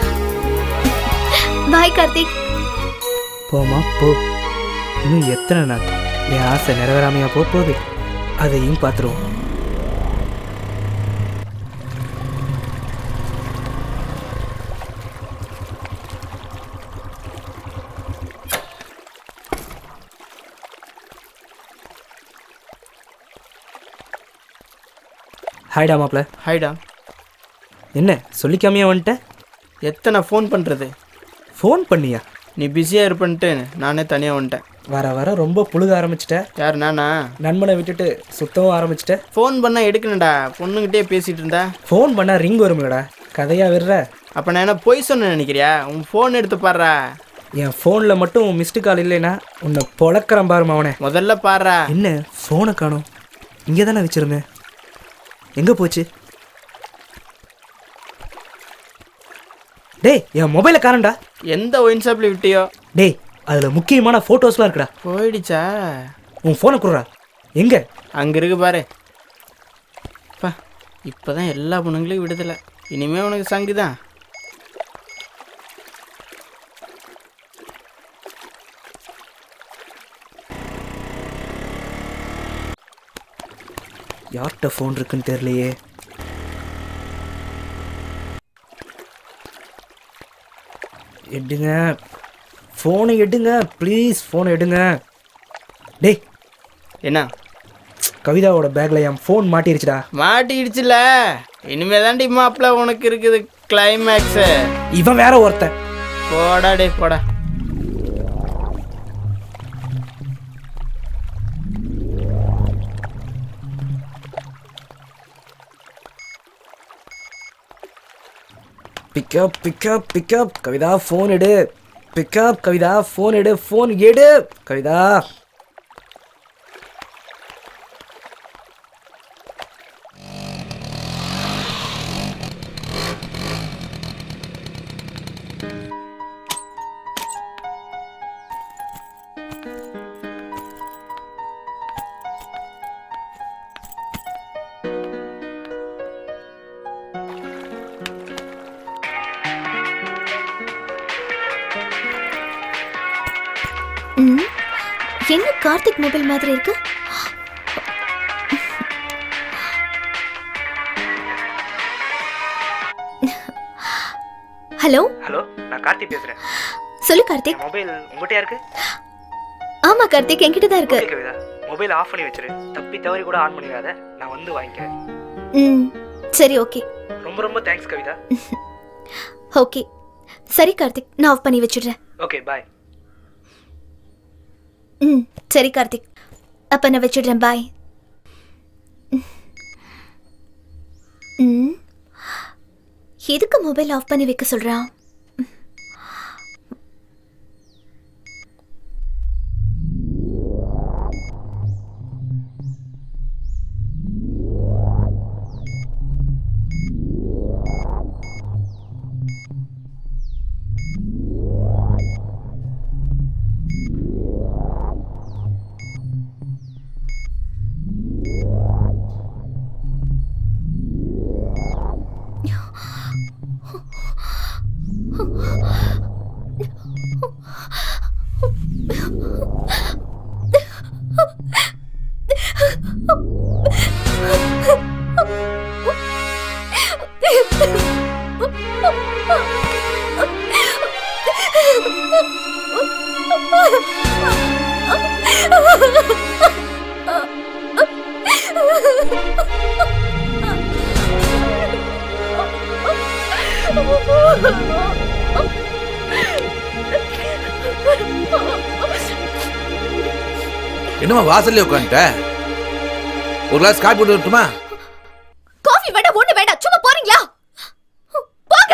பாய் கார்த்திக். போமா போ. இன்னும் எத்தனை நாள் என் ஆசை நிறைவேறாமையா போகுது, அதையும் பார்த்துருவோம். ஹாய்டா மாப்ள. ஹாய்டா. என்ன சொல்லிக்காமையா வந்துட்ட? எத்தனை ஃபோன் பண்ணுறது? ஃபோன் பண்ணியா? நீ பிஸியாக இருப்பன்ட்டு நானே தனியாக வந்துட்டேன். வர வர ரொம்ப புழுக ஆரம்பிச்சிட்ட. யார் நானா? நண்பனை விட்டுட்டு சுத்தவும் ஆரம்பிச்சிட்ட. ஃபோன் பண்ணால் எடுக்கணும்டா, பொண்ணுகிட்டே பேசிகிட்டு இருந்தா. ஃபோன் பண்ணால் ரிங் வரும்லடா, கதையாக விடுற. அப்போ நான் என்ன பொய் சொன்ன நினைக்கிறியா? உன் ஃபோன் எடுத்து பாடுறா. என் ஃபோனில் மட்டும் மிஸ்டு கால் இல்லைன்னா உன்னை பொழக்கிறேன் பாருமா அவனை. முதல்ல பாடுறா. என்ன ஃபோனை காணோம்? இங்கே தானே வச்சிருந்தேன், எங்கே போச்சு? டேய் என் மொபைலை காணண்டா. எந்த ஒயின் ஷாப்பில் விட்டியோ? டேய் அதில் முக்கியமான ஃபோட்டோஸ்லாம் இருக்குடா. போயிடுச்சா? உன் ஃபோனை கொடுறா. எங்கே? அங்கே இருக்கு பாரு. பா இப்போ தான் எல்லா பொண்ணுங்களையும் விடுதலை. இனிமே உனக்கு சங்கு தான். யார்கிட்ட ஃபோன் இருக்குன்னு தெரியலையே. எடுங்க ஃபோனை, எடுங்க ப்ளீஸ் ஃபோனை எடுங்க. டேய் என்ன? கவிதாவோட பேக்கில் என் ஃபோன் மாட்டிருச்சுடா. மாட்டிடுச்சுல, இனிமே தாண்டி மாப்பிள்ள உனக்கு இருக்குது கிளைமேக்ஸு. இவன் வேற ஒருத்தன். போடா டே போடா. Pick up pick up pick up Kavitha phone எடு. பிக்கப் கவிதா ஃபோன் எடு. ஃபோன் எடு கவிதா. என்ன கார்த்திக் மொபைல் மாதிரி இருக்கு? ஹலோ ஹலோ, நான் கார்த்திக் பேசுறேன். சொல்லு கார்த்திக். மொபைல் உங்ககிட்டயா இருக்கு? ஆமா கார்த்திக், என்கிட்ட தான் இருக்கு. கவிதா மொபைல் ஆஃப் பண்ணி வச்சிரு. தப்பி தவறி கூட ஆன் பண்ணிடாத. நான் வந்து வாங்கிக்கிறேன். ம் சரி ஓகே. ரொம்ப ரொம்ப தேங்க்ஸ் கவிதா. ஓகே சரி கார்த்திக், நான் ஆஃப் பண்ணி வச்சிடுறேன். Okay bye. ம் சரி கார்த்திக், அப்போ நான் வச்சிடுறேன். பாய். ம் எதுக்கு மொபைல் ஆஃப் பண்ணி வைக்க சொல்கிறான்? என்னமா வாசல்ல உட்காந்துட்ட? ஒரு கிளாஸ் காபி போட்டு வரட்டுமா? காஃபி வேண்டாம், ஒண்ணு வேண்டாம். சும்மா போறீங்களா? போங்க.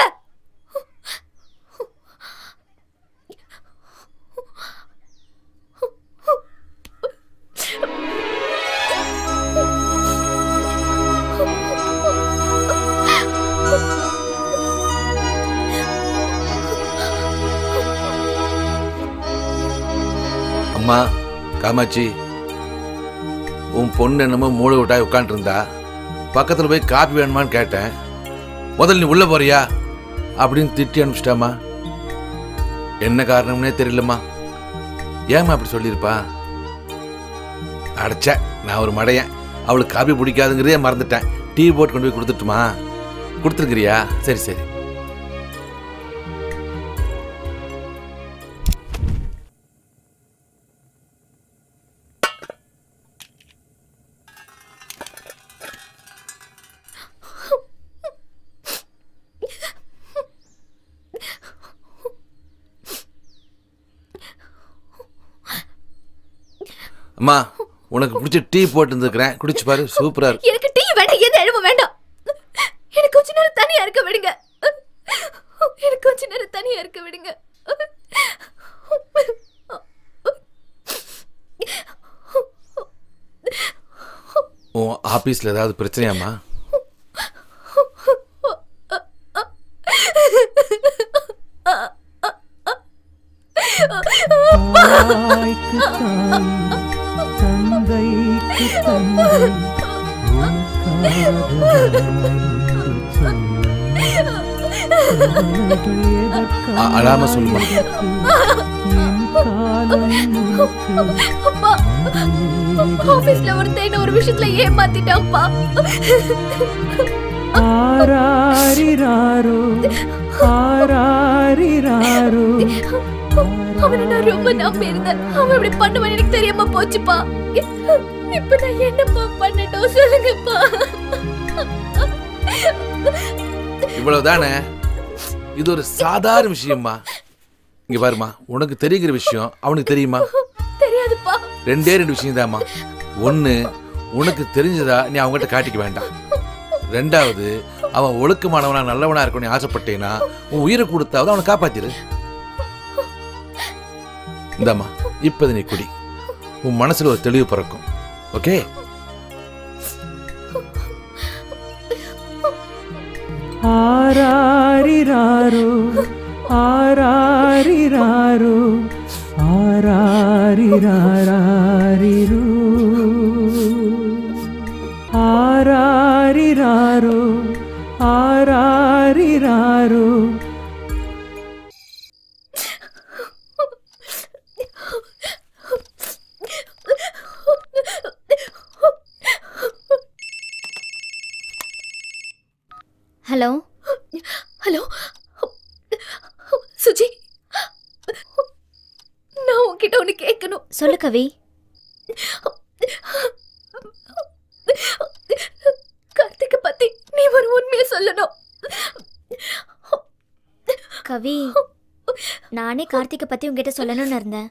அம்மா காமாட்சி, உன் பொண்ணு என்னமோ மூளை விட்டாய் உட்காந்துட்டு இருந்தா. பக்கத்தில் போய் காப்பி வேணுமான்னு கேட்டேன். முதல்ல நீ உள்ள போறியா அப்படின்னு திட்டி அனுப்பிச்சிட்டாமா. என்ன காரணம்னே தெரியலம்மா. ஏமா அப்படி சொல்லியிருப்பா? அடைச்ச நான் ஒரு மடையன். அவளுக்கு காப்பி பிடிக்காதுங்கிறதே மறந்துட்டேன். டீ போட்டு கொண்டு போய் கொடுத்துட்டுமா? கொடுத்துருக்கிறியா? சரி சரி. அம்மா, உனக்கு பிடிச்ச டீ போட்டு இருந்துக்கிறேன், குடிச்சு பாரு. சூப்பரா இருக்கு. எனக்கு டீ வேண்டாம், எந்த எழுவும் வேண்டாம். எனக்கு கொஞ்ச நேரம் தனியா இருக்க விடுங்க. எனக்கு கொஞ்ச நேரம் தனியா இருக்க விடுங்க. உன் ஆபீஸ்ல ஏதாவது பிரச்சனையாம்மா? தாய்க்கு தாய் தந்தைக்கு தந்தை அழாம சொல்லுமா. அப்பா ஆபீஸ்ல ஒருத்தன் ஒரு விஷயத்துல ஏமாத்திட்டான்ப்பா. ஆராரிராரோ ஆராரிராரோ அவனை நான் ரொம்ப நம்பி இருந்தேன். அவன் இப்படி பண்ணுவான்னு எனக்கு தெரியாம போச்சுப்பா. இப்ப நான் என்னப்பா பண்ணட்டும் சொல்லுங்கப்பா. இவ்வளவுதானே? இது ஒரு சாதாரண விஷயம்மா. இங்க பாருமா, உனக்கு தெரிகிற விஷயம் அவனுக்கு தெரியுமா? தெரியாதுப்பா. ரெண்டே ரெண்டு விஷயம் தான்மா. ஒண்ணு, உனக்கு தெரிஞ்சதா நீ அவங்ககிட்ட காட்டிக்க வேண்டாம். ரெண்டாவது, அவன் ஒழுக்கமானவனா நல்லவனா இருக்கணும்னு ஆசைப்பட்டேன்னா உன் உயிரை கொடுத்தாவது அவனை காப்பாத்திரு. இந்தாம்மா, இப்போது நீ குடி. உன் மனசுல ஒரு தெளிவு பிறக்கும். ஓகே? ஆராரிராரோ ஆராரிராரோ ஆராரிராராரிரோ ஆராரிராரோ ஆராரிராரோ. ஹலோ ஹலோ சுஜி, நான் உன்கிட்ட ஒண்ணு கேட்கணும். சொல்லு கவி. கார்த்திகை பத்தி நீ ஒரு உண்மையை சொல்லணும். கவி, நானே கார்த்திகை பத்தி உங்ககிட்ட சொல்லணும்னு இருந்தேன்.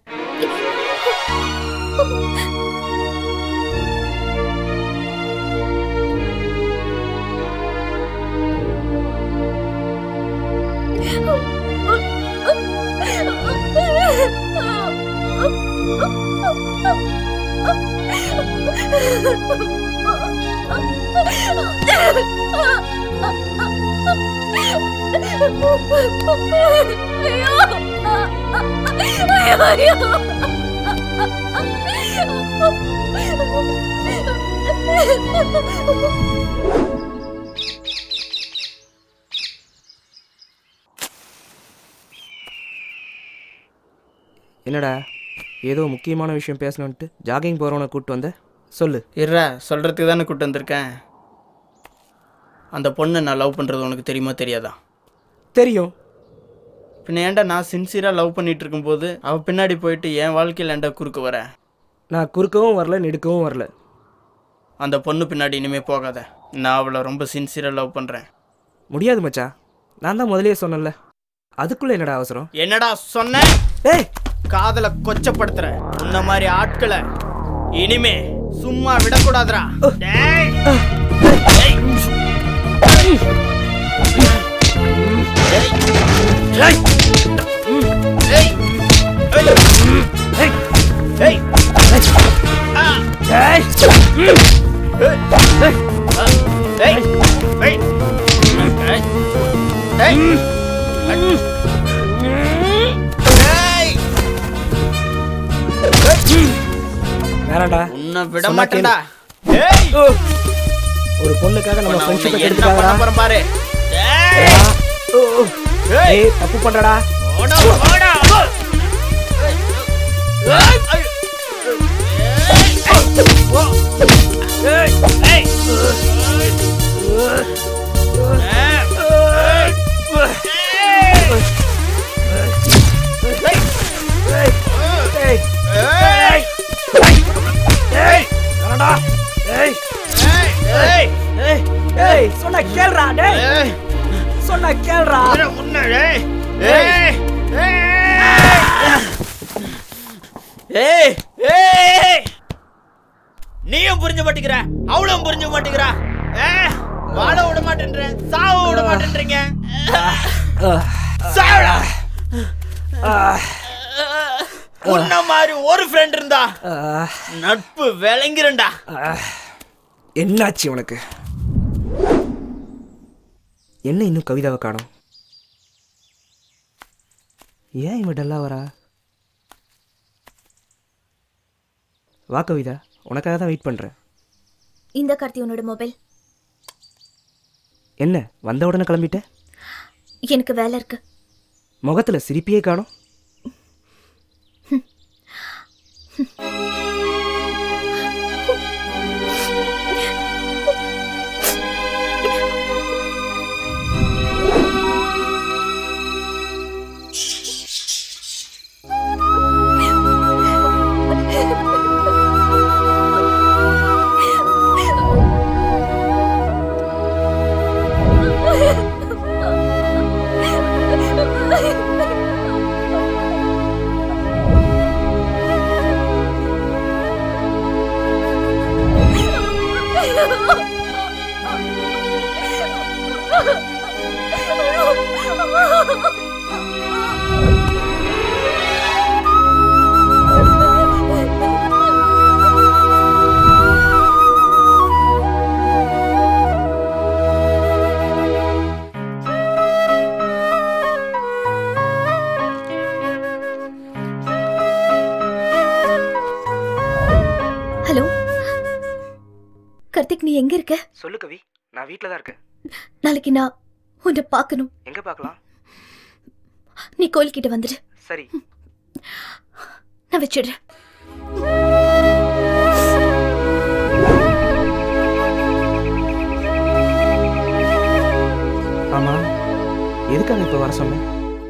என்னடா ஏதோ முக்கியமான விஷயம் பேசணுன்ட்டு ஜாகிங் போகிறவனை கூப்பிட்டு வந்த சொல்லு. இருடா, சொல்கிறதுக்கு தானே கூப்பிட்டு வந்திருக்கேன். அந்த பொண்ணை நான் லவ் பண்ணுறது உனக்கு தெரியுமா தெரியாதா? தெரியும். பின்ன ஏன்டா நான் சின்சியராக லவ் பண்ணிட்டு இருக்கும்போது அவள் பின்னாடி போயிட்டு என் வாழ்க்கையில் ஏன்டா குறுக்க வர? நான் குறுக்கவும் வரல, நெடுக்கவும் வரல. அந்த பொண்ணு பின்னாடி இனிமேல் போகாத. நான் அவளை ரொம்ப சின்சியராக லவ் பண்ணுறேன். முடியாது மச்சான், நான் தான் முதலே சொன்னேன்ல. அதுக்குள்ளே என்னடா அவசரம்? என்னடா சொன்ன? ஏய், காதலை கொச்சப்படுத்துற இந்த மாதிரி ஆட்களை இனிமே சும்மா விடக்கூடாதுடா. டேய் டேய் வேறடா, உன்னை விட மாட்டேன்டா. ஒரு பொண்ணுக்காக நம்ம ஃப்ரெண்ட்ஷிப்பை என்ன எடுத்துக்காதடா. பண்ண போறேன் பாரு. ஏய், தப்பு பண்றடா. ஓடா ஓடா. ஏய் ஏய் ஏய், சொன்னா கேளுடா. டேய், சொன்னா கேளுடா. நீயும் புரிஞ்ச மாட்டேங்கிற, அவளும் புரிஞ்ச மாட்டேங்கிறா. வாழ விட மாட்டேன்ற, சாவ விட மாட்டேன்றீங்க. சாவடா. உன்ன மாதிரி ஒரு ஃப்ரெண்ட் இருந்தா நட்பு விளங்கிரண்டா. என்னாச்சு உனக்கு? என்ன இன்னும் கவிதாவை காணோம்? ஏன் இவன் டல்லா வரா? வா கவிதா, உனக்காக தான் வெயிட் பண்ணுறேன். இந்த கார்த்தி உன்னோட மொபைல். என்ன வந்த உடனே கிளம்பிட்ட? எனக்கு வேலை இருக்கு. முகத்தில் சிரிப்பியே காணோம். ஹலோ கார்த்திக், நீ எங்க இருக்க? சொல்லு கவி, நான் வீட்டில் தான் இருக்கேன். நாளைக்கு நான் உன்னை பார்க்கணும். எங்க பார்க்கலாம்? நீ கோயில்கிட்ட வந்துடு. சரி, நான் வச்சிடுறேன். ஆமா, எதுக்காக இப்போ வர சொன்னேன்?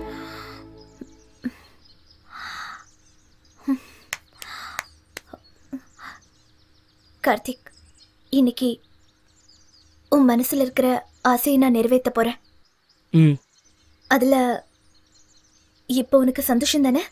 கார்த்திக், இன்னைக்கு உன் மனசுல இருக்கிற ஆசையை நான் நிறைவேற்ற போறேன். ம், அதுல இப்போ உனக்கு சந்தோஷம் தானே?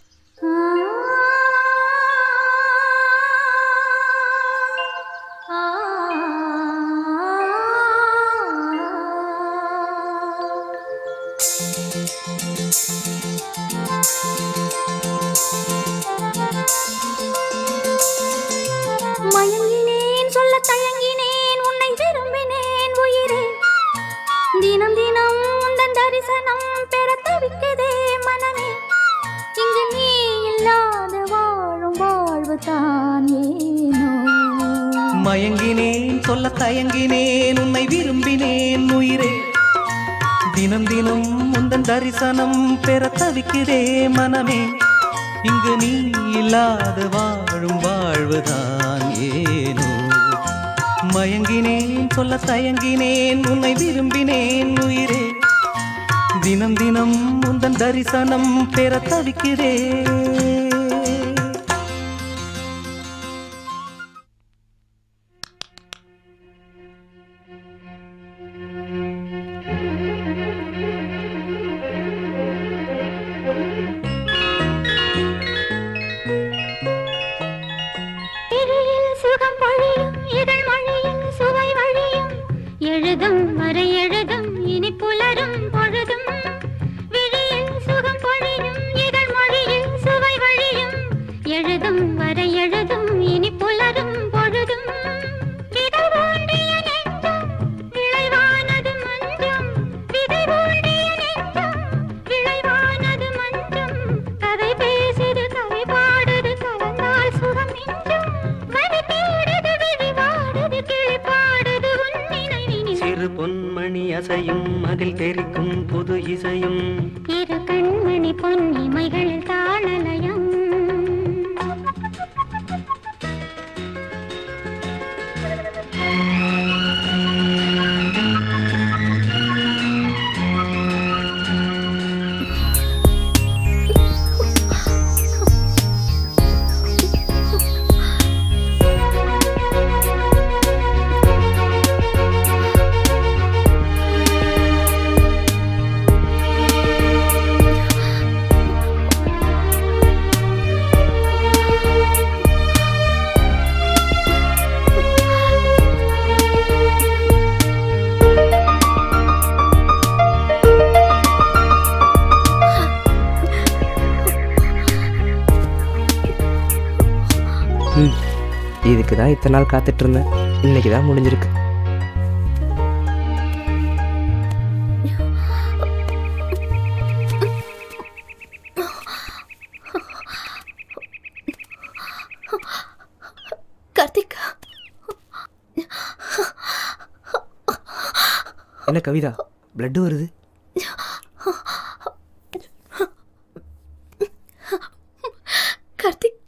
மயங்கினேன், சொல்ல தயங்கினேன், உன்னை விரும்பினேன் உயிரே. தினம் தினம் உந்தன் தரிசனம் பெற தவிக்குதே மனமே. இங்கு நீ இல்லாத வாழும் வாழ்வு தான் ஏனோ. மயங்கினேன், சொல்ல தயங்கினேன், உன்னை விரும்பினேன் உயிரே. தினம் தினம் உந்தன் தரிசனம் பெற தவிக்குதே மனமே. இங்கு நீ இல்லாத வாழும் வாழ்வுதான் ஏனோ. மயங்கினேன், சொல்ல தயங்கினேன், உன்னை விரும்பினேன் உயிரே. தினம் தினம் உந்தன் தரிசனம் பெற தவிக்கிறேன். எழுதும் வரை எழுதும் இனி புலரும் பொழுதும். விழியில் சுகம் பொழியும் இதழ் மொழியில் சுவை வழியும். எழுதும் வரை எழுதும் இனி புலரும் பொழுதும். விதை ஊண்டிய நெஞ்சம் விளைவானது மஞ்சம். விதை ஊண்டிய நெஞ்சம் விளைவானது மஞ்சம். கதை பேசுது கதை பாடுது கலந்தால் சுகம் மிஞ்சும். கதை தேடுது விழி வாடுது கிளி பாடுது உன் நினைவினில். சிறு பொன்மணி அசையும் அதில் தெரிக்கும் புது இசையும். இரு கண்மணி பொன்னிமைகள் தாளலயம். இதுக்கு தான் இத்தனை நாள் காத்துட்டு இருந்தேன். இன்னைக்கு தான் முடிஞ்சிருக்கு. என்ன கவிதா பிளட் வருது? Karthik,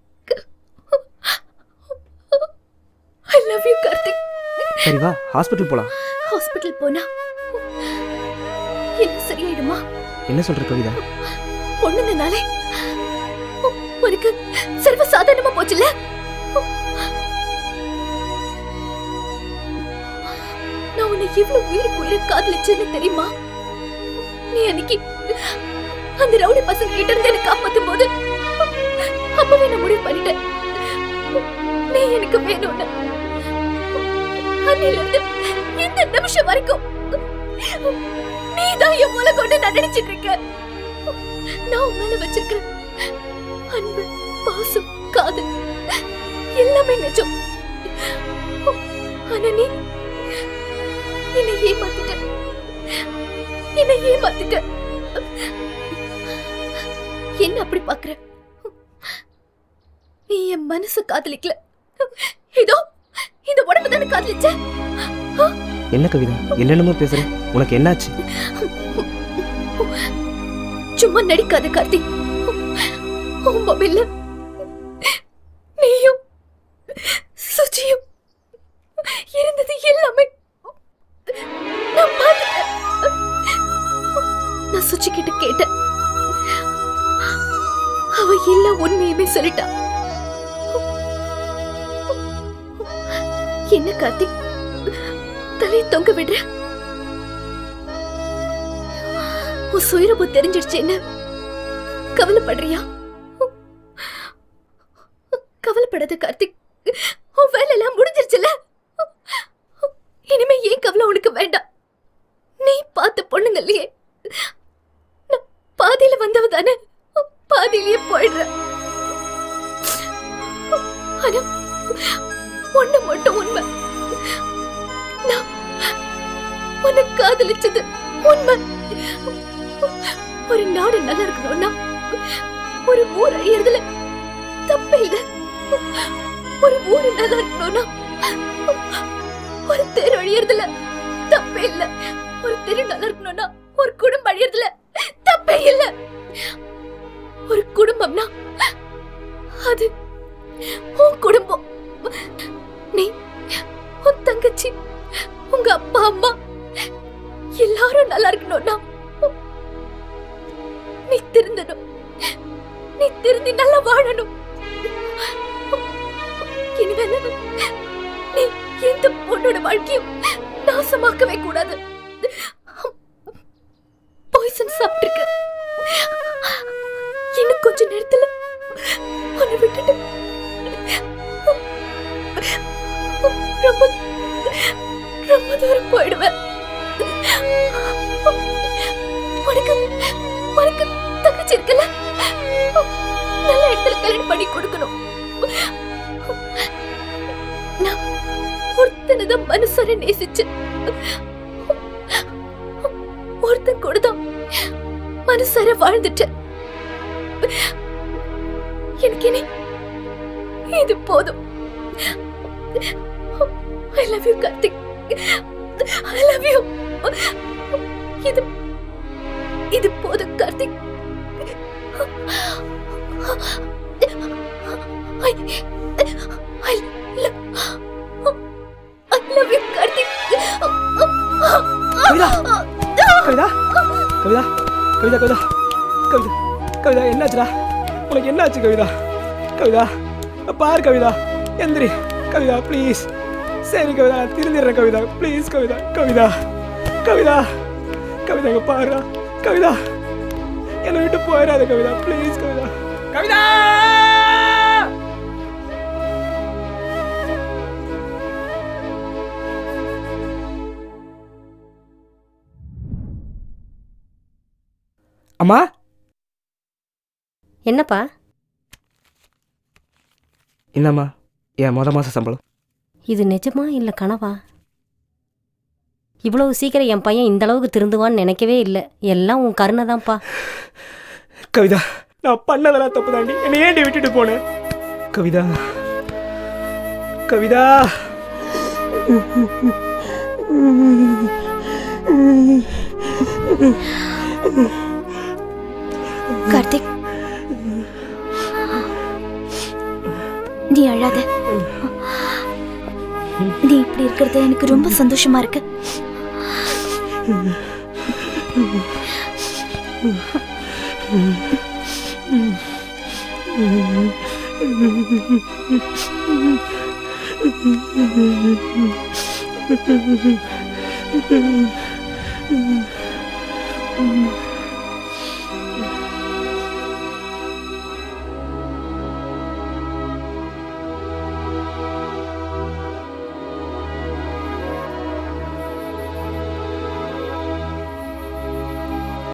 I love you Karthik. சரி வா ஹாஸ்பிட்டல் போலாம். ஹாஸ்பிட்டல் போனா என்ன சரியாயிடுமா? என்ன சொல்ற கவிதா? பொண்ணுங்கனாலே உனக்கு சர்வ சாதாரணமா போச்சுல. நான் உன்னை இவ்வளவு உயிருக்கு உயிரை காதலிச்சேன்னு தெரியுமா? நீ அன்னைக்கு அந்த ரவுடி பசங்க கிட்ட இருந்து எனக்கு காப்பாத்தும் போது அப்பவே நான் முடிவு பண்ணிட்டேன், நீ எனக்கு வேணும்னு. அன்னையில இருந்து இந்த நிமிஷம் வரைக்கும் நீதான் என் மூளை கொண்டு நான் நினைச்சிட்டு இருக்கேன். நான் உன் மேல வச்சிருக்கிறேன் அன்பு, பாசம், காதல் எல்லாமே நிஜம். ஆனா நீ என்னை ஏமாத்திட்ட, என்னை ஏமாத்திட்ட. என்ன அப்படி பாக்குற? நீ என் மனசு காதலிக்கல, இதோ இந்த உடம்பு தானே காதலிச்ச. என்ன கவிதா என்னென்னமோ பேசுற? உனக்கு என்னாச்சு? சும்மா நடிக்காத கார்த்திக். உன் மொபைல்ல நீயும் சுஜியும் இருந்தது எல்லாமே நான் பார்த்துட்டேன். நான் சுஜி கிட்ட கேட்டேன், அவ எல்லா உண்மையுமே சொல்லிட்டா. என்ன கார்த்திக் தலையை தொங்க விடுற? உன் சுயரபு தெரிஞ்சிடுச்சேன்னு கவலைப்படுறியா? கவலைப்படாத கார்த்திக், உன் வேலை எல்லாம் முடிஞ்சிருச்சுல. இனிமே ஏன் கவலை உனக்கு வேண்டாம். நீ பார்த்த பொண்ணுங்க இல்லையே, நான் பாதியில வந்தவ தானே, பாதியிலேயே போயிடுற. ஆனா ஒண்ணு மட்டும் உண்மை, நான் உன்னை காதலிச்சது உண்மை. ஒரு நாடு நல்லா இருக்கணும்னா ஒரு ஊர் அழியறதுல தப்பே இல்ல. ஒரு ஊரு நல்லா இருக்கணும்னா ஒரு தெரு அழியறதுல தப்பே இல்ல. ஒரு தெரு நல்லா இருக்கணும்னா ஒரு குடும்பம் அழியறதுல தப்பே இல்ல. ஒரு குடும்பம்னா அது உன் குடும்பம். நீ, உன் தங்கச்சி, உங்க அப்பா அம்மா எல்லாரும் நல்லா இருக்கணும்னா நீ திருந்தணும். நீ திருந்தி நல்லா வாழணும். இனிமேல் நீ எந்த பொண்ணோட வாழ்க்கையும் நாசமாக்கவே கூடாது. பாய்சன் சாப்பிட்டிருக்க, இன்னும் கொஞ்ச நேரத்துல உன்னை விட்டுட்டு ரொம்ப ரொம்ப தூரம் போயிடுவேன். உனக்கு உனக்கு தங்கச்சி இருக்கல, நல்ல இடத்துல கல்யாணம் பண்ணி கொடுக்கணும். நான் ஒருத்தனதான் மனசார நேசிச்சு, ஒருத்தன் கூடதான் மனசார வாழ்ந்துட்டேன். எனக்கு இனி இது போதும். I love you Karthik, I love you. இது இது போதும் Karthik. I I love I love you Karthik. Kavitha Kavitha Kavitha Kavitha Kavitha Kavitha Kavitha என்னாச்சுடா? உனக்கு என்னாச்சு கவிதா? கவிதா பார் கவிதா, எந்திரி கவிதா ப்ளீஸ். சரி கவிதா நான் திருந்திடுறேன் கவிதா ப்ளீஸ். கவிதா கவிதா கவிதா கவிதா இங்க பாருடா கவிதா, என்னை விட்டு போயிடாத கவிதா ப்ளீஸ். கவிதா கவிதா அம்மா. என்னப்பா? என்னம்மா என் முத மாச சம்பளம். இது நிஜமா இல்லை கனவா? இவ்வளவு சீக்கிரம் என் பையன் இந்த அளவுக்கு திருந்துவான்னு நினைக்கவே இல்லை. எல்லாம் உன் கருணை தான்ப்பா. கவிதா நான் பண்ணதெல்லாம் தப்பு தாண்டி, என்னை ஏண்டி விட்டுட்டு போனேன்? கவிதா கவிதா கார்த்திக், நீ அழாத. நீ இப்படி இருக்கிறது எனக்கு ரொம்ப சந்தோஷமா இருக்கு. Mm-hmm.